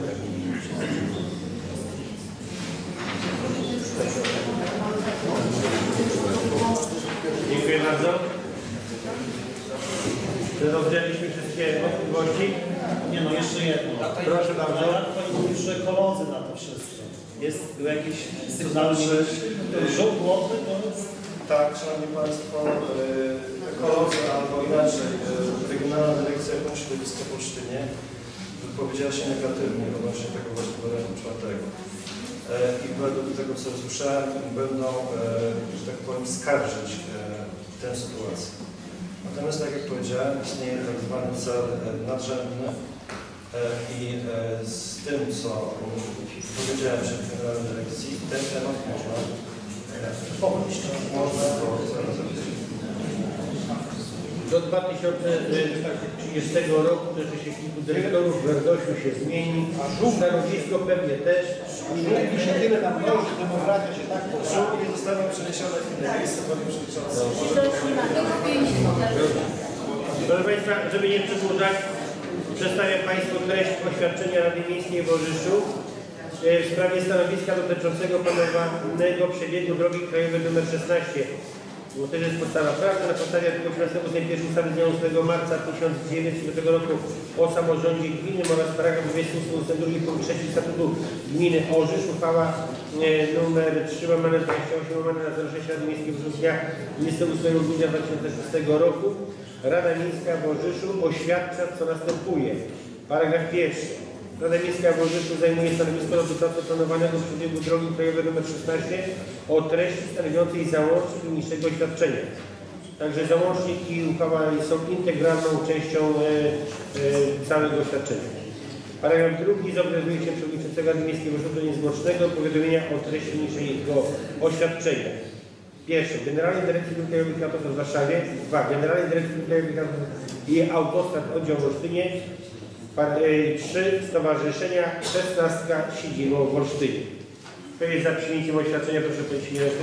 Dziękuję bardzo. Rozwialiśmy wszystkie wątpliwości. Nie no, jeszcze jedno. Proszę bardzo. Panie burmistrzu, ekolodzy na to wszystko. Jest tu jakiś sygnał, że żółt łotry to jest... Tak, Szanowni Państwo, yy, ekolodzy albo inaczej, yy, Regionalna Dyrekcja Ochrony Środowiska w Olsztynie wypowiedziała się negatywnie odnośnie tego właśnie wariantu czwartego. Yy, I według tego, co słyszałem, będą, yy, że tak powiem, skarżyć yy, tę sytuację. Natomiast, tak jak powiedziałem, istnieje tak zwany cel yy, nadrzędny yy, i yy, z tym, co powiedziałem przed Generalnej Dyrekcji, ten temat można pomyśl, można to zrealizować. Do dwa tysiące trzydziestego roku też się kilku dyrektorów w Werdosiu się zmieni, a stanowisko pewnie też. I się tyle nam mnoży, demokracja się tak Żółw nie zostanie przeniesione w inne miejsce, Panie Przewodniczący. Proszę Państwa, żeby nie przedłużać, przedstawiam Państwu treść oświadczenia Rady Miejskiej w Orzyszu w sprawie stanowiska dotyczącego planowanego przebiegu drogi krajowej nr szesnaście. Bo to jest podstawa prawna. Na podstawie artykułu czternastego ust. pierwszy ustawy z dnia ósmego marca tysiąc dziewięćset roku o samorządzie gminy oraz paragraf dwudziesty ósmy ust. drugi punkt trzeci statutu gminy Orzysz, uchwała e, numer trzy łamane dwadzieścia osiem łamane na zero sześć Rady Miejskiej w dnia dwudziestego ósmego grudnia dwa tysiące szóstego roku. Rada Miejska w Orzyszu oświadcza, co następuje. Paragraf pierwszy. Rada Miejska w Orzyszu zajmuje stanowisko dotyczące planowanego przebiegu drogi krajowej nr szesnaście o treści stanowiącej załącznik do niższego oświadczenia. Także załącznik i uchwała są integralną częścią e, e, całego oświadczenia. Paragraf drugi zobowiązuje się przewodniczącego Rady Miejskiej w Orzyszu niezwłocznego powiadomienia o treści niższego oświadczenia. Pierwsze. Generalnej Dyrekcji Dróg Krajowych i Autostrad w Warszawie. Dwa. Generalnej Dyrekcji Dróg Krajowych i Autostrad Oddział w Olsztynie. Trzy. Stowarzyszenia szesnastka siedzibą w Olsztynie. Kto jest za przyjęciem oświadczenia? Proszę podnieść rękę.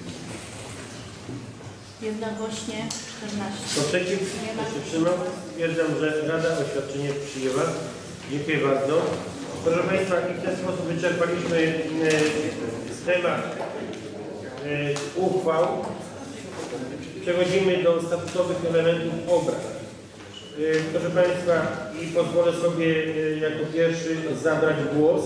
Jednogłośnie czternaście. Kto przeciw? Nie ma. Kto się wstrzymał? Stwierdzam, że Rada oświadczenie przyjęła. Dziękuję bardzo. Proszę Państwa, i w ten sposób wyczerpaliśmy e, temat e, uchwał. Przechodzimy do statutowych elementów obrad. Proszę Państwa, i pozwolę sobie jako pierwszy zabrać głos.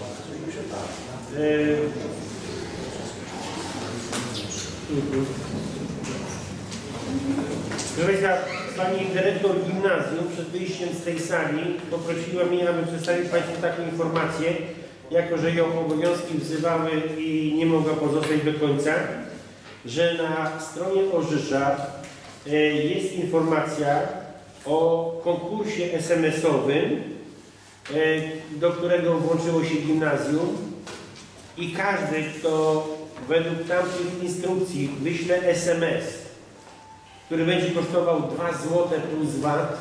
Proszę Państwa, Pani dyrektor gimnazjum przed wyjściem z tej sali poprosiła mnie, aby przedstawić Państwu taką informację, jako że ją obowiązki wzywały i nie mogła pozostać do końca, że na stronie Orzysza jest informacja o konkursie es em esowym, do którego włączyło się gimnazjum i każdy, kto według tamtych instrukcji wyśle es em es, który będzie kosztował dwa złote plus V A T,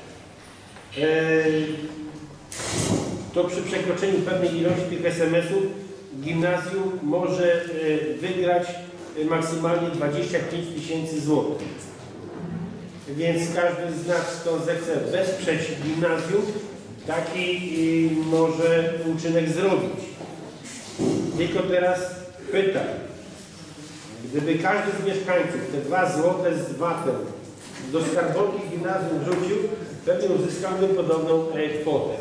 to przy przekroczeniu pewnej ilości tych es em esów gimnazjum może wygrać maksymalnie dwadzieścia pięć tysięcy złotych. Więc każdy z nas, kto zechce wesprzeć gimnazjum, taki może uczynek zrobić. Tylko teraz pytam, gdyby każdy z mieszkańców te dwa złote z V A T-em do skarbonki gimnazjum wrzucił, pewnie uzyskałbym podobną e, kwotę.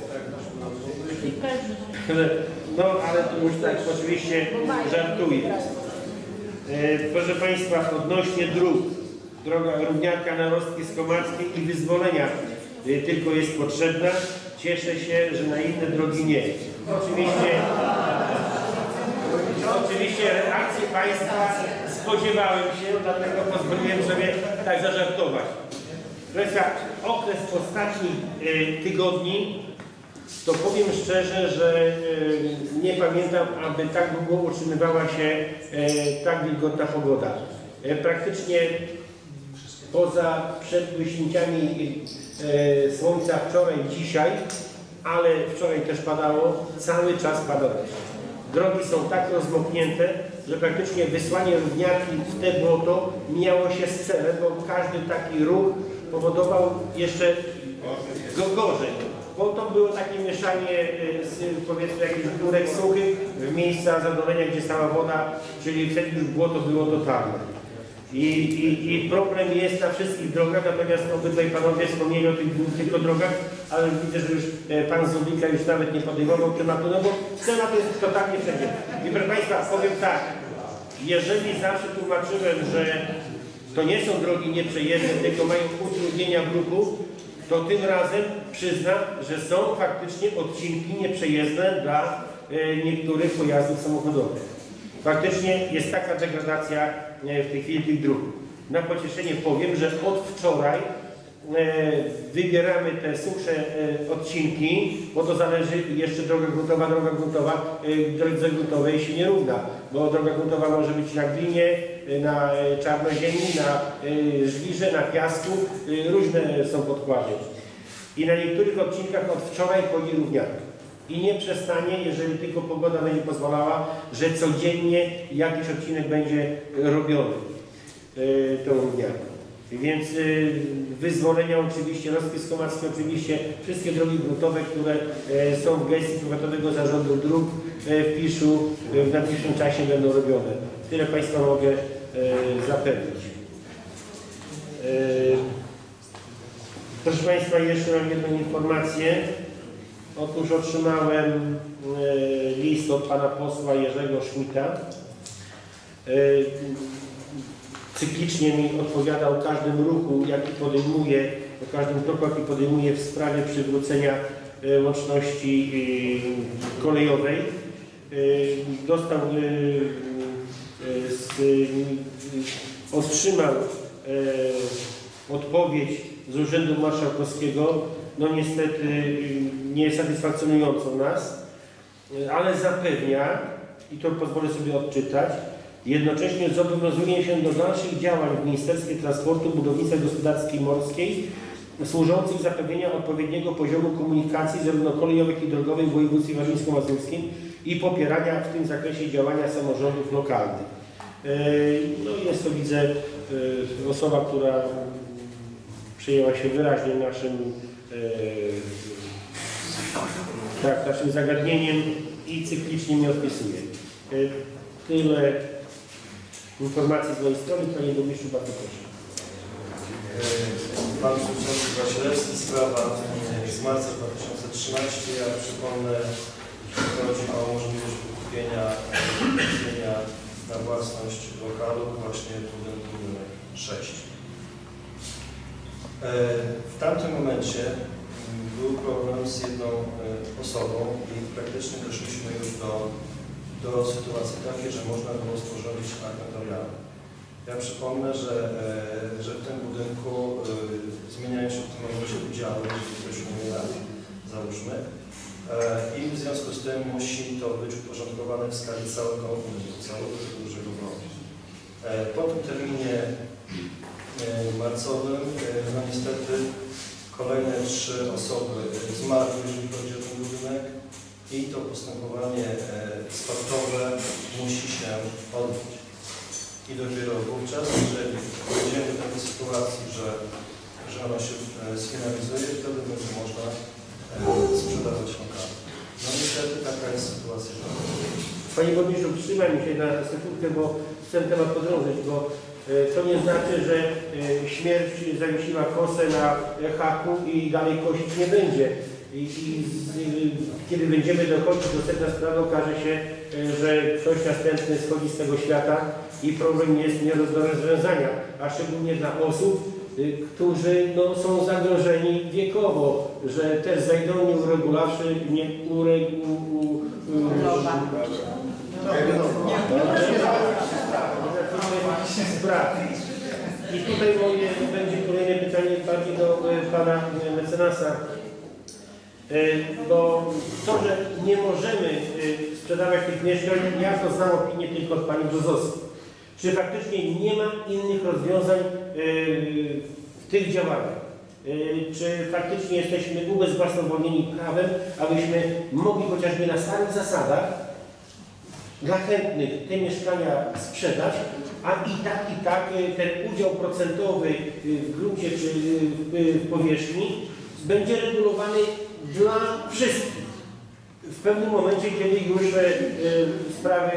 No, ale to już tak oczywiście żartuję. E, proszę Państwa, odnośnie dróg, droga Równiarka na Rostki Skomackiej i wyzwolenia e, tylko jest potrzebna. Cieszę się, że na inne drogi nie. Oczywiście, oczywiście reakcji Państwa spodziewałem się, dlatego pozwoliłem sobie tak zażartować. Proszę Państwa, okres ostatnich e, tygodni, to powiem szczerze, że e, nie pamiętam, aby tak długo utrzymywała się e, tak wilgotna pogoda. E, praktycznie poza przedbłyśnięciami e, słońca wczoraj i dzisiaj, ale wczoraj też padało, cały czas pada deszcz. Drogi są tak rozmoknięte, że praktycznie wysłanie równiarki w te błoto mijało się z celem, bo każdy taki ruch powodował jeszcze go gorzej. Bo to było takie mieszanie z, powiedzmy, jakichś górek suchych w miejsca zadolenia, gdzie stała woda, czyli wtedy już błoto było totalne. I, i, I problem jest na wszystkich drogach, natomiast obydwaj panowie wspomnieli o tych dwóch tylko drogach, ale widzę, że już pan Zulika już nawet nie podejmował tematu, no bo temat jest totalnie wszędzie. I proszę Państwa, powiem tak, jeżeli zawsze tłumaczyłem, że to nie są drogi nieprzejezdne, tylko mają utrudnienia w ruchu, to tym razem przyznam, że są faktycznie odcinki nieprzejezdne dla e, niektórych pojazdów samochodowych. Faktycznie jest taka degradacja e, w tej chwili tych dróg. Na pocieszenie powiem, że od wczoraj e, wybieramy te suchsze e, odcinki, bo to zależy jeszcze droga gruntowa, droga gruntowa, e, drodze gruntowej się nie równa, bo droga gruntowa może być na glinie, na czarnoziemi, na y, żwirze, na piasku, y, różne są podkłady. I na niektórych odcinkach od wczoraj chodzi równiarka. I nie przestanie, jeżeli tylko pogoda będzie pozwalała, że codziennie jakiś odcinek będzie robiony y, tą równiarką. Więc y, wyzwolenia oczywiście, Rostki Skomackie oczywiście, wszystkie drogi gruntowe, które y, są w gestii Powiatowego Zarządu Dróg y, w Piszu y, w najbliższym czasie będą robione. Tyle Państwa mogę E, zapewnić. E, proszę Państwa, jeszcze mam jedną informację. Otóż otrzymałem e, list od Pana posła Jerzego Schmidta. E, cyklicznie mi odpowiadał o każdym ruchu, jaki podejmuje, o każdym kroku, jaki podejmuje w sprawie przywrócenia e, łączności e, kolejowej. E, dostał e, Z, otrzymał e, odpowiedź z Urzędu Marszałkowskiego, no niestety nie satysfakcjonującą nas, ale zapewnia, i to pozwolę sobie odczytać, jednocześnie zobowiązuje się do dalszych działań w Ministerstwie Transportu, Budownictwa Gospodarki Morskiej służących zapewnienia odpowiedniego poziomu komunikacji zarówno kolejowej, jak i drogowej w województwie warmińsko-mazurskim i popierania w tym zakresie działania samorządów lokalnych. No jest to, widzę, osoba, która przyjęła się wyraźnie naszym, tak, naszym zagadnieniem i cyklicznie mnie odpisuje. Tyle informacji z mojej strony. Panie Burmistrzu, bardzo proszę. Pan Przewodniczący Wasilewski, sprawa z marca dwa tysiące trzynastego. Ja przypomnę, że chodzi o możliwość wykupienia, wykupienia na własność lokalu właśnie budynku numer sześć. W tamtym momencie był problem z jedną osobą i praktycznie doszliśmy już do, do sytuacji takiej, że można było stworzyć akt notarialny. Ja przypomnę, że, że w tym budynku zmieniają się w tym momencie udziały, jeżeli ktoś umiera, załóżmy, i w związku z tym musi to być uporządkowane w skali całego budynku, całego tego dużego bloku. Po tym terminie marcowym, no niestety kolejne trzy osoby zmarły, jeżeli chodzi o ten budynek, i to postępowanie spadkowe musi się odbyć. I dopiero wówczas, jeżeli dojdziemy do takiej sytuacji, że, że ona się sfinalizuje, wtedy będzie można sprzedawać lokale. No niestety taka jest sytuacja. W Panie Burmistrzu, trzymaj mi się na sekundkę, bo chcę temat podrążyć, bo to nie znaczy, że śmierć zawiesiła kosę na haku i dalej kosić nie będzie. I, i kiedy będziemy dochodzić do sedna sprawy, okaże się, że ktoś następny schodzi z tego świata i problem jest nie do rozwiązania, a szczególnie dla osób, którzy no, są zagrożeni wiekowo, że też zajdą nieuregulawszy, nie uregulowany. I tutaj moje będzie kolejne pytanie bardziej do pana mecenasa, bo to, że nie możemy sprzedawać tych mieszkań, ja to znam opinię tylko od pani Brzozowskiej. Czy faktycznie nie ma innych rozwiązań w tych działaniach? Czy faktycznie jesteśmy ubezwłasnowolnieni prawem, abyśmy mogli chociażby na starych zasadach dla chętnych te mieszkania sprzedać, a i tak, i tak ten udział procentowy w gruncie czy w powierzchni będzie regulowany dla wszystkich. W pewnym momencie, kiedy już sprawy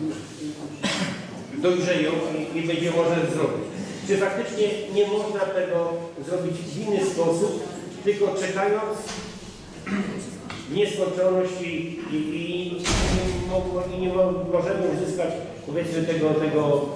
dojrzeją i, i będzie można zrobić. Czy faktycznie nie można tego zrobić w inny sposób, tylko czekając w nieskończoność i, i, i, i nie możemy uzyskać, powiedzmy, tego, tego,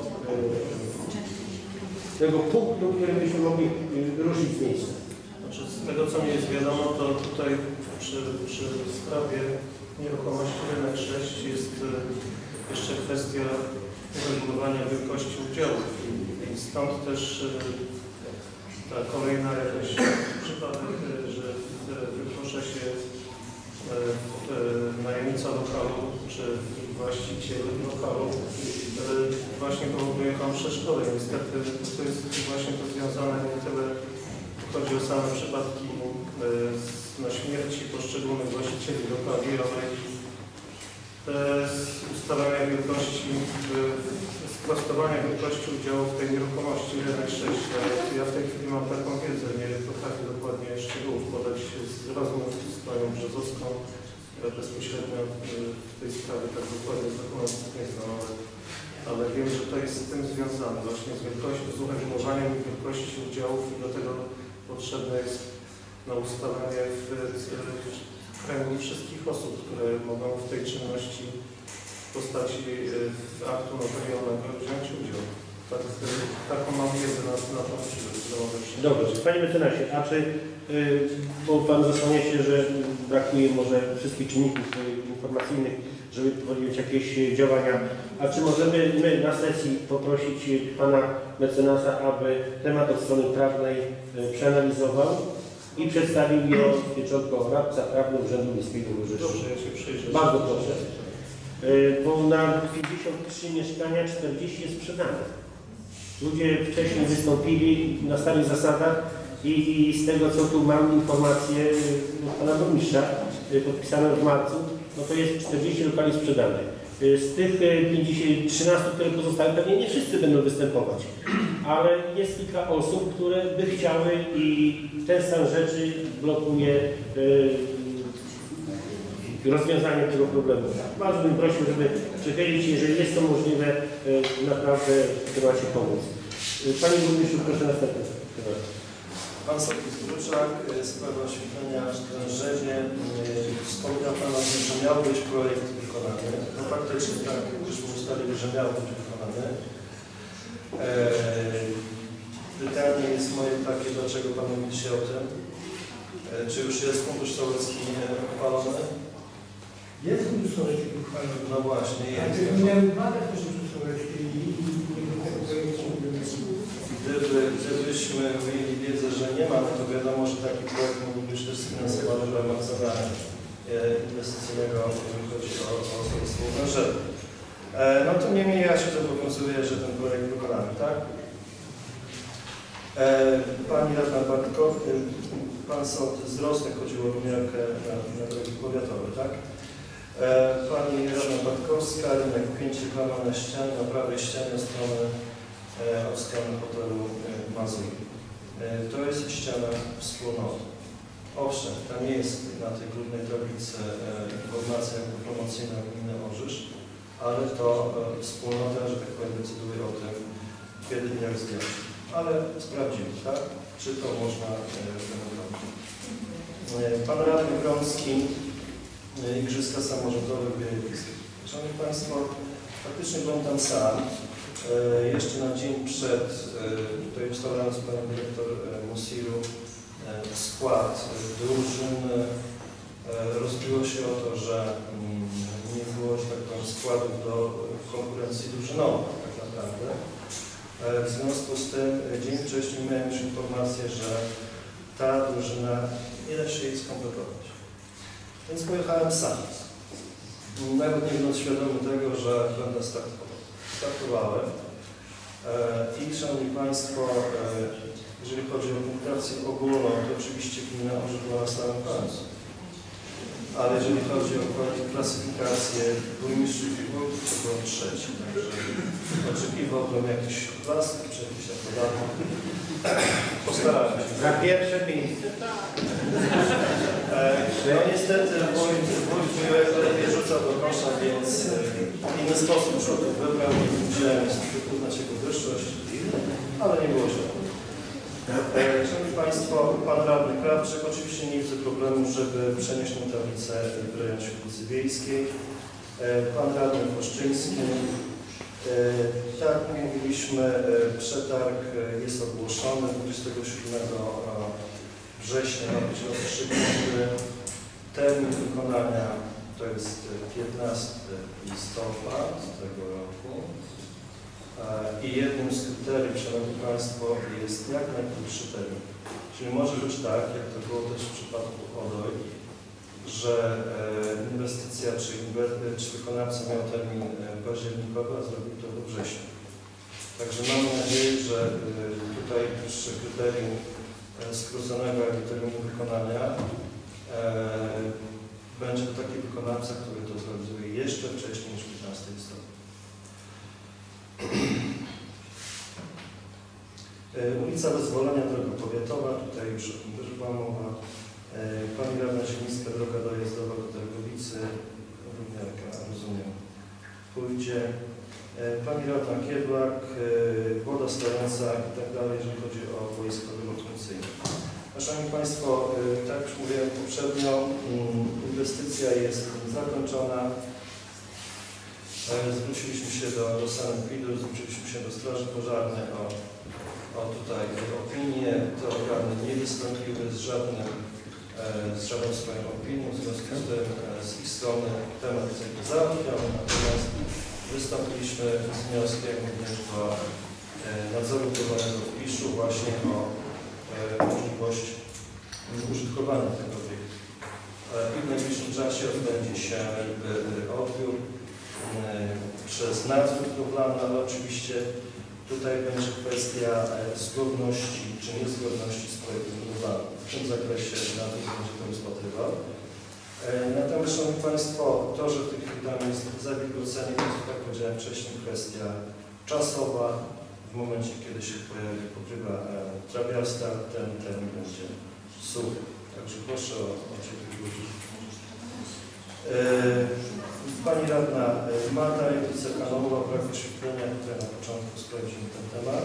tego punktu, który byśmy mogli ruszyć z miejsca. Znaczy, z tego, co mi jest wiadomo, to tutaj przy, przy sprawie nieruchomości rynek sześć jest jeszcze kwestia uregulowania wielkości udziałów i stąd też ta kolejna jakaś przypadek, że wyproszę się najemnica lokalu czy właściciel lokalu właśnie powoduje tam przeszkody. Niestety to jest właśnie to związane nie tyle, chodzi o same przypadki na śmierci poszczególnych właścicieli lokali, ale z ustalania wielkości, sprostowania wielkości udziału w tej nieruchomości rynek sześć. Ja w tej chwili mam taką wiedzę, nie potrafię dokładnie szczegółów podać z rozmów z panią Brzozowską. Ja bezpośrednio w tej sprawie tak dokładnie dokumentów nie znam, ale, ale wiem, że to jest z tym związane właśnie z wielkością, z uregulowaniem wielkości udziałów i do tego potrzebne jest na ustalenie w, w kręgu wszystkich osób, które mogą w tej czynności w postaci aktu notarialnego wziąć udział. Tak, taką mam wiedzę na, na tą chwilę. Dobrze, panie mecenasie, a czy, yy, bo pan zasłania się, że brakuje może wszystkich czynników informacyjnych, żeby podjąć jakieś działania, a czy możemy my na sesji poprosić pana mecenasa, aby temat od strony prawnej yy, przeanalizował i przedstawił je jako radca prawny Urzędu Miejskiego w Łożyszu? Dobrze, ja się przyjrzę. Bardzo proszę. Bo na pięćdziesiąt trzy mieszkania czterdzieści jest sprzedane. Ludzie wcześniej wystąpili na starych zasadach i, i z tego, co tu mam informację od pana burmistrza, podpisane w marcu, no to jest czterdzieści lokali sprzedanych. Z tych trzynastu, które pozostały, pewnie nie wszyscy będą występować, ale jest kilka osób, które by chciały i ten stan rzeczy blokuje rozwiązanie tego problemu. Bardzo bym prosił, żeby przychylić się, jeżeli jest to możliwe, naprawdę w temacie pomóc. Panie Burmistrzu, proszę następny temat. Pan Sołtys Gruczak, sprawa oświetlenia Drzewie. Wspomniał Pan o tym, że miał być projekt wykonany. No faktycznie tak, już ustalili, że miał być wykonany. Pytanie jest moje takie, dlaczego Pan mówicie o tym? Czy już jest fundusz sołecki uchwalony? Jest fundusz sołecki uchwalony. No właśnie, jest. Miałem uwagę w funduszu sołeckim i Gdyby, gdybyśmy mieli wiedzę, że nie ma, no to wiadomo, że taki projekt mógłby być też sfinansowany w ramach zadania inwestycyjnego, jeżeli chodzi o, o sołectwo Drzewie. No to niemniej ja się zobowiązuję, że ten projekt wykonamy, tak? Pani radna Bartko, pan sołtys z Rosny chodziło o wymiarkę na, na drogi powiatowe, tak? Pani radna Bartkowska, rynek pięć, reklama na ścianie, na prawej ścianie strony od strony hotelu Mazur. To jest ściana wspólnoty. Owszem, tam jest na tej głównej tablicy informacja promocyjna gminy Orzysz, ale to e, wspólnota, że tak powiem, decyduje o tym, kiedy i jak zdjąć. Ale sprawdzimy, tak? Czy to można remontować. E, Pan Radny Gromski, e, Igrzyska Samorządowe w Białowieskiej. Szanowni Państwo, faktycznie byłem tam sam. E, jeszcze na dzień przed, e, tutaj ustalając Panią Dyrektor e, Musiru, e, skład e, drużyn, e, rozbiło się o to, że mm, nie było, że tak powiem, składów do konkurencji drużynowej tak naprawdę. E, w związku z tym e, dzień wcześniej miałem już informację, że ta drużyna nie da się jej skompletować. Więc pojechałem sam. Nawet nie będąc świadomy tego, że będę startował. Startowałem e, i Szanowni Państwo, e, jeżeli chodzi o punktację ogólną, to oczywiście gmina orzekła na samym końcu. Ale jeżeli chodzi o klasyfikację burmistrzów i wójtów, to byłem trzeci. Także oczekiwałbym jakiś klasyk czy jakiś podobny. Postarałem się. Za pierwsze miejsce, tak. No niestety wójt miłego lepiej rzucał do kosza, więc w inny sposób rzutów wybrał i musiałem wyrównać jego wyższość, ale nie było źle. Szanowni Państwo, Pan Radny Krawczyk, oczywiście nie widzę problemu, żeby przenieść tę tablicę w rejon Świetlicy Wiejskiej. Pan Radny Koszczyński, tak jak mówiliśmy, przetarg jest ogłoszony dwudziestego siódmego września, ma być rozstrzygnięty. Termin wykonania to jest piętnastego listopada tego roku. I jednym z kryteriów, Szanowni Państwo, jest jak najkrótszy termin. Czyli może być tak, jak to było też w przypadku Odoj, że inwestycja czy, czy wykonawca miał termin październikowy, a zrobił to we wrześniu. Także mamy nadzieję, że tutaj przy kryterium skróconego jakby terminu wykonania będzie to taki wykonawca, który to zrealizuje jeszcze wcześniej niż piętnastego listopada. Ulica Wyzwolenia, droga powiatowa, tutaj już o tym też była mowa. Pani Radna Ziemińska, droga dojazdowa do Targowicy, równiarka, rozumiem, pójdzie. Pani Radna Kiedłak, woda stojąca i tak dalej, jeżeli chodzi o boisko remontacyjne. Szanowni Państwo, tak jak już mówiłem poprzednio, inwestycja jest zakończona. Zwróciliśmy się do, do sanepidu, zwróciliśmy się do Straży Pożarnej o, o tutaj opinię. Te organy nie wystąpiły z żadnym, z żadną swoją opinią, w związku z tym z ich strony temat jest jakby załatwiony, natomiast wystąpiliśmy z wnioskiem również do nadzoru budowlanego w Piszu właśnie o możliwość użytkowania tego obiektu. I w najbliższym czasie odbędzie się odbiór przez nadzór budowlany, ale oczywiście tutaj będzie kwestia zgodności czy niezgodności z projektem budowlanym. W tym zakresie nadzór będzie to rozpatrywał. Natomiast, Szanowni Państwo, to, że w tej chwili tam jest zawilgocenie, to jest, tak jak powiedziałem wcześniej, kwestia czasowa. W momencie, kiedy się pojawi pokrywa trawiasta, ten termin będzie suchy. Także proszę o, o cierpliwość. Pani Radna Mata, Jadwiga Kanowa, brak wyświetlenia, tutaj na początku sprawdzimy ten temat.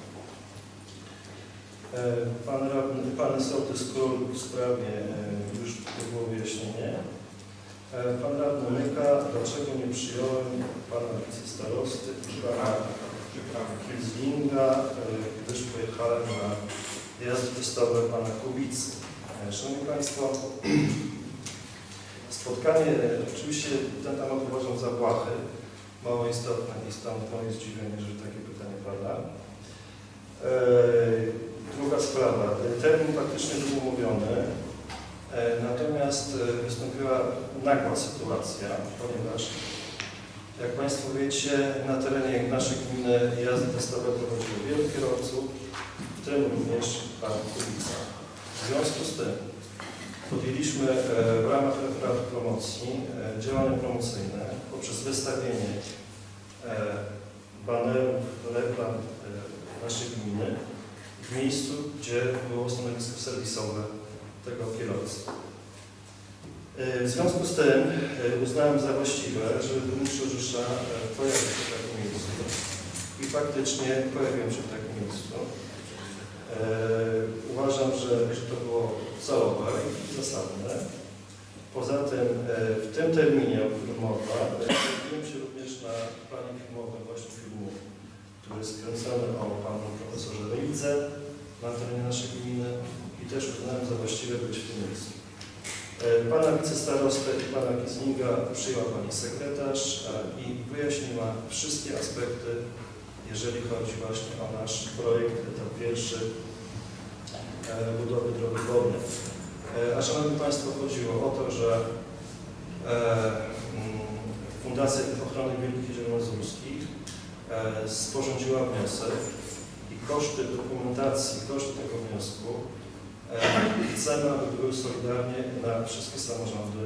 Pan Radny, Pan Sołtys Król w sprawie już było wyjaśnienie. Pan Radny Myka, dlaczego nie przyjąłem Pana wicestarosty i Pana Kilslinga, gdyż pojechałem na jazdy testowe Pana Kubicy. Szanowni Państwo, spotkanie, oczywiście ten temat uważam za błahy, mało istotne i stąd moje zdziwienie, że takie pytanie pada. Druga sprawa, termin faktycznie był umówiony, natomiast wystąpiła nagła sytuacja, ponieważ jak Państwo wiecie, na terenie naszej gminy jazdy testowe prowadziło wielu kierowców, w tym również Pan Kubica. W związku z tym podjęliśmy w ramach referatu promocji działania promocyjne poprzez wystawienie banerów, reklam naszej gminy w miejscu, gdzie było stanowisko serwisowe tego kierowcy. W związku z tym uznałem za właściwe, żeby burmistrz Orzysza pojawił się w takim miejscu i faktycznie pojawiłem się w takim miejscu. Uważam, że, że to było celowe i zasadne. Poza tym w tym terminie, o którym mowa, pojawiłem się również na planie filmowym właśnie filmu, który jest kręcony o panu profesorze Rydze na terenie naszej gminy i też uznałem za właściwe być w tym miejscu. Pana wicestarostę i pana Kislinga przyjęła pani sekretarz i wyjaśniła wszystkie aspekty, jeżeli chodzi właśnie o nasz projekt, etap pierwszy budowy drogi wodnej. A szanowni państwo, chodziło o to, że Fundacja Ochrony Wielkich Jezior Mazurskich sporządziła wniosek i koszty dokumentacji, koszty tego wniosku chcemy, aby były solidarnie na wszystkie samorządy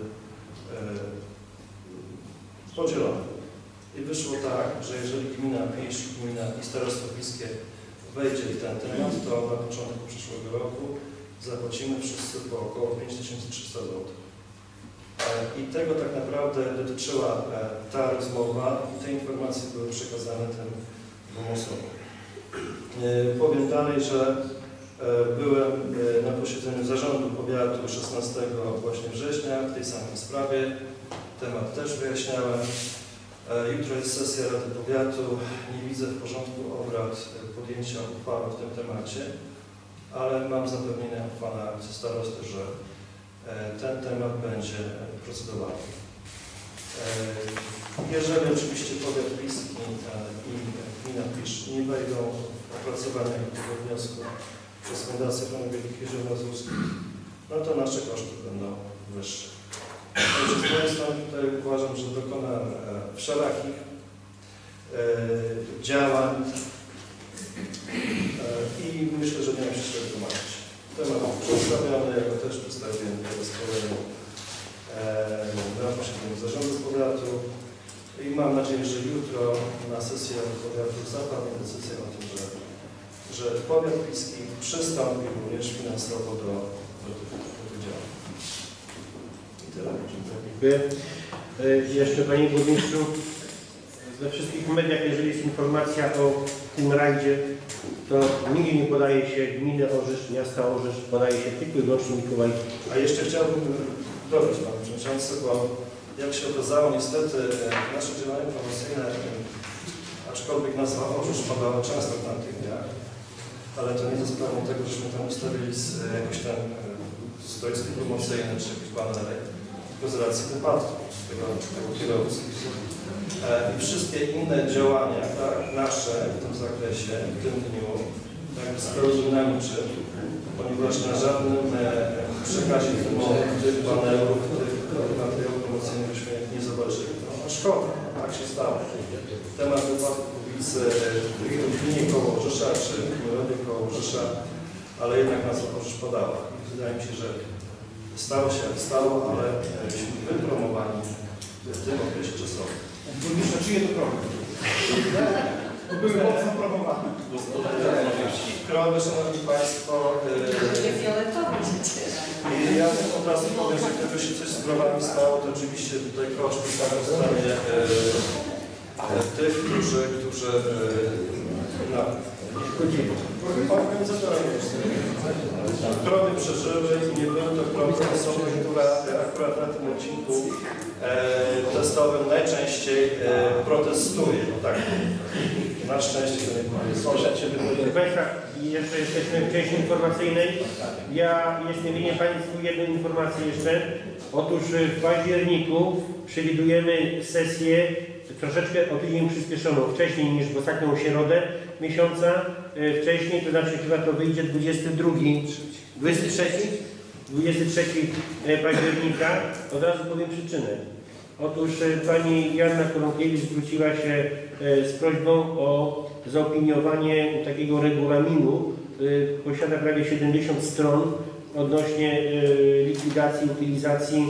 podzielone. I wyszło tak, że jeżeli gmina Pisz, gmina i starostwo piskie wejdzie w ten temat, to na początku przyszłego roku zapłacimy wszyscy po około pięć tysięcy trzysta złotych. I tego tak naprawdę dotyczyła ta rozmowa i te informacje były przekazane tym dwóm osobom. Powiem dalej, że byłem na posiedzeniu zarządu powiatu szesnastego właśnie września w tej samej sprawie. Temat też wyjaśniałem. Jutro jest sesja Rady Powiatu. Nie widzę w porządku obrad podjęcia uchwały w tym temacie, ale mam zapewnienia od pana starosty, że ten temat będzie procedowany. Jeżeli oczywiście powiat piski i gmina Pisz nie wejdą w opracowanie tego wniosku przez Fundację Ochrony Wielkich Jezior Mazurskich, no to nasze koszty będą wyższe. Także z mojej strony tutaj uważam, że dokonałem wszelakich działań i myślę, że nie mam się czego tłumaczyć. Temat przedstawiony, jako też przedstawiłem tego z kolei na posiedzeniu zarządu powiatu i mam nadzieję, że jutro na sesji powiatu zapadnie decyzja o tym, że, że powiat piski przystąpi również finansowo do, do tych, tych działań. I tyle. Dziękuję. Jeszcze Panie Burmistrzu, we wszystkich mediach, jeżeli jest informacja o tym rajdzie, to nigdzie nie podaje się gminy Orzysz, miasta Orzysz, podaje się tylko i wyłącznie Mikołaj. A jeszcze chciałbym dodać Panu Przewodniczący, bo jak się okazało, niestety nasze działania promocyjne, aczkolwiek nazwa Orzysz padała często w tamtych dniach, ale to nie za sprawą tego, żeśmy tam ustawili jakiś tam stoisko promocyjne czy jakiś banery, tylko z racji wypadku tego, tego kierowcy. I wszystkie inne działania tak, nasze w tym zakresie, w tym dniu, tak spełniły na niczym, ponieważ na żadnym e, przekazie filmowym tych banerów, tych materiałów promocyjnych byśmy nie zobaczyli. No, szkoda, tak się stało. Temat wypadku w ulicy w gminie koło Orzysza, czy w gminie koło Orzysza, ale jednak nas Orzysz podała. I wydaje mi się, że stało się jak stało, ale byliśmy wypromowani w tym okresie czasowym. Burmistrza, czyje to krowy? To były mocno promowane. Krowy, Szanowni Państwo, yy, ja od razu powiem, że gdyby się coś z krowami stało, to oczywiście tutaj kroczki tak po stronie yy, tych, którzy, którzy yy, no, organizatorem krowy przeżyły i nie były to krowy osoby, która akurat na tym odcinku e, testowym najczęściej e, protestuje. No tak, na szczęście to nie sąsiad się wypowiedział. Proszę Państwa, jeszcze jesteśmy w części informacyjnej. Ja jestem winien Państwu jedną informację jeszcze. Otóż w październiku przewidujemy sesję troszeczkę o tydzień przyspieszoną, wcześniej niż w ostatnią środę miesiąca, wcześniej, to znaczy chyba to wyjdzie dwudziestego drugiego, dwudziestego trzeciego, dwudziestego trzeciego października. Od razu powiem przyczynę. Otóż pani Joanna Kolonkiewicz zwróciła się z prośbą o zaopiniowanie takiego regulaminu. Posiada prawie siedemdziesiąt stron odnośnie likwidacji, utylizacji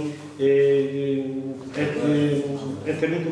etermitów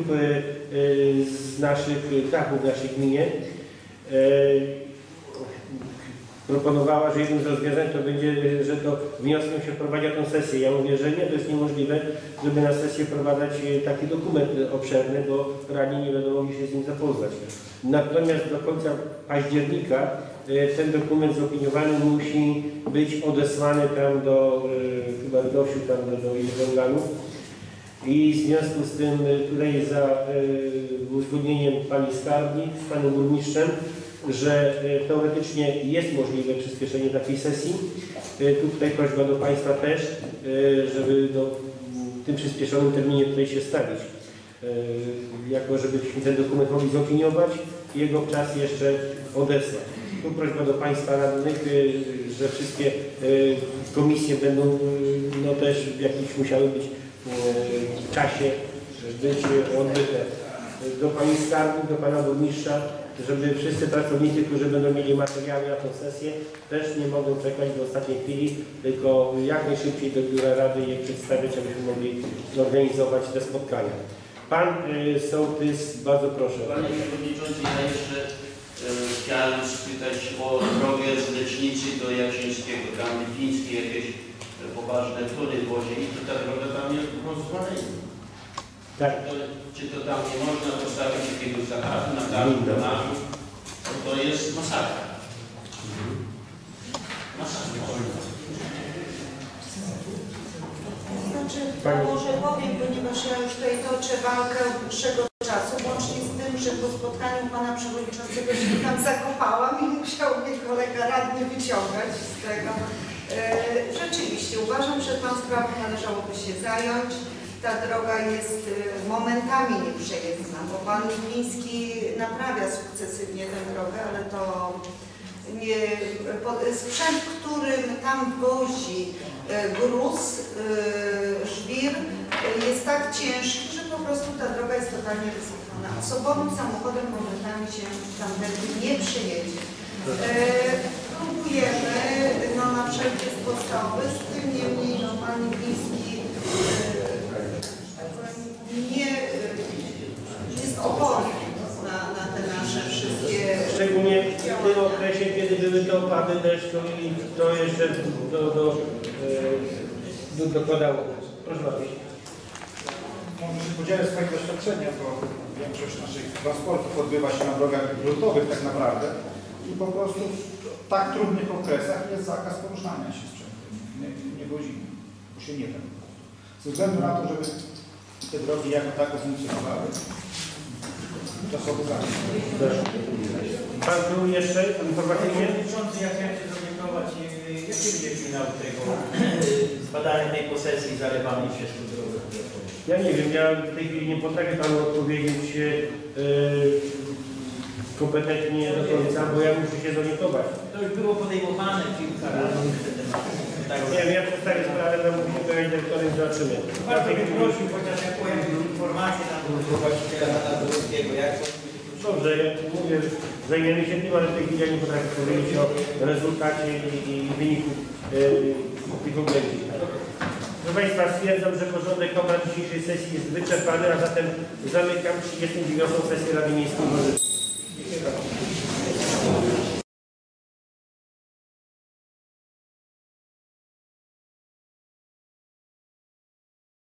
z naszych dachów w naszej gminie. proponowała, że jednym z rozwiązań to będzie, że to wnioskiem się wprowadza tę sesję. Ja mówię, że nie, to jest niemożliwe, żeby na sesję wprowadzać taki dokument obszerny, bo radni nie będą mogli się z nim zapoznać. Natomiast do końca października ten dokument zopiniowany musi być odesłany tam do, chyba do Dosiu, tam do, do jego organów. I w związku z tym tutaj za uzgodnieniem pani skarbnik z panem burmistrzem, że teoretycznie jest możliwe przyspieszenie takiej sesji. Tu tutaj prośba do państwa też, żeby do, w tym przyspieszonym terminie tutaj się stawić. Jako żebyśmy ten dokument mogli zopiniować i jego czas jeszcze odesłać. Tu prośba do państwa radnych, że wszystkie komisje będą no też w jakimś musiały być w czasie być odbyte. Do pani skarbnik, do pana burmistrza, żeby wszyscy pracownicy, którzy będą mieli materiały na tę sesję, też nie mogą czekać do ostatniej chwili, tylko jak najszybciej do biura rady je przedstawić, abyśmy mogli zorganizować te spotkania. Pan y, sołtys, bardzo proszę. Panie Przewodniczący, ja jeszcze y, chciałem spytać o drogę z Lecznicy do Jasińskiego. Tam Lipiński jakieś y, poważne tury wozi i to ta droga tam jest rozwalona. Tak. Czy to, czy to tam nie można postawić jakiegoś zakazu na każdym donażu? To jest masakra. Masakra. Znaczy, ja może powiem, ponieważ ja już tutaj toczę walkę od dłuższego czasu, łącznie z tym, że po spotkaniu pana przewodniczącego się tam zakopałam i musiał mnie kolega radny wyciągać z tego. E, rzeczywiście uważam, że tą sprawą należałoby się zająć. Ta droga jest momentami nieprzejezdna, bo pan Lipiński naprawia sukcesywnie tę drogę, ale to nie, sprzęt, którym tam wozi gruz, żwir, jest tak ciężki, że po prostu ta droga jest totalnie ryzykowna. Osobowym samochodem momentami się tamtędy nie przejedzie. Próbujemy no, na wszelkie sposoby, z tym niemniej no, pan Lipiński nie jest oporny na, na te nasze wszystkie... Szczególnie w tym okresie, kiedy były te opady deszczu i to jeszcze do, do, do, dokładało. Proszę bardzo. Może podzielę swoje doświadczenia, bo większość naszych transportów odbywa się na drogach gruntowych tak naprawdę i po prostu w tak trudnych okresach jest zakaz poruszania się sprzętem. Nie, nie wozimy, bo się nie da. Ze względu na to, żeby te drogi jako tako funkcjonowały, czasowy zakaz. Pan był jeszcze informacyjnie? Panie Przewodniczący, ja chciałem się zorientować, jaki będzie finał tego zbadania tej posesji zalewanej przez tę drogę? Ja nie wiem, ja w tej chwili nie potrafię panu odpowiedzieć yy, kompetentnie do końca, bo ja muszę się zorientować. To już było podejmowane kilka razy. Tak, nie wiem, ja przedstawię sprawę, to musimy pojechać dyrektorem, zobaczymy. Bardzo bym prosił chociaż jakąś informację tam do właściciela Pana Dworskiego, jak to... Dobrze, ja mówię, zajmiemy się tym, ale w tej chwili ja nie potrafię powiedzieć o rezultacie i, i wyniku yy, tych oględzin. Proszę Państwa, stwierdzam, że porządek obrad dzisiejszej sesji jest wyczerpany, a zatem zamykam trzydziestą dziewiątą sesję Rady Miejskiej w Morzyczu. Dziękuję bardzo.